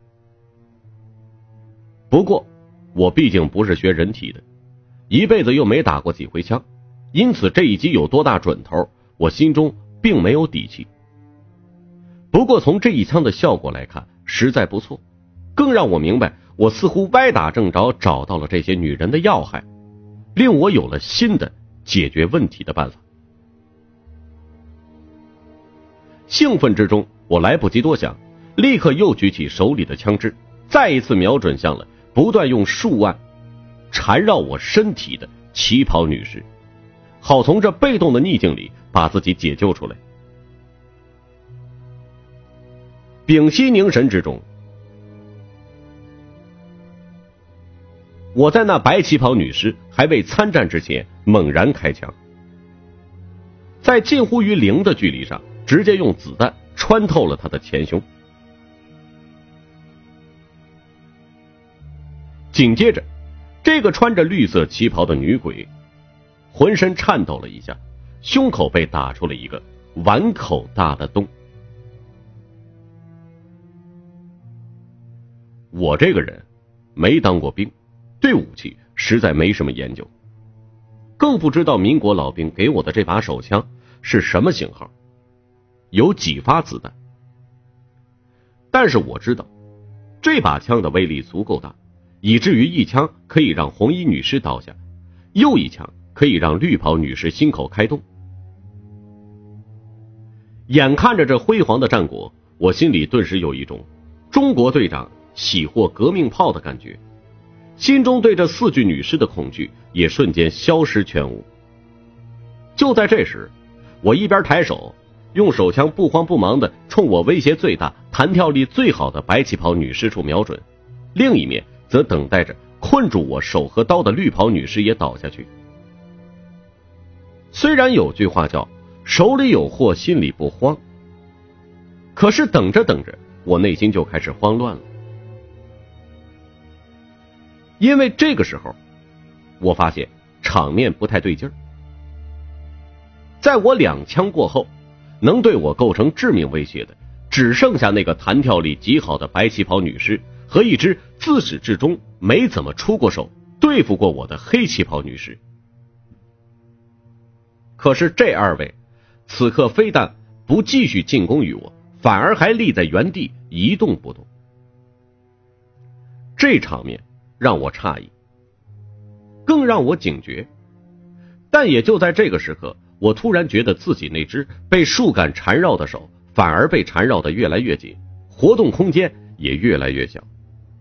Speaker 1: 不过我毕竟不是学人体的，一辈子又没打过几回枪，因此这一击有多大准头，我心中并没有底气。不过从这一枪的效果来看，实在不错，更让我明白我似乎歪打正着找到了这些女人的要害，令我有了新的解决问题的办法。兴奋之中，我来不及多想，立刻又举起手里的枪支，再一次瞄准向了不断用树腕缠绕我身体的旗袍女士，好从这被动的逆境里把自己解救出来。屏息凝神之中， 我在那白旗袍女尸还未参战之前猛然开枪，在近乎于零的距离上直接用子弹穿透了她的前胸。紧接着，这个穿着绿色旗袍的女鬼浑身颤抖了一下，胸口被打出了一个碗口大的洞。我这个人没当过兵，对武器实在没什么研究，更不知道民国老兵给我的这把手枪是什么型号，有几发子弹。但是我知道这把枪的威力足够大，以至于一枪可以让红衣女尸倒下，又一枪可以让绿袍女尸心口开洞。眼看着这辉煌的战果，我心里顿时有一种中国队长喜获革命炮的感觉，心中对这4具女尸的恐惧也瞬间消失全无。就在这时，我一边抬手用手枪不慌不忙地冲我威胁最大、弹跳力最好的白旗袍女尸处瞄准，另一面则等待着困住我手和刀的绿袍女尸也倒下去。虽然有句话叫手里有货心里不慌，可是等着等着，我内心就开始慌乱了。因为这个时候我发现场面不太对劲儿。在我2枪过后，能对我构成致命威胁的只剩下那个弹跳力极好的白旗袍女尸和一只自始至终没怎么出过手对付过我的黑旗袍女尸。可是这2位此刻非但不继续进攻于我，反而还立在原地一动不动。这场面让我诧异，更让我警觉。但也就在这个时刻，我突然觉得自己那只被树干缠绕的手反而被缠绕得越来越紧，活动空间也越来越小。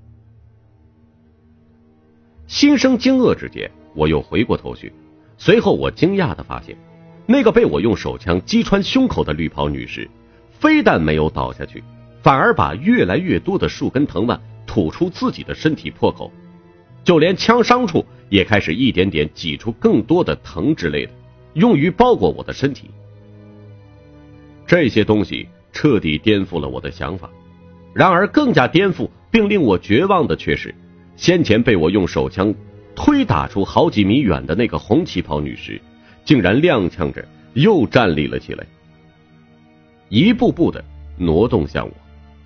Speaker 1: 心生惊愕之间，我又回过头去，随后我惊讶地发现，那个被我用手枪击穿胸口的绿袍女尸非但没有倒下去，反而把越来越多的树根藤蔓吐出自己的身体破口，就连枪伤处也开始一点点挤出更多的藤之类的，用于包裹我的身体。这些东西彻底颠覆了我的想法，然而更加颠覆并令我绝望的却是，先前被我用手枪推打出好几米远的那个红旗袍女尸竟然踉跄着又站立了起来，一步步的挪动向我。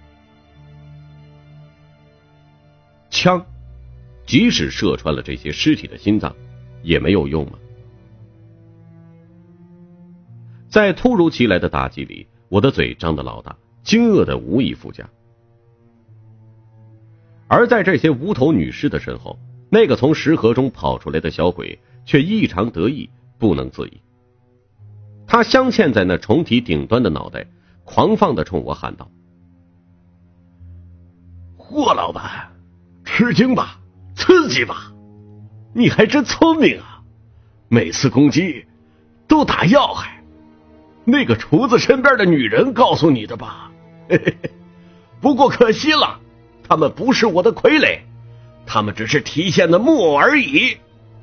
Speaker 1: 枪即使射穿了这些尸体的心脏也没有用吗？在突如其来的打击里，我的嘴张得老大，惊愕的无以复加。而在这些无头女尸的身后，那个从石河中跑出来的小鬼却异常得意，不能自已。他镶嵌在那虫体顶端的脑袋狂放地冲我喊道：
Speaker 4: 霍老板，吃惊吧，刺激吧，你还真聪明啊，每次攻击都打要害，那个厨子身边的女人告诉你的吧？嘿嘿嘿，不过可惜了，他们不是我的傀儡，他们只是提线的木偶而已。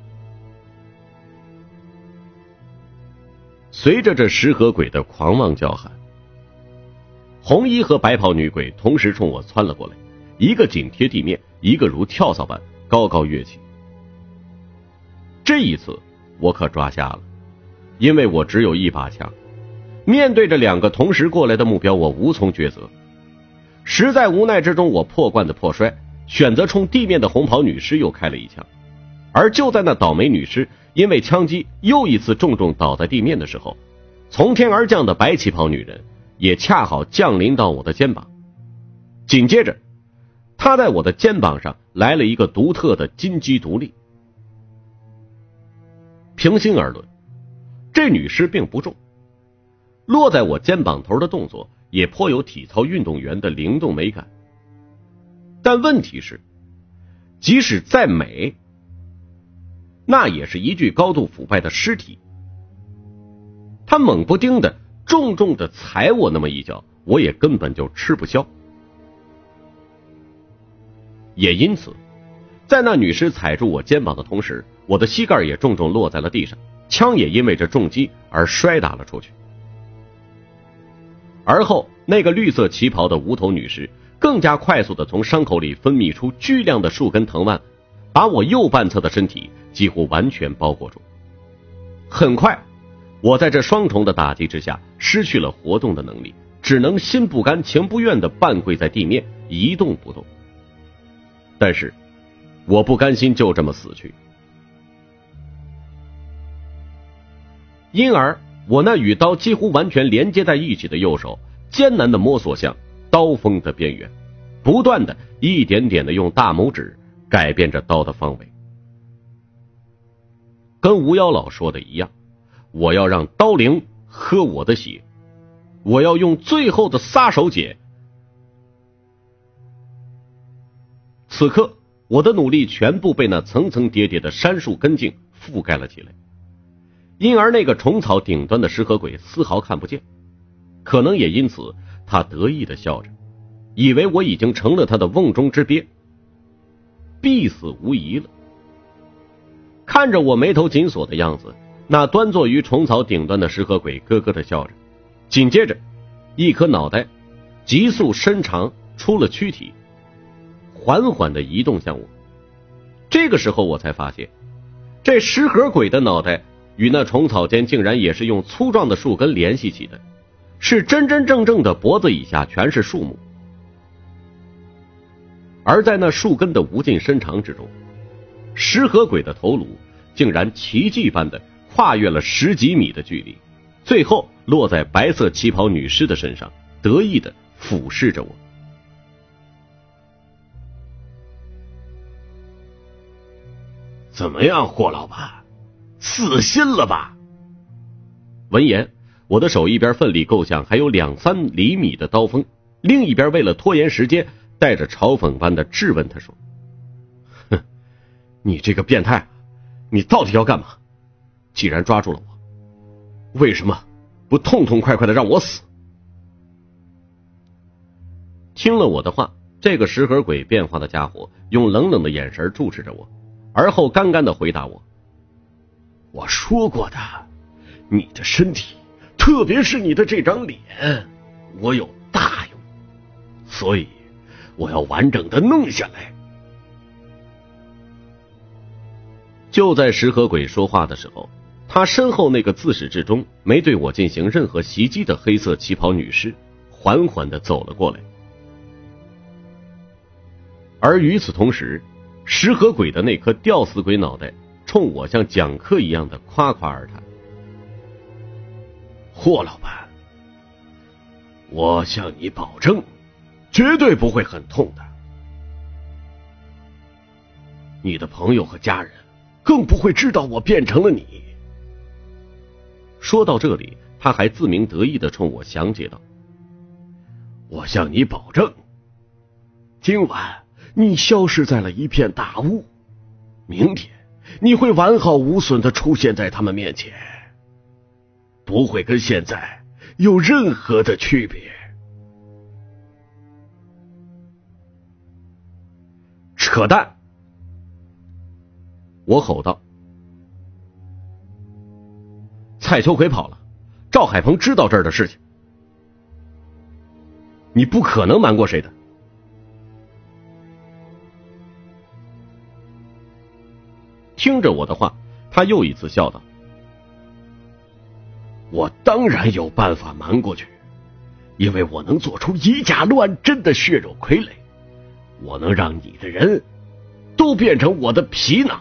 Speaker 1: 随着这石河鬼的狂妄叫喊，红衣和白袍女鬼同时冲我窜了过来，一个紧贴地面，一个如跳蚤般高高跃起。这一次我可抓瞎了，因为我只有一把枪，面对着2个同时过来的目标，我无从抉择。实在无奈之中，我破罐子破摔，选择冲地面的红袍女尸又开了一枪。而就在那倒霉女尸因为枪击又一次重重倒在地面的时候，从天而降的白旗袍女人也恰好降临到我的肩膀。紧接着，她在我的肩膀上来了一个独特的金鸡独立。平心而论，这女尸并不重，落在我肩膀头的动作也颇有体操运动员的灵动美感。但问题是，即使再美，那也是一具高度腐败的尸体。他猛不丁的重重的踩我那么一脚，我也根本就吃不消。也因此， 在那女尸踩住我肩膀的同时，我的膝盖也重重落在了地上，枪也因为这重击而摔打了出去。而后那个绿色旗袍的无头女尸更加快速地从伤口里分泌出巨量的数根藤蔓，把我右半侧的身体几乎完全包裹住。很快，我在这双重的打击之下失去了活动的能力，只能心不甘情不愿地半跪在地面一动不动。但是我不甘心就这么死去，因而我那与刀几乎完全连接在一起的右手艰难地摸索向刀锋的边缘，不断地一点点地用大拇指改变着刀的方位。跟吴妖老说的一样，我要让刀灵喝我的血，我要用最后的杀手锏。此刻我的努力全部被那层层叠叠的杉树根茎覆盖了起来，因而那个虫草顶端的食河鬼丝毫看不见，可能也因此他得意地笑着，以为我已经成了他的瓮中之鳖，必死无疑了。看着我眉头紧锁的样子，那端坐于虫草顶端的食河鬼咯咯地笑着，紧接着一颗脑袋急速伸长出了躯体，缓缓地移动向我。这个时候我才发现，这食河鬼的脑袋与那虫草间竟然也是用粗壮的树根联系起的，是真真正正的脖子以下全是树木。而在那树根的无尽伸长之中，食河鬼的头颅竟然奇迹般的跨越了10几米的距离，最后落在白色旗袍女尸的身上，得意的俯视着我。
Speaker 4: 怎么样，霍老板，死心了吧？
Speaker 1: 闻言，我的手一边奋力构想还有2-3厘米的刀锋，另一边为了拖延时间，带着嘲讽般的质问他说：哼，你这个变态，你到底要干嘛？既然抓住了我，为什么不痛痛快快的让我死？听了我的话，这个食河鬼变化的家伙用冷冷的眼神注视着我，而后干干的回答我：
Speaker 4: 我说过的，你的身体，特别是你的这张脸，我有大用，所以我要完整的弄下来。就在食河鬼说话的时候，他身后那个自始至终没对我进行任何袭击的黑色旗袍女尸缓缓地走了过来。而与此同时，食河鬼的那颗吊死鬼脑袋冲我像讲课一样的夸夸而谈：霍老板，我向你保证，绝对不会很痛的，你的朋友和家人更不会知道我变成了你。说到这里，他还自鸣得意地冲我详解道：我向你保证，今晚你消失在了一片大雾，明天你会完好无损地出现在他们面前，不会跟现在有任何的区别。扯淡！我吼道。蔡秋奎跑了，赵海鹏知道这儿的事情，你不可能瞒过谁的。听着我的话，他又一次笑道：我当然有办法瞒过去，因为我能做出以假乱真的血肉傀儡，我能让你的人都变成我的皮囊。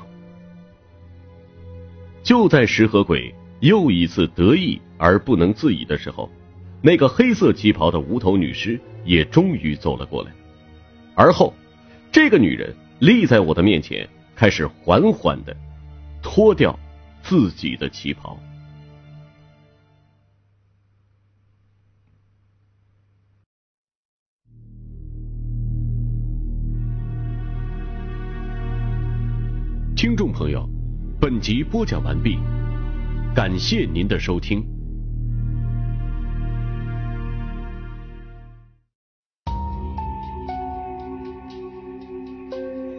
Speaker 4: 就在食河鬼又一次得意而不能自已的时候，那个黑色旗袍的无头女尸也终于走了过来，而后这个女人立在我的面前，开始缓缓地脱掉自己的旗袍。
Speaker 3: 听众朋友，本集播讲完毕，感谢您的收听。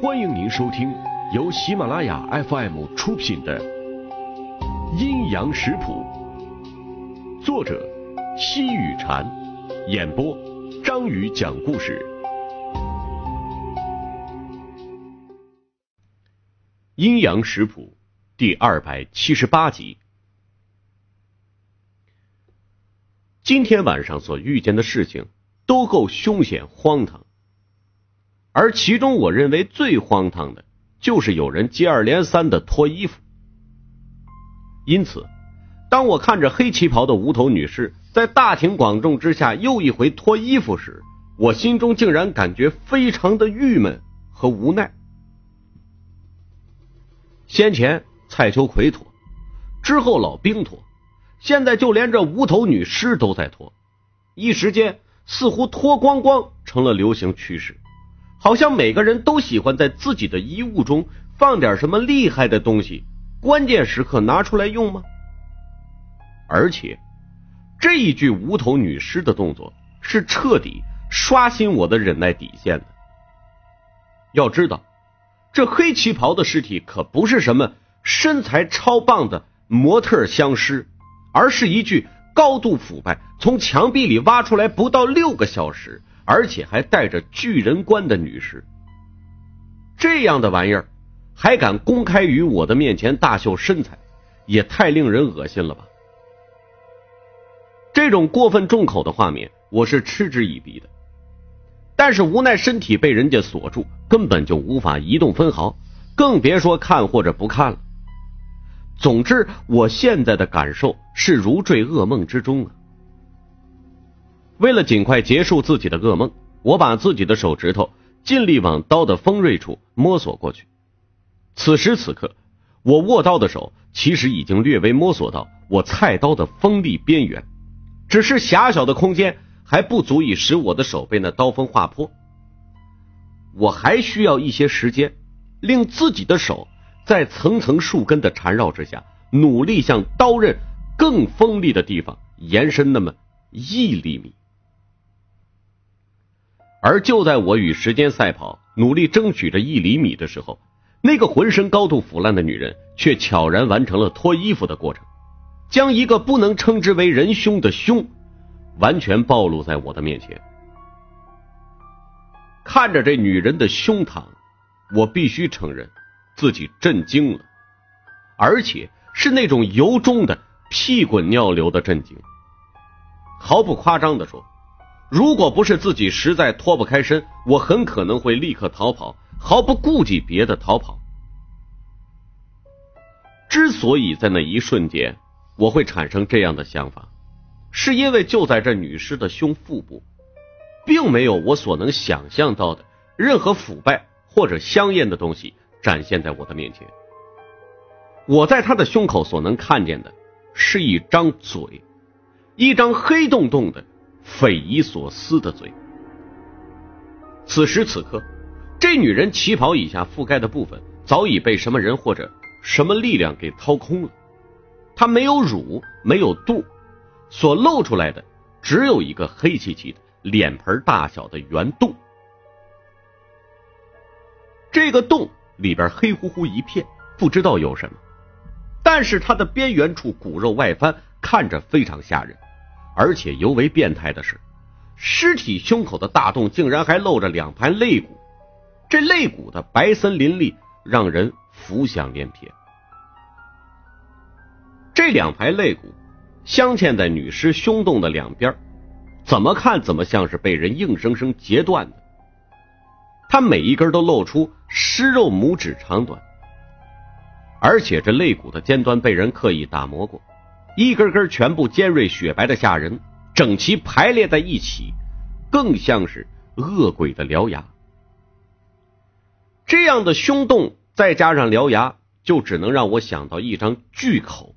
Speaker 3: 欢迎您收听由喜马拉雅 FM 出品的《阴阳食谱》，作者西雨禅，演播张宇讲故事。阴阳食谱第278集。今天晚上所遇见的事情都够凶险荒唐，而其中我认为最荒唐的就是有人接二连三的脱衣服。因此当我看着黑旗袍的无头女士在大庭广众之下又一回脱衣服时，我心中竟然感觉非常的郁闷和无奈。先前蔡秋葵脱，之后老兵脱，现在就连这无头女尸都在脱，一时间似乎脱光光成了流行趋势，好像每个人都喜欢在自己的衣物中放点什么厉害的东西，关键时刻拿出来用吗？而且这一具无头女尸的动作是彻底刷新我的忍耐底线的。要知道这黑旗袍的尸体可不是什么身材超棒的模特相尸，而是一具高度腐败从墙壁里挖出来不到6个小时，而且还带着巨人观的女尸。这样的玩意儿还敢公开于我的面前大秀身材，也太令人恶心了吧。这种过分重口的画面我是嗤之以鼻的，但是无奈身体被人家锁住，根本就无法移动分毫，更别说看或者不看了。总之我现在的感受是如坠噩梦之中啊。为了尽快结束自己的噩梦，我把自己的手指头尽力往刀的锋锐处摸索过去。此时此刻我握刀的手其实已经略微摸索到我菜刀的锋利边缘，只是狭小的空间还不足以使我的手被那刀锋划破。我还需要一些时间，令自己的手在层层树根的缠绕之下，努力向刀刃更锋利的地方延伸那么1厘米。而就在我与时间赛跑，努力争取着1厘米的时候，那个浑身高度腐烂的女人却悄然完成了脱衣服的过程，将一个不能称之为人胸的胸完全暴露在我的面前。看着这女人的胸膛，我必须承认自己震惊了，而且是那种由衷的屁滚尿流的震惊。毫不夸张地说，如果不是自己实在脱不开身，我很可能会立刻逃跑，毫不顾忌别的逃跑。之所以在那一瞬间我会产生这样的想法，是因为就在这女尸的胸腹部，并没有我所能想象到的任何腐败或者香艳的东西展现在我的面前。我在她的胸口所能看见的是一张嘴，一张黑洞洞的匪夷所思的嘴。此时此刻，这女人旗袍以下覆盖的部分早已被什么人或者什么力量给掏空了，她没有乳，没有肚，所露出来的只有一个黑漆漆的脸盆大小的圆洞。这个洞里边黑乎乎一片，不知道有什么，但是它的边缘处骨肉外翻，看着非常吓人。而且尤为变态的是，尸体胸口的大洞竟然还露着2盘肋骨，这肋骨的白森林立，让人浮想联翩。这2排肋骨镶嵌在女尸胸洞的两边，怎么看怎么像是被人硬生生截断的。它每一根都露出尸肉拇指长短，而且这肋骨的尖端被人刻意打磨过，一根根全部尖锐雪白的吓人，整齐排列在一起，更像是恶鬼的獠牙。这样的胸洞再加上獠牙，就只能让我想到一张巨口。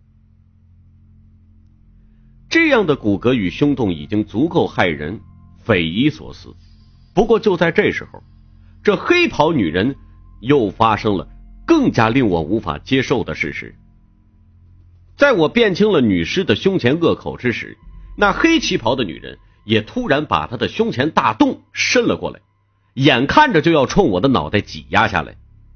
Speaker 3: 这样的骨骼与胸洞已经足够骇人，匪夷所思。不过就在这时候，这黑袍女人又发生了更加令我无法接受的事实。在我辨清了女尸的胸前颚口之时，那黑旗袍的女人也突然把她的胸前大洞伸了过来，
Speaker 1: 眼看着就要冲我的脑袋挤压下来。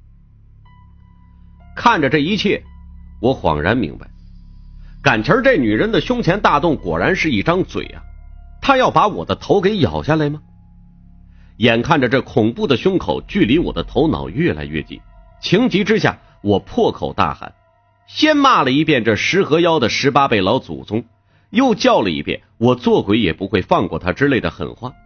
Speaker 1: 看着这一切，我恍然明白，感情这女人的胸前大洞果然是一张嘴啊，她要把我的头给咬下来吗？眼看着这恐怖的胸口距离我的头脑越来越近，情急之下，我破口大喊，先骂了一遍这石河妖的18辈老祖宗，又叫了一遍我做鬼也不会放过他之类的狠话。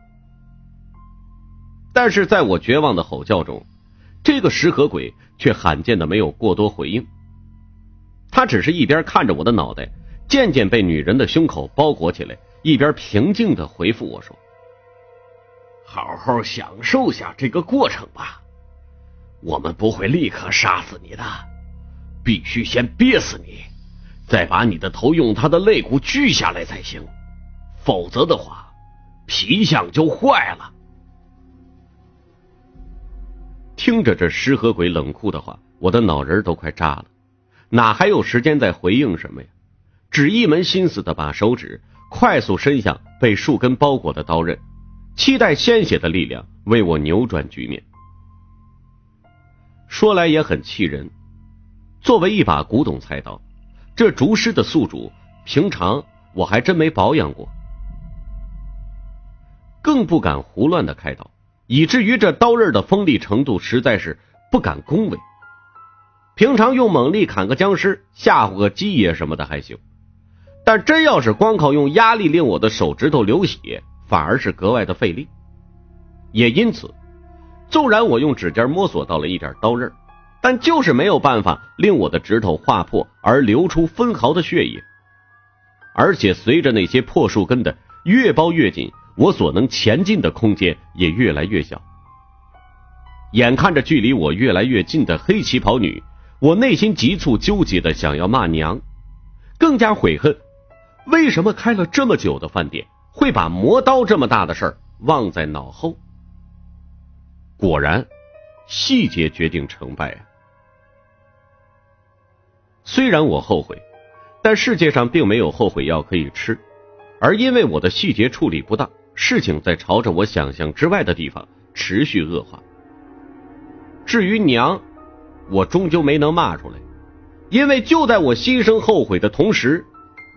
Speaker 1: 但是在我绝望的吼叫中，这个石河鬼却罕见的没有过多回应，他只是一边看着我的脑袋渐渐被女人的胸口包裹起来，一边平静的回复我说，
Speaker 4: 好好享受下这个过程吧，我们不会立刻杀死你的，必须先憋死你，再把你的头用他的肋骨锯下来才行，否则的话皮相就坏了。
Speaker 1: 听着这石河鬼冷酷的话，我的脑仁都快炸了，哪还有时间再回应什么呀？只一门心思的把手指快速伸向被树根包裹的刀刃，期待鲜血的力量为我扭转局面。说来也很气人，作为一把古董菜刀，这竹师的宿主平常我还真没保养过，更不敢胡乱的开刀，以至于这刀刃的锋利程度实在是不敢恭维。平常用猛力砍个僵尸，吓唬个鸡爷什么的还行，但真要是光靠用压力令我的手指头流血，反而是格外的费力。也因此，纵然我用指尖摸索到了一点刀刃，但就是没有办法令我的指头划破而流出分毫的血液。而且随着那些破树根的越包越紧，我所能前进的空间也越来越小。眼看着距离我越来越近的黑旗袍女，我内心急促纠结的想要骂娘，更加悔恨为什么开了这么久的饭店会把磨刀这么大的事儿忘在脑后。果然细节决定成败啊！虽然我后悔，但世界上并没有后悔药可以吃，而因为我的细节处理不当，事情在朝着我想象之外的地方持续恶化。至于娘，我终究没能骂出来，因为就在我心生后悔的同时，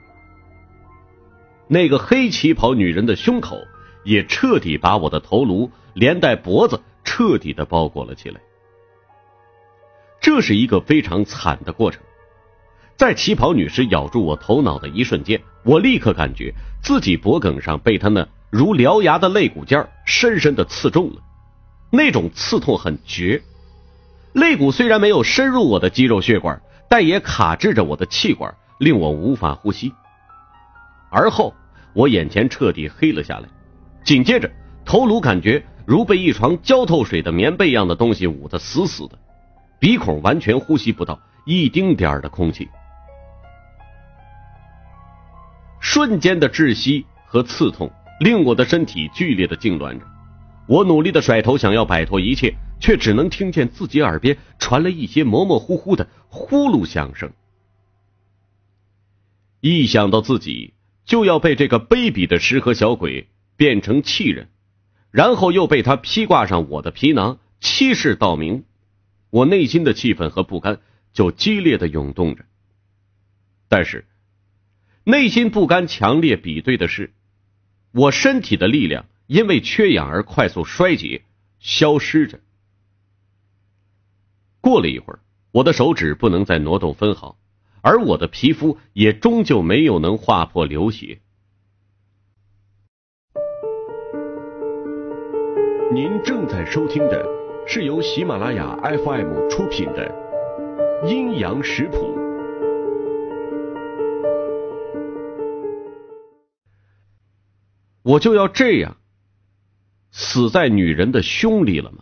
Speaker 1: 那个黑旗袍女人的胸口也彻底把我的头颅连带脖子彻底的包裹了起来。这是一个非常惨的过程。在旗袍女士咬住我头脑的一瞬间，我立刻感觉自己脖颈上被她那如獠牙的肋骨尖深深的刺中了，那种刺痛很绝。肋骨虽然没有深入我的肌肉血管，但也卡制着我的气管，令我无法呼吸。而后我眼前彻底黑了下来，紧接着头颅感觉如被一床浇透水的棉被一样的东西捂得死死的，鼻孔完全呼吸不到一丁点的空气。瞬间的窒息和刺痛令我的身体剧烈的痉挛着，我努力的甩头想要摆脱一切，却只能听见自己耳边传来一些模模糊糊的呼噜响声。一想到自己就要被这个卑鄙的石河小鬼变成气人，然后又被他披挂上我的皮囊，欺世盗名，我内心的气愤和不甘就激烈的涌动着。但是内心不甘强烈比对的是，我身体的力量因为缺氧而快速衰竭消失着。过了一会儿，我的手指不能再挪动分毫，而我的皮肤也终究没有能划破流血。
Speaker 3: 您正在收听的是由喜马拉雅 FM 出品的《阴阳食谱》。
Speaker 1: 我就要这样死在女人的胸里了吗？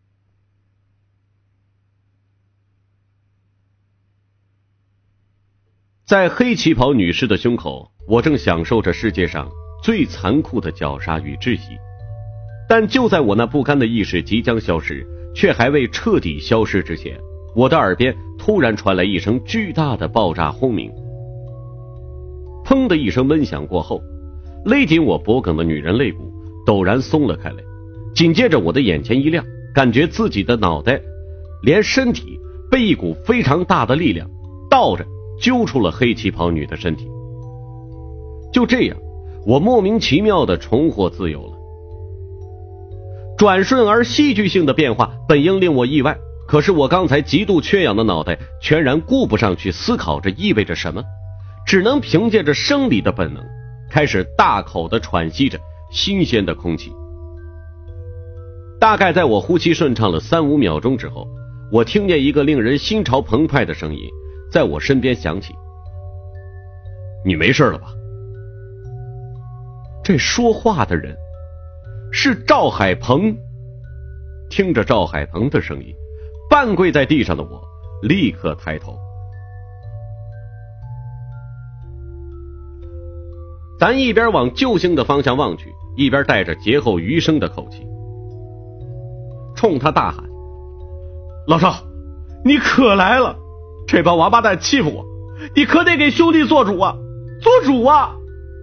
Speaker 1: 在黑旗袍女士的胸口，我正享受着世界上最残酷的绞杀与窒息。但就在我那不甘的意识即将消失，却还未彻底消失之前，我的耳边突然传来一声巨大的爆炸轰鸣。砰的一声闷响过后，勒紧我脖颈的女人肋骨陡然松了开来， 紧接着我的眼前一亮，感觉自己的脑袋连身体被一股非常大的力量倒着揪出了黑旗袍女的身体。就这样，我莫名其妙地重获自由了。转瞬而戏剧性的变化本应令我意外，可是我刚才极度缺氧的脑袋全然顾不上去思考这意味着什么，只能凭借着生理的本能，开始大口地喘息着新鲜的空气。大概在我呼吸顺畅了3-5秒钟之后，我听见一个令人心潮澎湃的声音在我身边响起：“你没事了吧？”这说话的人是赵海鹏。听着赵海鹏的声音，半跪在地上的我立刻抬头。咱一边往救星的方向望去，一边带着劫后余生的口气，冲他大喊：“老赵，你可来了！这帮王八蛋欺负我，你可得给兄弟做主啊，做主啊！”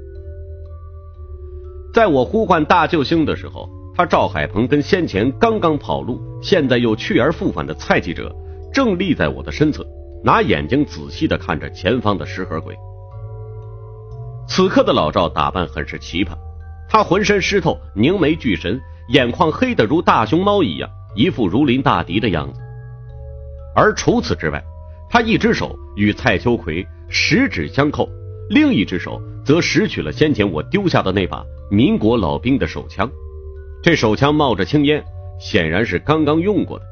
Speaker 1: 在我呼唤大救星的时候，他赵海鹏跟先前刚刚跑路，现在又去而复返的蔡记者正立在我的身侧，拿眼睛仔细地看着前方的食盒鬼。此刻的老赵打扮很是奇葩，他浑身湿透，凝眉聚神，眼眶黑得如大熊猫一样，一副如临大敌的样子。而除此之外，他一只手与蔡秋葵十指相扣，另一只手则拾取了先前我丢下的那把民国老兵的手枪。这手枪冒着青烟，显然是刚刚用过的。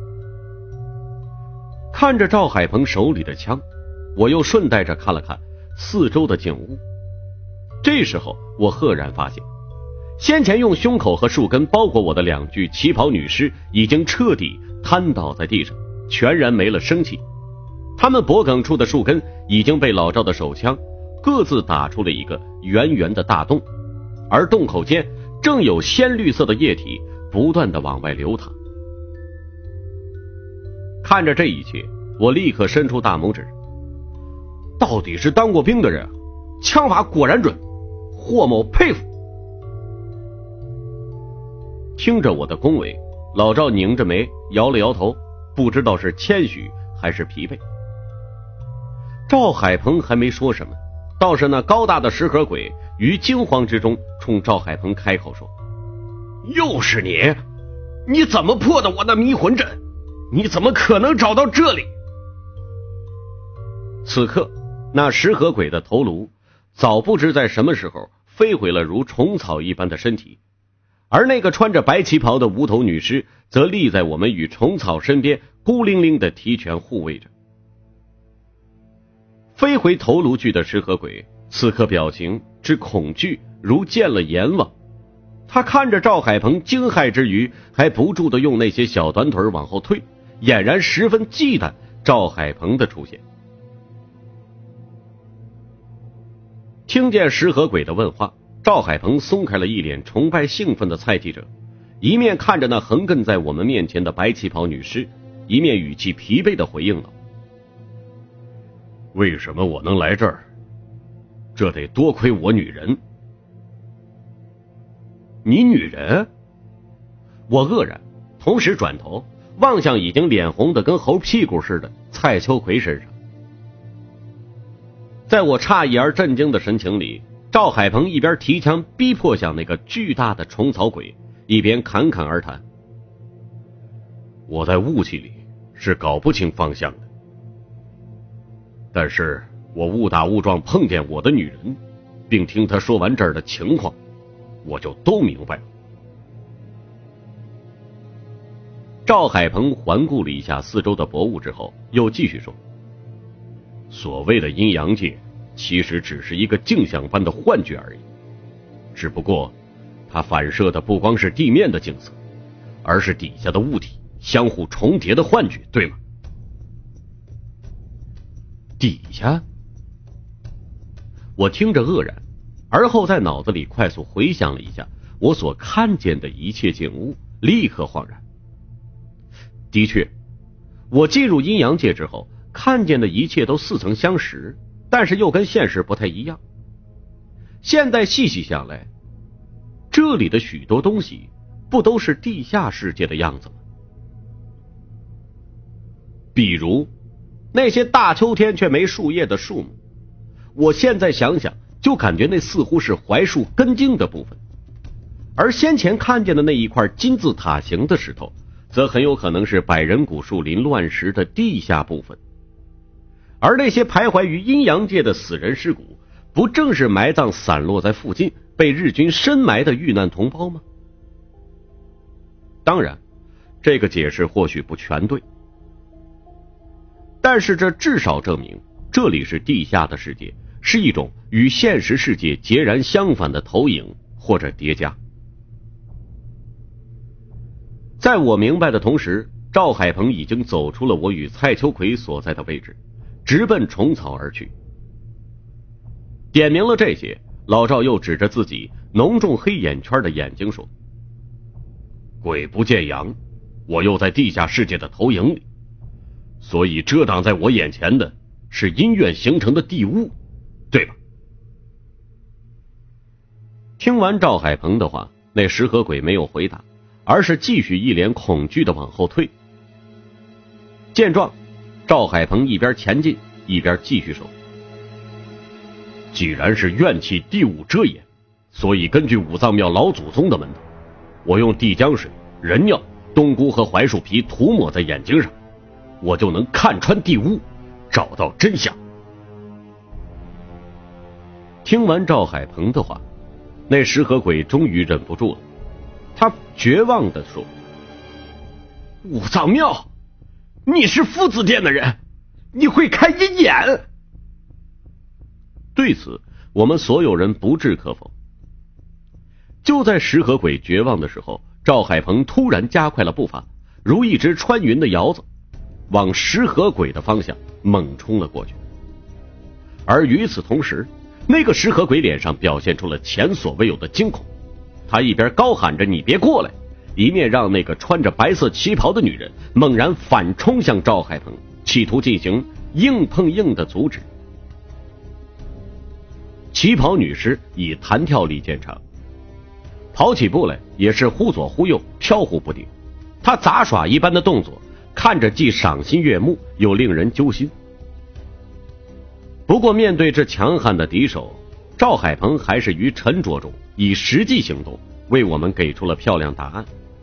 Speaker 1: 看着赵海鹏手里的枪，我又顺带着看了看四周的景物。这时候我赫然发现，先前用胸口和树根包裹我的2具旗袍女尸已经彻底瘫倒在地上，全然没了生气。他们脖颈处的树根已经被老赵的手枪各自打出了一个圆圆的大洞，而洞口间正有鲜绿色的液体不断地往外流淌。看着这一切，我立刻伸出大拇指。到底是当过兵的人，枪法果然准，霍某佩服。听着我的恭维，老赵拧着眉摇了摇头，不知道是谦虚还是疲惫。赵海鹏还没说什么，倒是那高大的食盒鬼于惊慌之中冲赵海鹏开口说：“
Speaker 4: 又是你？你怎么破的我那迷魂阵？你怎么可能找到这里？”
Speaker 1: 此刻那食盒鬼的头颅早不知在什么时候飞回了如虫草一般的身体，而那个穿着白旗袍的无头女尸则立在我们与虫草身边，孤零零的提拳护卫着。飞回头颅具的食盒鬼此刻表情之恐惧如见了阎王，他看着赵海鹏惊骇之余，还不住地用那些小短腿往后退，俨然十分忌惮赵海鹏的出现。听见食盒鬼的问话，赵海鹏松开了一脸崇拜兴奋的蔡记者，一面看着那横亘在我们面前的白旗袍女尸，一面语气疲惫地回应道：“
Speaker 4: 为什么我能来这儿？这得多亏我女人。”“
Speaker 1: 你女人？”我愕然，同时转头望向已经脸红的跟猴屁股似的蔡秋葵身上。在我诧异而震惊的神情里，赵海鹏一边提枪逼迫向那个巨大的虫草鬼，一边侃侃而谈：“
Speaker 4: 我在雾气里是搞不清方向的，但是我误打误撞碰见我的女人，并听她说完这儿的情况，我就都明白了。”
Speaker 1: 赵海鹏环顾了一下四周的薄雾之后，又继续说：“
Speaker 4: 所谓的阴阳界其实只是一个镜像般的幻觉而已，只不过它反射的不光是地面的景色，而是底下的物体相互重叠的幻觉，对吗？”“
Speaker 1: 底下？”我听着愕然，而后在脑子里快速回想了一下我所看见的一切景物，立刻恍然。的确，我进入阴阳界之后看见的一切都似曾相识，但是又跟现实不太一样。现在细细想来，这里的许多东西不都是地下世界的样子吗？比如那些大秋天却没树叶的树木，我现在想想就感觉那似乎是槐树根茎的部分，而先前看见的那一块金字塔形的石头，则很有可能是百人古树林乱石的地下部分。而那些徘徊于阴阳界的死人尸骨，不正是埋葬散落在附近被日军深埋的遇难同胞吗？当然，这个解释或许不全对，但是这至少证明这里是地下的世界，是一种与现实世界截然相反的投影或者叠加。在我明白的同时，赵海鹏已经走出了我与蔡秋奎所在的位置，直奔虫草而去。点明了这些，老赵又指着自己浓重黑眼圈的眼睛说：鬼不见阳，我又在地下世界的投影里，所以遮挡在我眼前的是阴怨形成的地雾，对吧？听完赵海鹏的话，那石河鬼没有回答，而是继续一脸恐惧的往后退。见状，赵海鹏一边前进一边继续说：既然是怨气地雾遮掩，所以根据五脏庙老祖宗的门道，我用地浆水、人尿、冬菇和槐树皮涂抹在眼睛上，我就能看穿地雾，找到真相。听完赵海鹏的话，那石河鬼终于忍不住了，他绝望地说：五脏庙，你是夫子殿的人，你会开阴眼。对此，我们所有人不置可否。就在石河鬼绝望的时候，赵海鹏突然加快了步伐，如一只穿云的鹞子，往石河鬼的方向猛冲了过去。而与此同时，那个石河鬼脸上表现出了前所未有的惊恐，他一边高喊着你别过来，一面让那个穿着白色旗袍的女人猛然反冲向赵海鹏，企图进行硬碰硬的阻止。旗袍女尸以弹跳力见长，跑起步来也是忽左忽右，飘忽不定。她杂耍一般的动作，看着既赏心悦目，又令人揪心。不过面对这强悍的敌手，赵海鹏还是于沉着中以实际行动为我们给出了漂亮答案。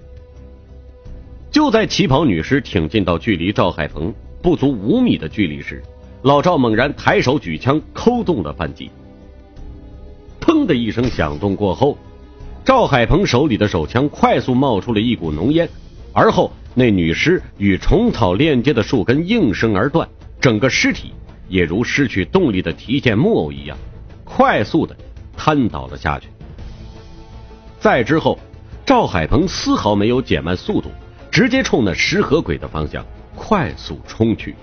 Speaker 1: 就在旗袍女尸挺进到距离赵海鹏不足5米的距离时，老赵猛然抬手举枪扣动了扳机。砰的一声响动过后，赵海鹏手里的手枪快速冒出了一股浓烟，而后那女尸与虫草链接的树根应声而断，整个尸体也如失去动力的提线木偶一样快速的瘫倒了下去。再之后，赵海鹏丝毫没有减慢速度，直接冲那石河鬼的方向快速冲去。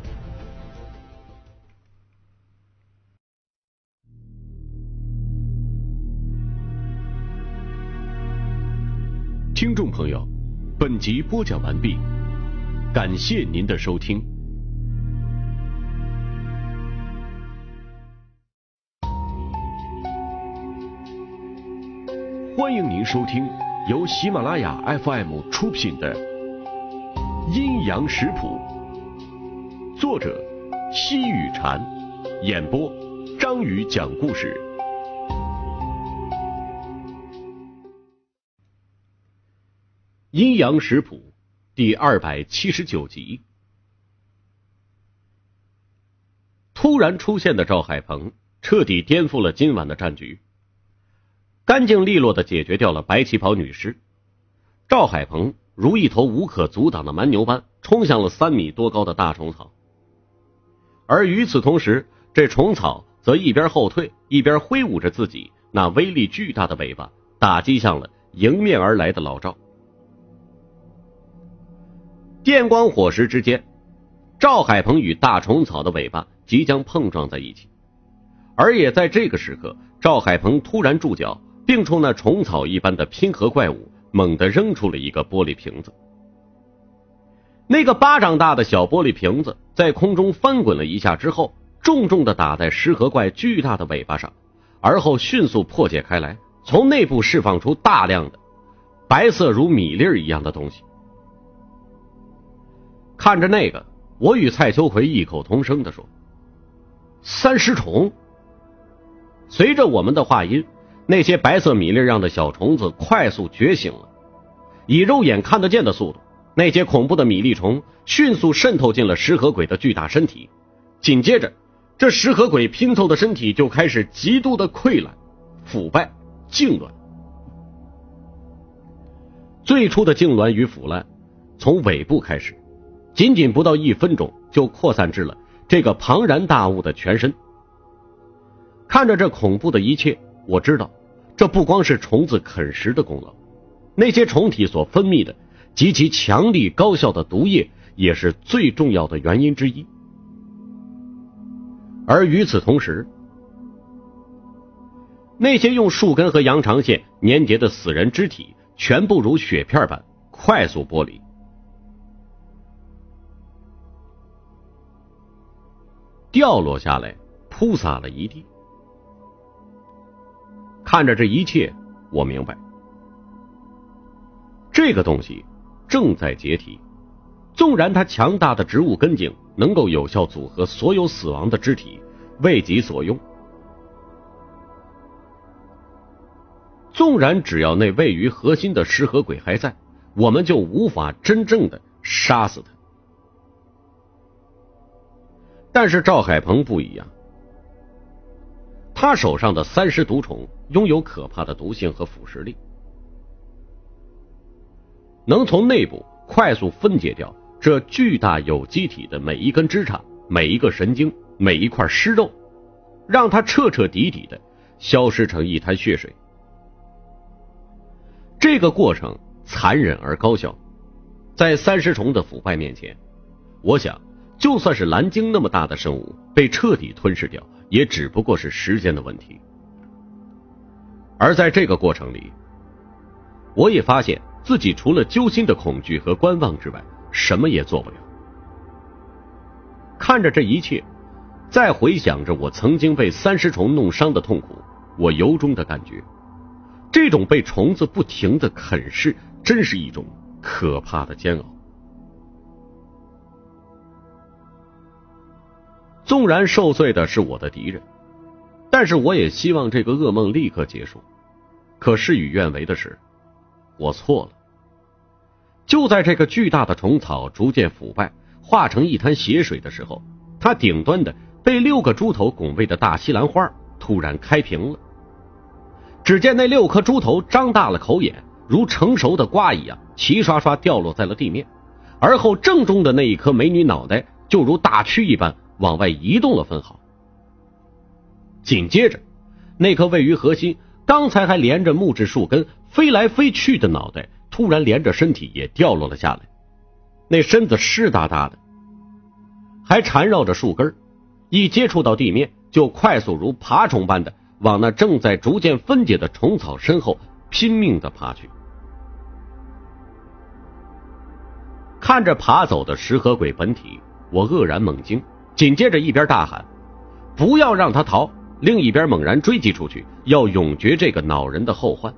Speaker 3: 听众朋友，本集播讲完毕，感谢您的收听。欢迎您收听由喜马拉雅 FM 出品的《阴阳食谱》，作者西雨禅，演播张宇讲故事。
Speaker 1: 阴阳食谱第279集。突然出现的赵海鹏彻底颠覆了今晚的战局，干净利落地解决掉了白旗袍女尸。赵海鹏如一头无可阻挡的蛮牛般冲向了3米多高的大虫草，而与此同时，这虫草则一边后退，一边挥舞着自己那威力巨大的尾巴，打击向了迎面而来的老赵。电光火石之间，赵海鹏与大虫草的尾巴即将碰撞在一起，而也在这个时刻，赵海鹏突然住脚，并冲那虫草一般的拼合怪物猛地扔出了一个玻璃瓶子。那个巴掌大的小玻璃瓶子在空中翻滚了一下之后，重重地打在石河怪巨大的尾巴上，而后迅速破解开来，从内部释放出大量的白色如米粒一样的东西。看着那个，我与蔡秋葵异口同声地说：“三尸虫。”随着我们的话音，那些白色米粒样的小虫子快速觉醒了，以肉眼看得见的速度，那些恐怖的米粒虫迅速渗透进了食河鬼的巨大身体。紧接着，这食河鬼拼凑的身体就开始极度的溃烂、腐败、痉挛。最初的痉挛与腐烂从尾部开始，仅仅不到1分钟就扩散至了这个庞然大物的全身。看着这恐怖的一切，我知道这不光是虫子啃食的功劳，那些虫体所分泌的极其强力高效的毒液也是最重要的原因之一。而与此同时，那些用树根和羊肠线粘结的死人肢体全部如雪片般快速剥离，掉落下来，铺洒了一地。看着这一切，我明白，这个东西正在解体。纵然它强大的植物根茎能够有效组合所有死亡的肢体，为己所用，纵然只要那位于核心的食河鬼还在，我们就无法真正的杀死他。但是赵海鹏不一样，他手上的三尸毒虫拥有可怕的毒性和腐蚀力，能从内部快速分解掉这巨大有机体的每一根枝杈、每一个神经、每一块尸肉，让它彻彻底底的消失成一滩血水。这个过程残忍而高效，在三尸虫的腐败面前，我想就算是蓝鲸那么大的生物被彻底吞噬掉，也只不过是时间的问题。而在这个过程里，我也发现自己除了揪心的恐惧和观望之外，什么也做不了。看着这一切，再回想着我曾经被三尸虫弄伤的痛苦，我由衷的感觉，这种被虫子不停的啃噬，真是一种可怕的煎熬。纵然受罪的是我的敌人，但是我也希望这个噩梦立刻结束。可事与愿违的是，我错了。就在这个巨大的虫草逐渐腐败，化成一滩血水的时候，它顶端的被6个猪头拱卫的大西兰花突然开屏了。只见那6颗猪头张大了口眼，如成熟的瓜一样齐刷刷掉落在了地面，而后正中的那一颗美女脑袋就如大蛆一般往外移动了分毫。紧接着，那颗位于核心刚才还连着木质树根飞来飞去的脑袋突然连着身体也掉落了下来，那身子湿哒哒的，还缠绕着树根，一接触到地面就快速如爬虫般的往那正在逐渐分解的虫草身后拼命的爬去。看着爬走的食河鬼本体，我愕然猛惊，紧接着一边大喊不要让他逃，另一边猛然追击出去，要永绝这个恼人的后患。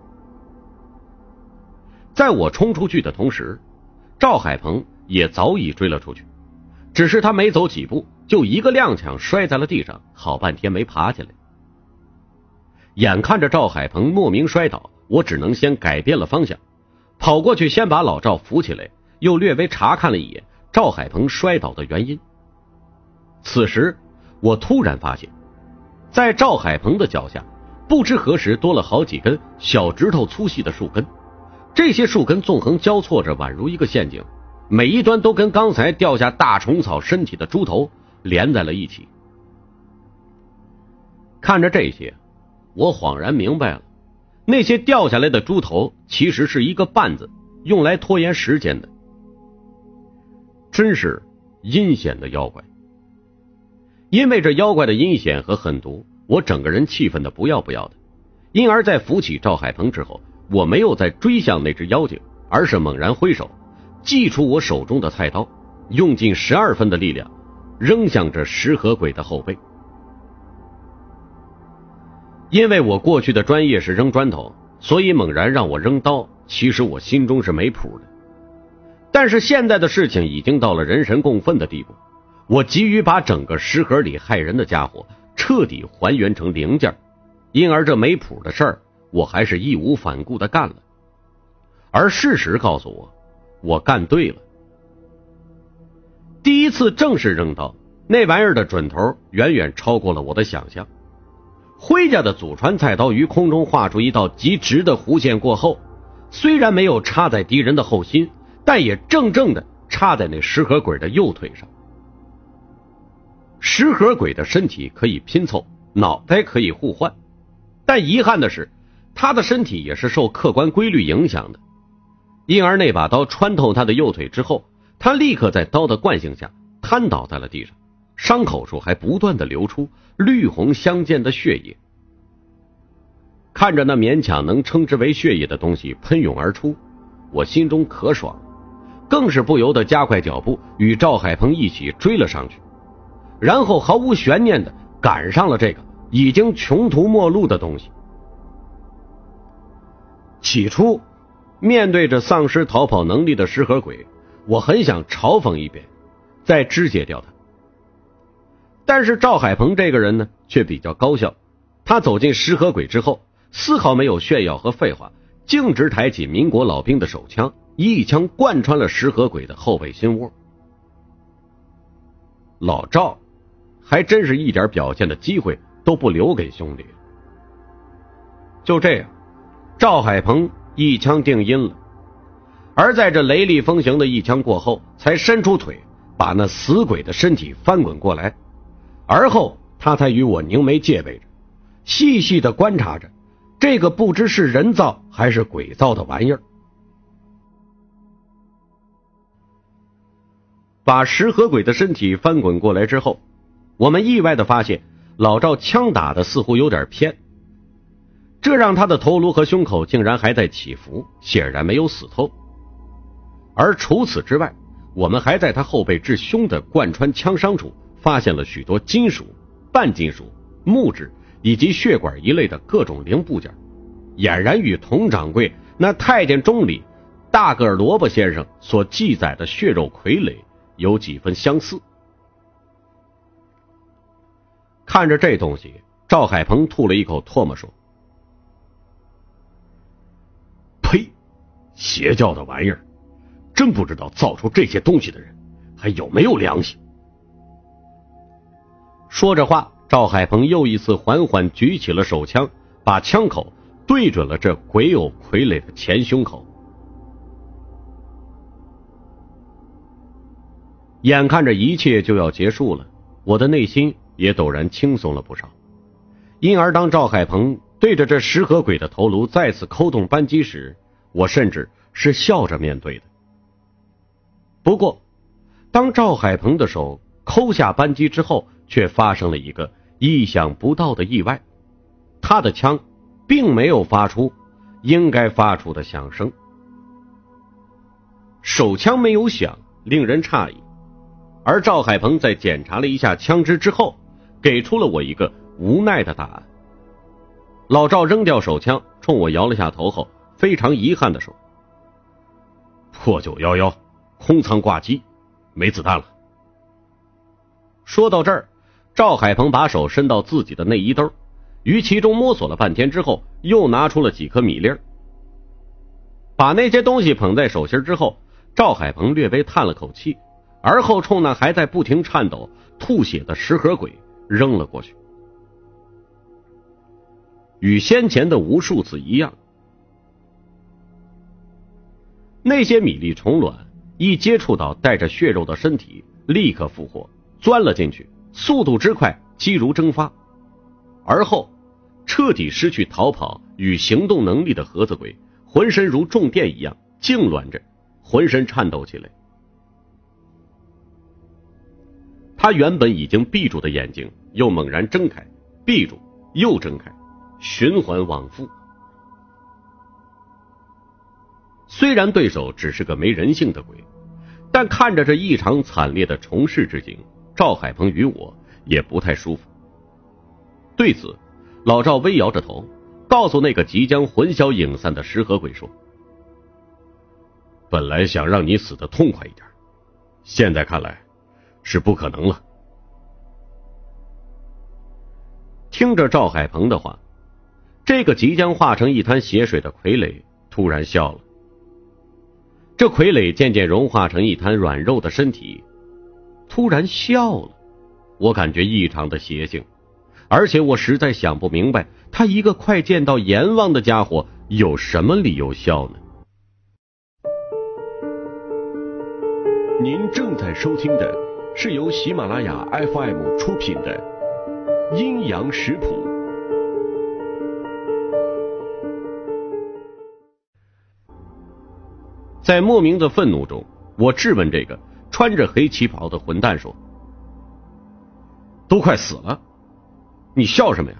Speaker 1: 在我冲出去的同时，赵海鹏也早已追了出去，只是他没走几步就一个踉跄摔在了地上，好半天没爬起来。眼看着赵海鹏莫名摔倒，我只能先改变了方向，跑过去先把老赵扶起来，又略微查看了一眼赵海鹏摔倒的原因。此时我突然发现，在赵海鹏的脚下不知何时多了好几根小指头粗细的树根，这些树根纵横交错着，宛如一个陷阱，每一端都跟刚才掉下大虫草身体的猪头连在了一起。看着这些，我恍然明白了，那些掉下来的猪头其实是一个绊子，用来拖延时间的。真是阴险的妖怪。因为这妖怪的阴险和狠毒，我整个人气愤的不要不要的，因而在扶起赵海鹏之后，我没有再追向那只妖精，而是猛然挥手，祭出我手中的菜刀，用尽12分的力量扔向这食河鬼的后背。因为我过去的专业是扔砖头，所以猛然让我扔刀其实我心中是没谱的。但是现在的事情已经到了人神共愤的地步，我急于把整个尸盒里害人的家伙彻底还原成零件，因而这没谱的事儿我还是义无反顾地干了。而事实告诉我，我干对了。第一次正式扔刀，那玩意儿的准头远远超过了我的想象。辉家的祖传菜刀于空中画出一道极直的弧线过后，虽然没有插在敌人的后心，但也正正的插在那食盒鬼的右腿上。食盒鬼的身体可以拼凑，脑袋可以互换，但遗憾的是，他的身体也是受客观规律影响的，因而那把刀穿透他的右腿之后，他立刻在刀的惯性下瘫倒在了地上，伤口处还不断的流出绿红相间的血液。看着那勉强能称之为血液的东西喷涌而出，我心中可爽，更是不由得加快脚步，与赵海鹏一起追了上去，然后毫无悬念的赶上了这个已经穷途末路的东西。起初面对着丧失逃跑能力的食盒鬼，我很想嘲讽一遍，再肢解掉他。但是赵海鹏这个人呢，却比较高效。他走进食盒鬼之后，丝毫没有炫耀和废话，径直抬起民国老兵的手枪，一枪贯穿了食盒鬼的后背心窝。老赵还真是一点表现的机会都不留给兄弟。就这样，赵海鹏一枪定音了，而在这雷厉风行的一枪过后，才伸出腿把那死鬼的身体翻滚过来，而后他才与我凝眉戒备着，细细的观察着这个不知是人造还是鬼造的玩意儿。把食盒鬼的身体翻滚过来之后，我们意外的发现老赵枪打的似乎有点偏，这让他的头颅和胸口竟然还在起伏，显然没有死透。而除此之外，我们还在他后背至胸的贯穿枪伤处发现了许多金属、半金属、木质以及血管一类的各种零部件，俨然与佟掌柜那太监钟里大个儿萝卜先生所记载的血肉傀儡有几分相似。看着这东西，赵海鹏吐了一口唾沫说：“呸，邪教的玩意儿，真不知道造出这些东西的人还有没有良心。”说着话，赵海鹏又一次缓缓举起了手枪，把枪口对准了这鬼偶傀儡的前胸口。眼看着一切就要结束了，我的内心也陡然轻松了不少。因而当赵海鹏对着这食盒鬼的头颅再次扣动扳机时，我甚至是笑着面对的。不过当赵海鹏的手扣下扳机之后，却发生了一个意想不到的意外，他的枪并没有发出应该发出的响声。手枪没有响，令人诧异，而赵海鹏在检查了一下枪支之后，给出了我一个无奈的答案。老赵扔掉手枪，冲我摇了下头后，非常遗憾地说：“破911，空仓挂机，没子弹了。”说到这儿，赵海鹏把手伸到自己的内衣兜，于其中摸索了半天之后，又拿出了几颗米粒。把那些东西捧在手心之后，赵海鹏略微叹了口气，而后冲那还在不停颤抖吐血的食盒鬼扔了过去。与先前的无数次一样，那些米粒虫卵一接触到带着血肉的身体，立刻复活，钻了进去，速度之快，几如蒸发。而后彻底失去逃跑与行动能力的盒子鬼，浑身如中电一样痉挛着，浑身颤抖起来。他原本已经闭住的眼睛又猛然睁开，闭住又睁开，循环往复。虽然对手只是个没人性的鬼，但看着这异常惨烈的虫噬之景，赵海鹏与我也不太舒服。对此，老赵微摇着头，告诉那个即将魂消影散的食盒鬼说：“
Speaker 4: 本来想让你死得痛快一点，现在看来是不可能了。
Speaker 1: 听着赵海鹏的话，这个即将化成一滩血水的傀儡突然笑了。这傀儡渐渐融化成一滩软肉的身体，突然笑了，我感觉异常的邪性，而且我实在想不明白，他一个快见到阎王的家伙有什么理由笑呢？
Speaker 3: 您正在收听的是由喜马拉雅 FM 出品的《阴阳食谱》。
Speaker 1: 在莫名的愤怒中，我质问这个穿着黑旗袍的混蛋说：“都快死了，你笑什么呀？”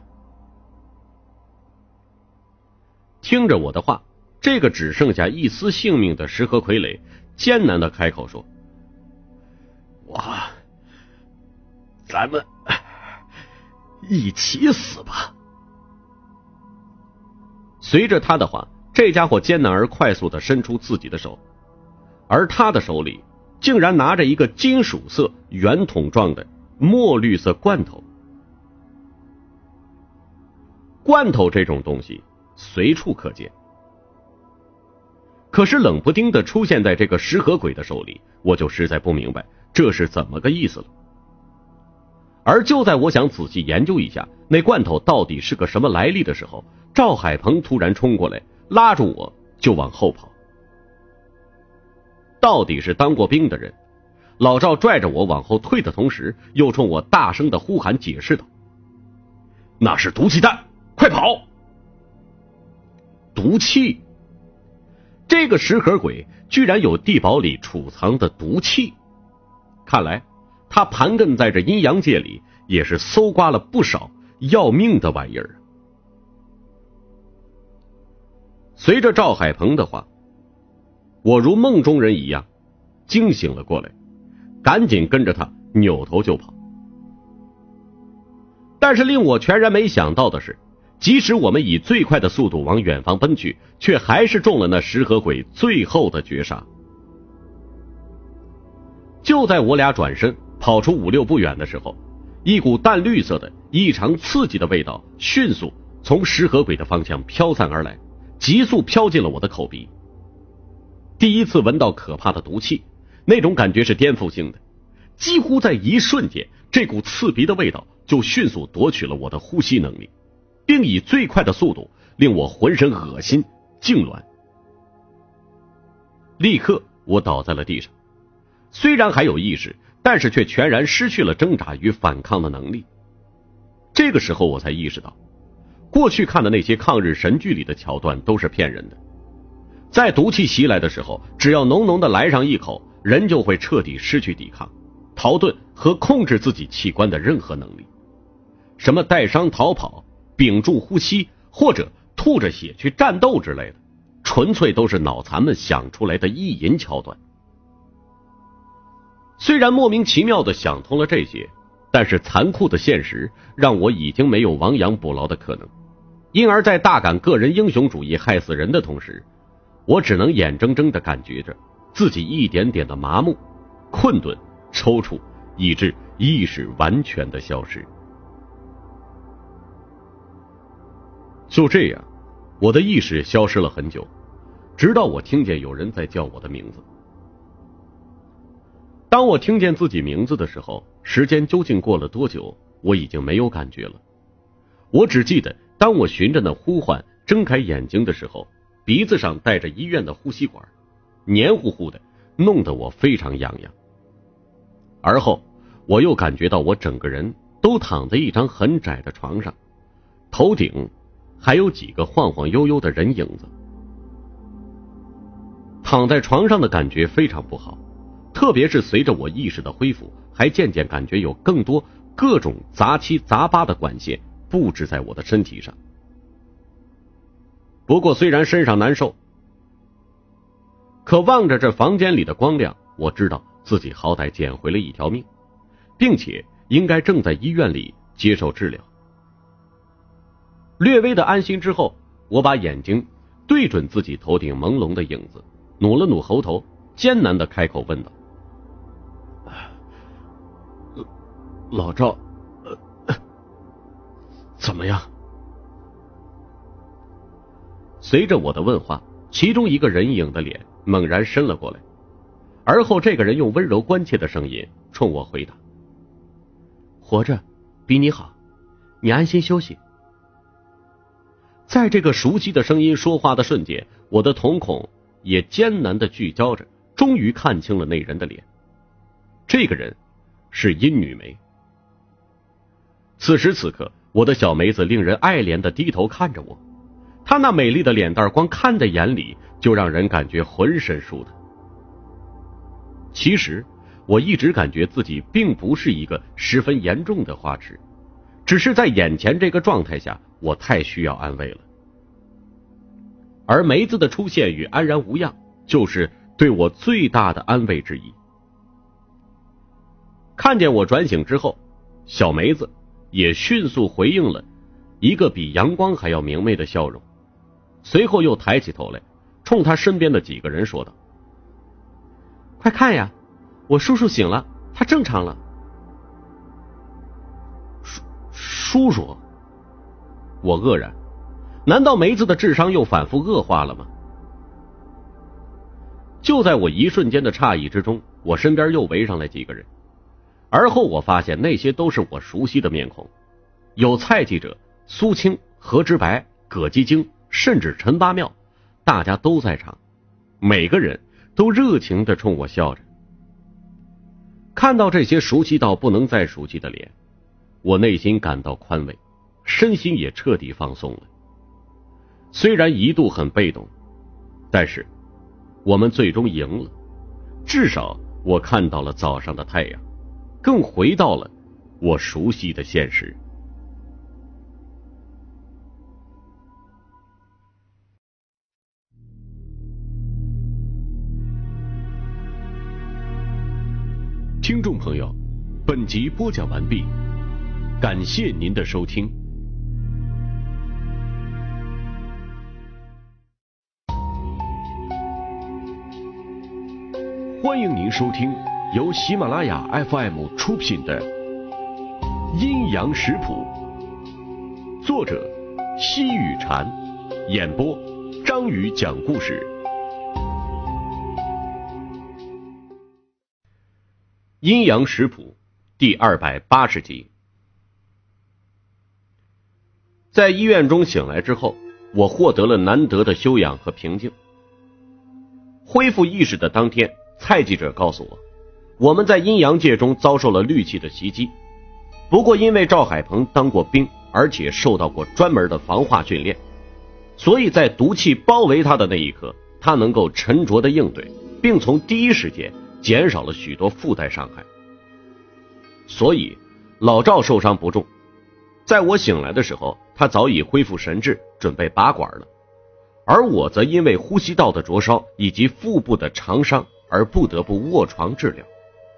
Speaker 1: 听着我的话，这个只剩下一丝性命的石河傀儡艰难的开口说：“
Speaker 4: 咱们一起死吧。”
Speaker 1: 随着他的话，这家伙艰难而快速的伸出自己的手，而他的手里竟然拿着一个金属色圆筒状的墨绿色罐头。罐头这种东西随处可见，可是冷不丁的出现在这个石河鬼的手里，我就实在不明白这是怎么个意思了。而就在我想仔细研究一下那罐头到底是个什么来历的时候，赵海鹏突然冲过来拉住我就往后跑。到底是当过兵的人，老赵拽着我往后退的同时，又冲我大声的呼喊解释道：“
Speaker 4: 那是毒气弹，快跑！”
Speaker 1: 毒气？这个石河鬼居然有地堡里储藏的毒气，看来他盘亘在这阴阳界里也是搜刮了不少要命的玩意儿。随着赵海鹏的话，我如梦中人一样惊醒了过来，赶紧跟着他扭头就跑。但是令我全然没想到的是，即使我们以最快的速度往远方奔去，却还是中了那石河鬼最后的绝杀。就在我俩转身跑出5、6步远的时候，一股淡绿色的异常刺激的味道迅速从石河鬼的方向飘散而来，急速飘进了我的口鼻。第一次闻到可怕的毒气，那种感觉是颠覆性的，几乎在一瞬间，这股刺鼻的味道就迅速夺取了我的呼吸能力，并以最快的速度令我浑身恶心痉挛。立刻我倒在了地上，虽然还有意识，但是却全然失去了挣扎与反抗的能力。这个时候我才意识到，过去看的那些抗日神剧里的桥段都是骗人的。在毒气袭来的时候，只要浓浓的来上一口，人就会彻底失去抵抗、逃遁和控制自己器官的任何能力。什么带伤逃跑、屏住呼吸或者吐着血去战斗之类的，纯粹都是脑残们想出来的意淫桥段。虽然莫名其妙的想通了这些，但是残酷的现实让我已经没有亡羊补牢的可能，因而在大感个人英雄主义害死人的同时，我只能眼睁睁地感觉着自己一点点的麻木、困顿、抽搐，以致意识完全的消失。就这样，我的意识消失了很久，直到我听见有人在叫我的名字。当我听见自己名字的时候，时间究竟过了多久，我已经没有感觉了。我只记得，当我循着那呼唤睁开眼睛的时候，鼻子上带着医院的呼吸管，黏糊糊的，弄得我非常痒痒。而后我又感觉到我整个人都躺在一张很窄的床上，头顶还有几个晃晃悠悠的人影子。躺在床上的感觉非常不好，特别是随着我意识的恢复，还渐渐感觉有更多各种杂七杂八的管线布置在我的身体上。不过虽然身上难受，可望着这房间里的光亮，我知道自己好歹捡回了一条命，并且应该正在医院里接受治疗。略微的安心之后，我把眼睛对准自己头顶朦胧的影子， 努了努喉头，艰难地开口问道：“
Speaker 4: 老赵，怎么样？”
Speaker 1: 随着我的问话，其中一个人影的脸猛然伸了过来，而后这个人用温柔关切的声音冲我回答：“
Speaker 2: 活着比你好，你安心休息。”
Speaker 1: 在这个熟悉的声音说话的瞬间，我的瞳孔也艰难地聚焦着，终于看清了那人的脸。这个人是殷女梅。此时此刻，我的小梅子令人爱怜地低头看着我，她那美丽的脸蛋光看在眼里就让人感觉浑身舒坦。其实我一直感觉自己并不是一个十分严重的花痴，只是在眼前这个状态下，我太需要安慰了。而梅子的出现与安然无恙，就是对我最大的安慰之一。看见我转醒之后，小梅子也迅速回应了一个比阳光还要明媚的笑容，随后又抬起头来，冲他身边的几个人说道：“
Speaker 2: 快看呀，我叔叔醒了，他正常了。”
Speaker 1: 叔叔？我愕然，难道梅子的智商又反复恶化了吗？就在我一瞬间的诧异之中，我身边又围上来几个人，而后我发现那些都是我熟悉的面孔，有蔡记者、苏青、何之白、葛基京，甚至陈八庙，大家都在场，每个人都热情地冲我笑着。看到这些熟悉到不能再熟悉的脸，我内心感到宽慰，身心也彻底放松了。虽然一度很被动，但是我们最终赢了，至少我看到了早上的太阳，更回到了我熟悉的现实。
Speaker 3: 听众朋友，本集播讲完毕，感谢您的收听。欢迎您收听由喜马拉雅 FM 出品的《阴阳食谱》，作者西雨禅，演播张宇讲故事。
Speaker 1: 阴阳食谱第280集。在医院中醒来之后，我获得了难得的休养和平静。恢复意识的当天，蔡记者告诉我，我们在阴阳界中遭受了戾气的袭击，不过因为赵海鹏当过兵，而且受到过专门的防化训练，所以在毒气包围他的那一刻，他能够沉着地应对，并从第一时间减少了许多附带伤害。所以老赵受伤不重，在我醒来的时候，他早已恢复神智，准备拔管了，而我则因为呼吸道的灼烧以及腹部的长伤而不得不卧床治疗。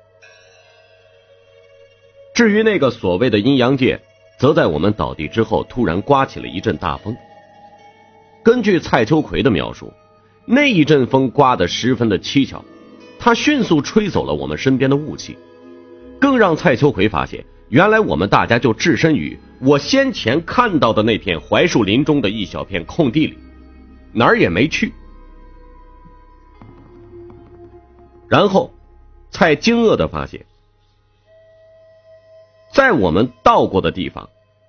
Speaker 1: 至于那个所谓的阴阳界，则在我们倒地之后突然刮起了一阵大风。根据蔡秋葵的描述，那一阵风刮得十分的蹊跷，它迅速吹走了我们身边的雾气，更让蔡秋葵发现，原来我们大家就置身于我先前看到的那片槐树林中的一小片空地里，哪儿也没去。然后蔡惊愕地发现，在我们到过的地方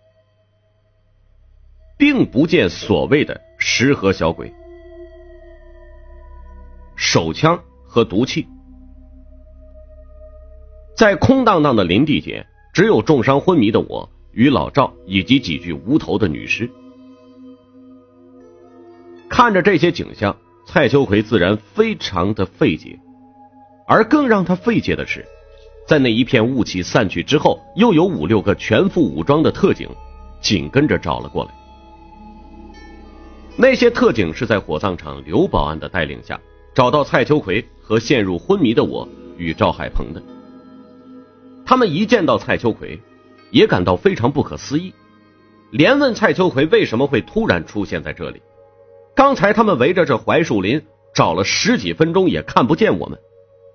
Speaker 1: 并不见所谓的石河小鬼、手枪和毒气，在空荡荡的林地间，只有重伤昏迷的我与老赵以及几具无头的女尸。看着这些景象，蔡秋葵自然非常的费解，而更让他费解的是，在那一片雾气散去之后，又有5、6个全副武装的特警紧跟着找了过来。那些特警是在火葬场刘保安的带领下找到蔡秋葵和陷入昏迷的我与赵海鹏的。他们一见到蔡秋葵也感到非常不可思议，连问蔡秋葵为什么会突然出现在这里。刚才他们围着这槐树林找了10几分钟也看不见我们。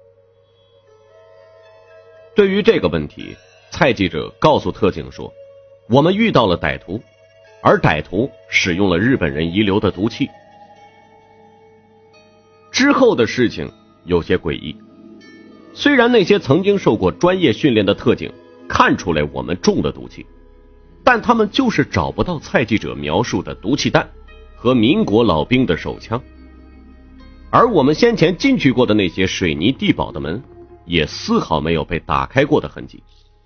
Speaker 1: 对于这个问题，蔡记者告诉特警说，我们遇到了歹徒，而歹徒使用了日本人遗留的毒气。之后的事情有些诡异，虽然那些曾经受过专业训练的特警看出来我们中了毒气，但他们就是找不到蔡记者描述的毒气弹和民国老兵的手枪，而我们先前进去过的那些水泥地堡的门也丝毫没有被打开过的痕迹。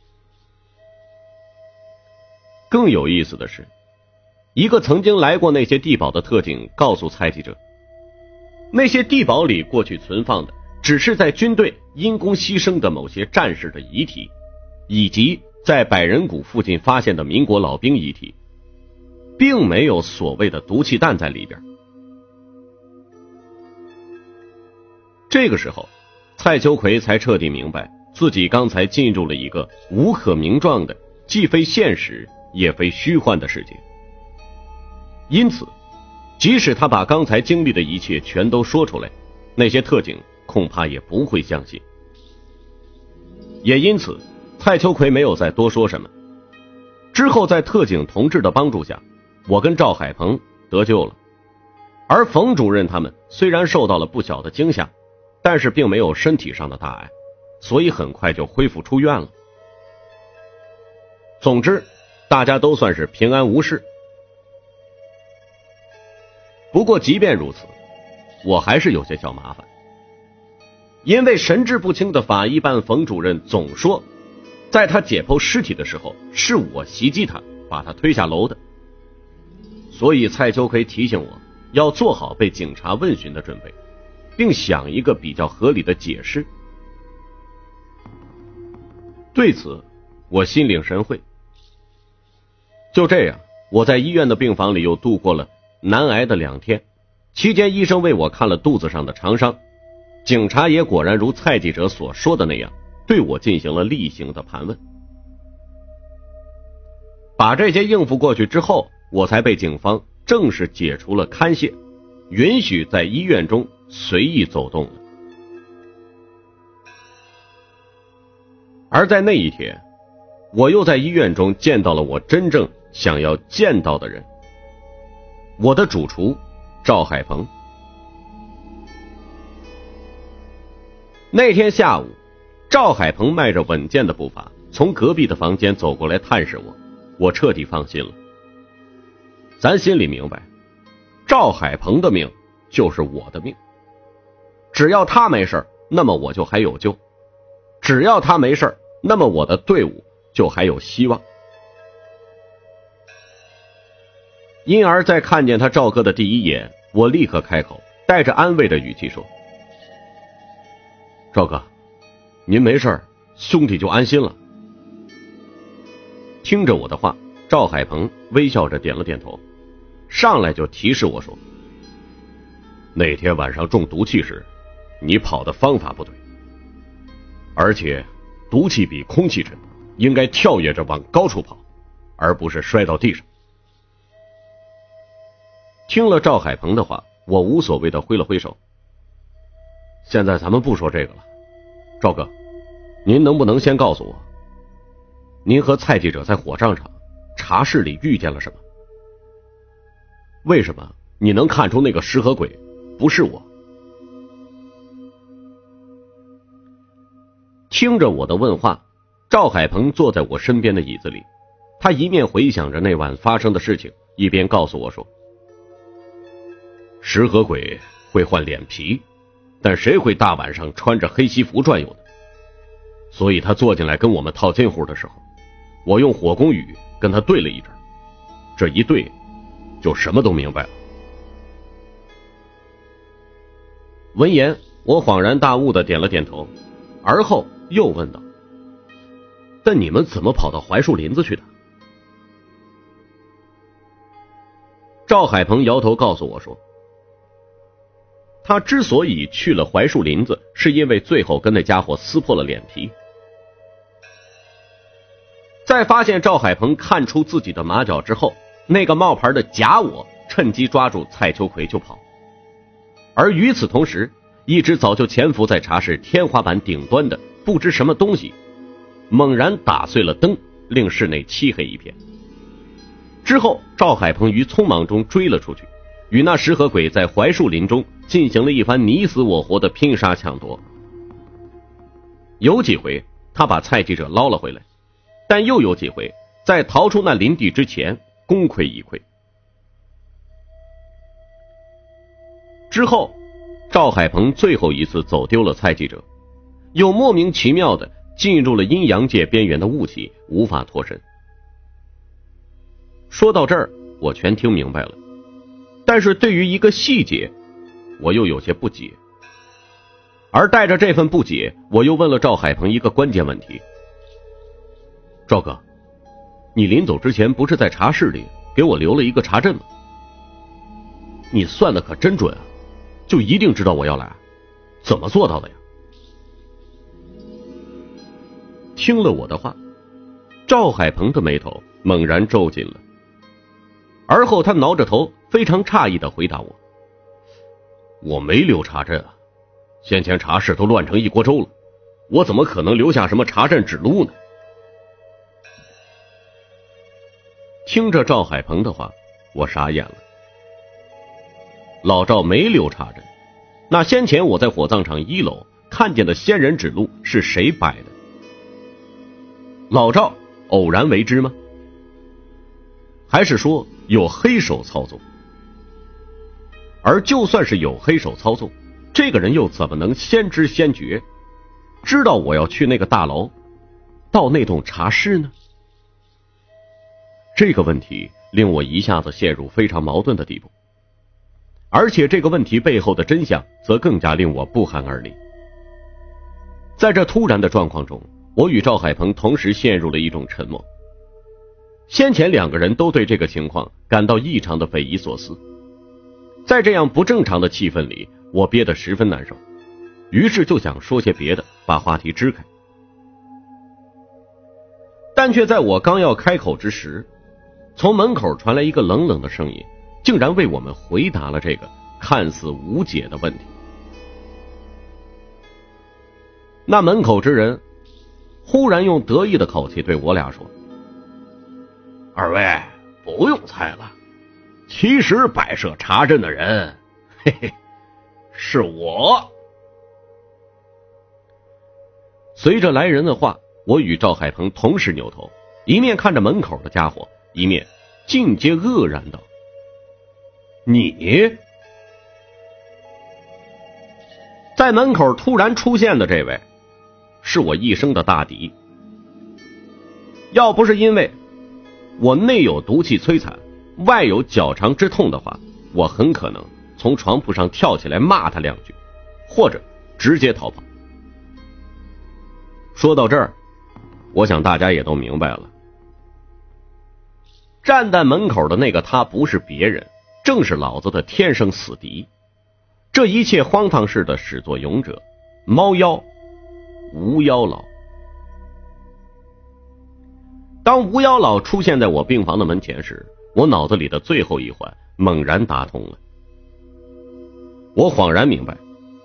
Speaker 1: 更有意思的是，一个曾经来过那些地堡的特警告诉蔡记者，那些地堡里过去存放的只是在军队因公牺牲的某些战士的遗体，以及在百人谷附近发现的民国老兵遗体，并没有所谓的毒气弹在里边。这个时候，蔡秋奎才彻底明白自己刚才进入了一个无可名状的既非现实也非虚幻的世界。因此即使他把刚才经历的一切全都说出来，那些特警恐怕也不会相信。也因此蔡秋奎没有再多说什么。之后在特警同志的帮助下，我跟赵海鹏得救了，而冯主任他们虽然受到了不小的惊吓，但是并没有身体上的大碍，所以很快就恢复出院了。总之大家都算是平安无事。不过即便如此，我还是有些小麻烦，因为神志不清的法医办冯主任总说，在他解剖尸体的时候是我袭击他，把他推下楼的，所以蔡秋奎提醒我要做好被警察问询的准备，并想一个比较合理的解释。对此我心领神会。就这样，我在医院的病房里又度过了难挨的2天，期间医生为我看了肚子上的长伤，警察也果然如蔡记者所说的那样，对我进行了例行的盘问。把这些应付过去之后，我才被警方正式解除了勘械，允许在医院中随意走动了。而在那一天，我又在医院中见到了我真正想要见到的人，我的主厨赵海鹏。那天下午，赵海鹏迈着稳健的步伐从隔壁的房间走过来探视我，我彻底放心了。咱心里明白，赵海鹏的命就是我的命，只要他没事，那么我就还有救；只要他没事，那么我的队伍就还有希望。因而在看见他赵哥的第一眼，我立刻开口，带着安慰的语气说，赵哥，您没事，兄弟就安心了。听着我的话，赵海鹏微笑着点了点头，上来就提示我说，那天晚上中毒气时，你跑的方法不对，而且毒气比空气沉，应该跳跃着往高处跑，而不是摔到地上。听了赵海鹏的话，我无所谓的挥了挥手，现在咱们不说这个了。赵哥，您能不能先告诉我，您和蔡记者在火葬场茶室里遇见了什么？为什么你能看出那个食河鬼不是我？听着我的问话，赵海鹏坐在我身边的椅子里，他一面回想着那晚发生的事情，一边告诉我说，食河鬼会换脸皮，但谁会大晚上穿着黑西服转悠呢？所以他坐进来跟我们套近乎的时候，我用火攻语跟他对了一阵，这一对就什么都明白了。闻言，我恍然大悟的点了点头，而后又问道，但你们怎么跑到槐树林子去的？赵海鹏摇头告诉我说，他之所以去了槐树林子，是因为最后跟那家伙撕破了脸皮。在发现赵海鹏看出自己的马脚之后，那个冒牌的假我趁机抓住蔡秋奎就跑。 而与此同时，一只早就潜伏在茶室天花板顶端的不知什么东西猛然打碎了灯，令室内漆黑一片。之后赵海鹏于匆忙中追了出去，与那食河鬼在槐树林中进行了一番你死我活的拼杀抢夺。有几回他把蔡记者捞了回来，但又有几回在逃出那林地之前功亏一篑。之后赵海鹏最后一次走丢了蔡记者，又莫名其妙的进入了阴阳界边缘的雾气，无法脱身。说到这儿我全听明白了，但是对于一个细节我又有些不解。而带着这份不解，我又问了赵海鹏一个关键问题：赵哥，你临走之前不是在茶室里给我留了一个茶阵吗？你算的可真准啊，就一定知道我要来，怎么做到的呀？听了我的话，赵海鹏的眉头猛然皱紧了，而后他挠着头非常诧异地回答我：我没留茶阵啊，先前茶室都乱成一锅粥了，我怎么可能留下什么茶阵指路呢？听着赵海鹏的话，我傻眼了。老赵没留茶阵，那先前我在火葬场1楼看见的仙人指路是谁摆的？老赵偶然为之吗？还是说有黑手操纵？而就算是有黑手操纵，这个人又怎么能先知先觉，知道我要去那个大楼，到那栋茶室呢？这个问题令我一下子陷入非常矛盾的地步，而且这个问题背后的真相则更加令我不寒而栗。在这突然的状况中，我与赵海鹏同时陷入了一种沉默。先前2个人都对这个情况感到异常的匪夷所思，在这样不正常的气氛里，我憋得十分难受，于是就想说些别的，把话题支开。但却在我刚要开口之时，从门口传来一个冷冷的声音，竟然为我们回答了这个看似无解的问题。那门口之人忽然用得意的口气对我俩说：二位不用猜了，其实摆设茶阵的人，嘿嘿，是我。随着来人的话，我与赵海鹏同时扭头，一面看着门口的家伙，一面尽皆愕然道：你？在门口突然出现的这位是我一生的大敌，要不是因为我内有毒气摧残，外有脚肠之痛的话，我很可能从床铺上跳起来骂他2句，或者直接逃跑。说到这儿，我想大家也都明白了，站在门口的那个他不是别人，正是老子的天生死敌，这一切荒唐事的始作俑者，猫妖无妖老。当无妖老出现在我病房的门前时，我脑子里的最后一环猛然打通了。我恍然明白，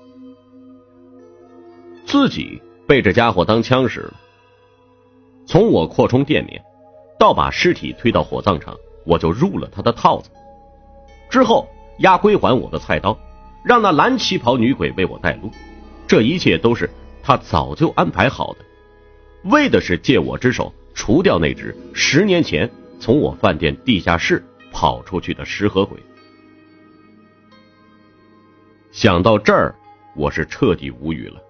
Speaker 1: 自己被这家伙当枪使了。从我扩充店面到把尸体推到火葬场，我就入了他的套子。之后押归还我的菜刀，让那蓝旗袍女鬼为我带路，这一切都是他早就安排好的，为的是借我之手除掉那只10年前从我饭店地下室跑出去的食河鬼。想到这儿，我是彻底无语了。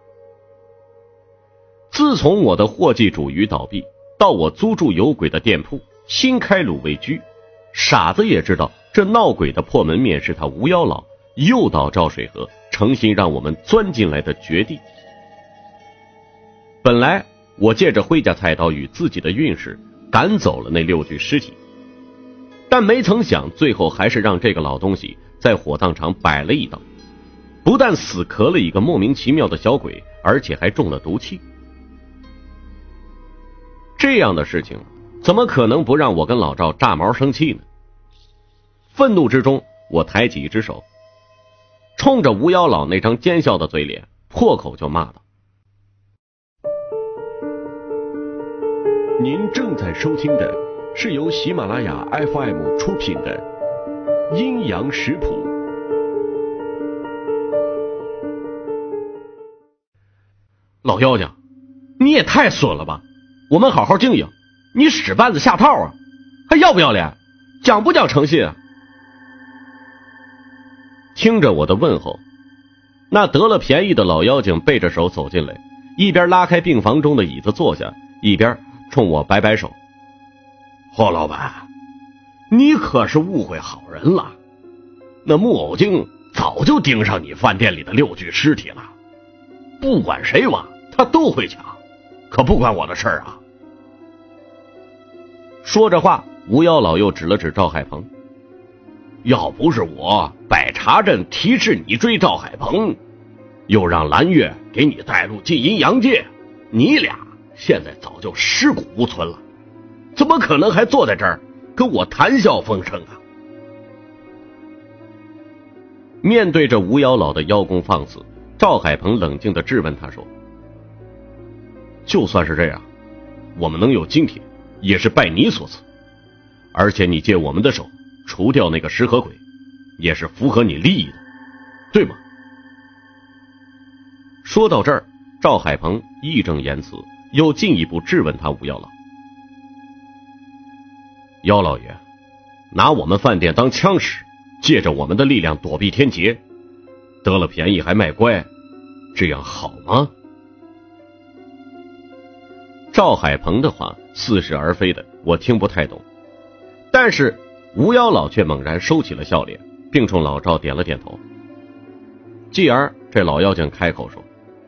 Speaker 1: 自从我的货记煮鱼倒闭，到我租住有鬼的店铺，新开卤味居，傻子也知道这闹鬼的破门面是他无妖老诱导赵水河诚心让我们钻进来的绝地。本来我借着挥家菜刀与自己的运势赶走了那6具尸体，但没曾想最后还是让这个老东西在火葬场摆了一道，不但死磕了一个莫名其妙的小鬼，而且还中了毒气。这样的事情怎么可能不让我跟老赵炸毛生气呢？愤怒之中，我抬起一只手， 冲着吴妖老那张奸笑的嘴脸破口就骂道：
Speaker 3: 您正在收听的是由喜马拉雅 FM 出品的《阴阳食谱》。
Speaker 1: 老妖精，你也太损了吧！我们好好经营，你使绊子下套啊，还要不要脸？讲不讲诚信啊？听着我的问候，那得了便宜的老妖精背着手走进来，一边拉开病房中的椅子坐下，一边冲我摆摆手：
Speaker 4: 霍老板，你可是误会好人了，那木偶精早就盯上你饭店里的6具尸体了，不管谁挖他都会抢，可不关我的事儿啊。
Speaker 1: 说着话，吴妖老又指了指赵海鹏：
Speaker 4: 要不是我摆查镇提示你追赵海鹏，又让蓝月给你带路进阴阳界，你俩现在早就尸骨无存了，怎么可能还坐在这儿跟我谈笑风生啊？
Speaker 1: 面对着吴妖老的邀功放肆，赵海鹏冷静地质问他说：就算是这样，我们能有今天也是拜你所赐，而且你借我们的手除掉那个食河鬼，也是符合你利益的，对吗？说到这儿，赵海鹏义正言辞，又进一步质问他吴妖老：妖老爷，拿我们饭店当枪使，借着我们的力量躲避天劫，得了便宜还卖乖，这样好吗？赵海鹏的话似是而非的，我听不太懂，但是吴妖老却猛然收起了笑脸，并冲老赵点了点头。继而这老妖精开口说：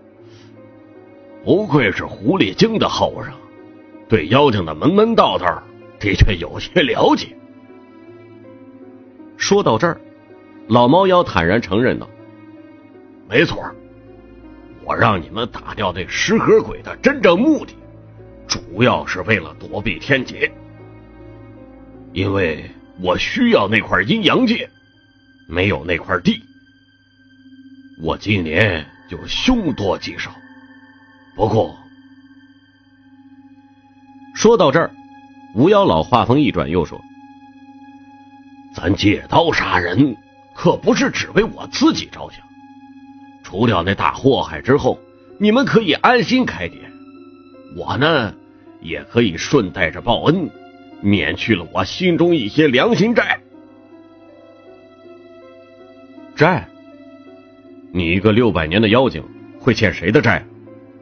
Speaker 4: 不愧是狐狸精的后生，对妖精的门门道道的确有些了解。
Speaker 1: 说到这儿，老猫妖坦然承认道：
Speaker 4: 没错，我让你们打掉那食河鬼的真正目的，主要是为了躲避天劫，因为我需要那块阴阳界，没有那块地，我今年就凶多吉少。不过，
Speaker 1: 说到这儿，吴妖老话锋一转，又说：
Speaker 4: 咱借刀杀人可不是只为我自己着想，除掉那大祸害之后，你们可以安心开店，我呢也可以顺带着报恩，免去了我心中一些良心债。
Speaker 1: 债？你一个600年的妖精会欠谁的债？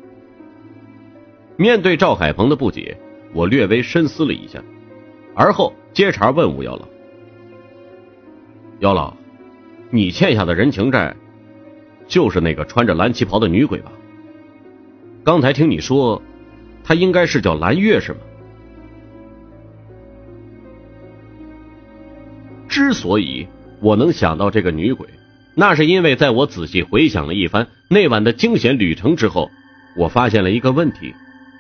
Speaker 1: 面对赵海鹏的不解，我略微深思了一下，而后接茬问吴妖老：妖老，你欠下的人情债就是那个穿着蓝旗袍的女鬼吧？刚才听你说她应该是叫蓝月是吗？之所以我能想到这个女鬼，那是因为在我仔细回想了一番那晚的惊险旅程之后，我发现了一个问题。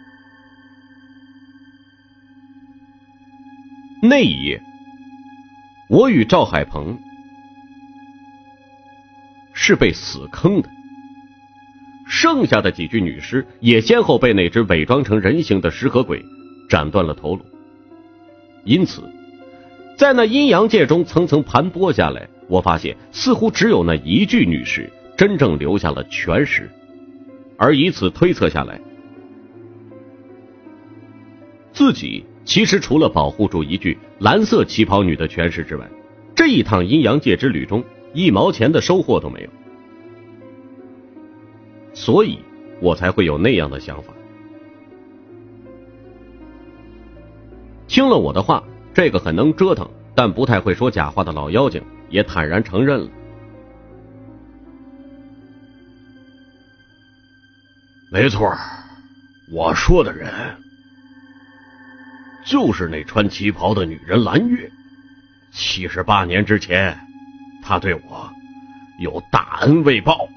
Speaker 1: 那一夜，我与赵海鹏是被死坑的，剩下的几具女尸也先后被那只伪装成人形的食河鬼斩断了头颅。因此在那阴阳界中层层盘剥下来，我发现似乎只有那一具女尸真正留下了全尸，而以此推测下来，自己其实除了保护住一具蓝色旗袍女的全尸之外，这一趟阴阳界之旅中1毛钱的收获都没有，所以我才会有那样的想法。听了我的话，这个很能折腾但不太会说假话的老妖精也坦然承认了。
Speaker 4: 没错，我说的人就是那穿旗袍的女人蓝月。78年之前，她对我有大恩未报。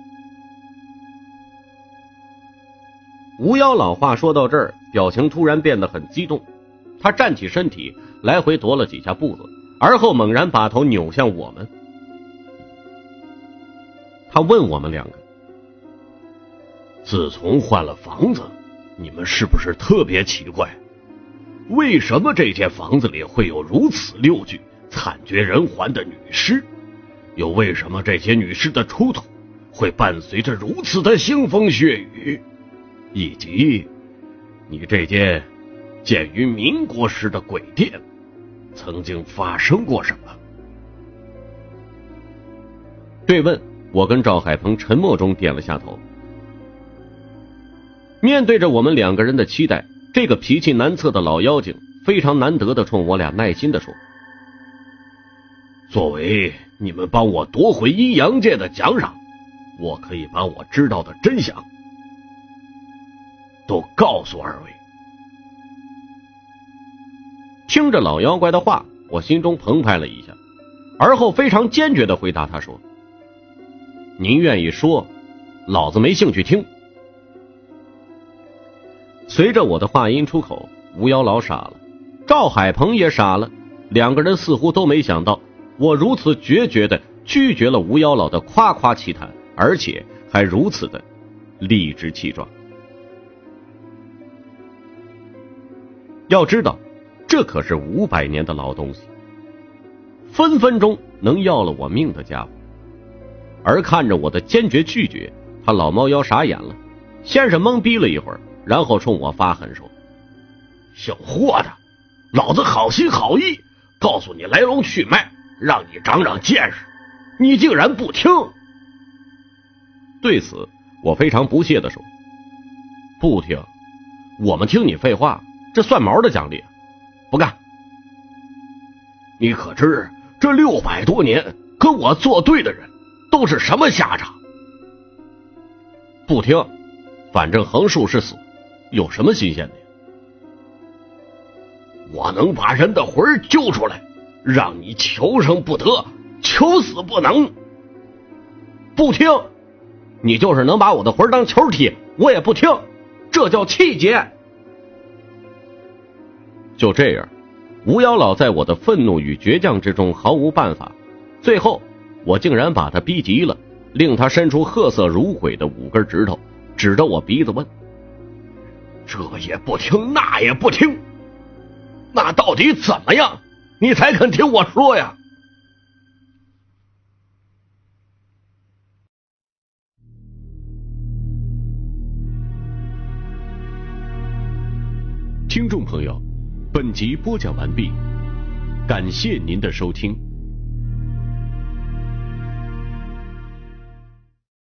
Speaker 1: 吴妖老话说到这儿，表情突然变得很激动，他站起身体，来回踱了几下步子，而后猛然把头扭向我们。 他问我们两个：
Speaker 4: 自从换了房子，你们是不是特别奇怪？为什么这间房子里会有如此6具惨绝人寰的女尸？又为什么这些女尸的出土会伴随着如此的腥风血雨？以及你这间建于民国时的鬼店曾经发生过什么？
Speaker 1: 对问，我跟赵海鹏沉默中点了下头。面对着我们2个人的期待，这个脾气难测的老妖精非常难得的冲我俩耐心的说：
Speaker 4: 作为你们帮我夺回阴阳界的奖赏，我可以把我知道的真相都告诉2位。
Speaker 1: 听着老妖怪的话，我心中澎湃了一下，而后非常坚决的回答他说：您愿意说，老子没兴趣听。随着我的话音出口，吴妖老傻了，赵海鹏也傻了，2个人似乎都没想到我如此决绝的拒绝了吴妖老的夸夸其谈，而且还如此的理直气壮。要知道，这可是500年的老东西，分分钟能要了我命的家伙。而看着我的坚决拒绝，他老猫妖傻眼了，先是懵逼了一会儿，然后冲我发狠说：
Speaker 4: 小货的，老子好心好意告诉你来龙去脉，让你长长见识，你竟然不听。
Speaker 1: 对此我非常不屑地说：不听？我们听你废话，这算毛的奖励，不干。
Speaker 4: 你可知这600多年跟我作对的人都是什么下场？
Speaker 1: 不听，反正横竖是死，有什么新鲜的呀？
Speaker 4: 我能把人的魂揪出来，让你求生不得，求死不能。
Speaker 1: 不听，你就是能把我的魂当球踢，我也不听，这叫气节。就这样，吴妖老在我的愤怒与倔强之中毫无办法，最后我竟然把他逼急了，令他伸出褐色如鬼的5根指头，指着我鼻子问：
Speaker 4: 这也不听，那也不听，那到底怎么样你才肯听我说呀？
Speaker 3: 听众朋友，本集播讲完毕，感谢您的收听。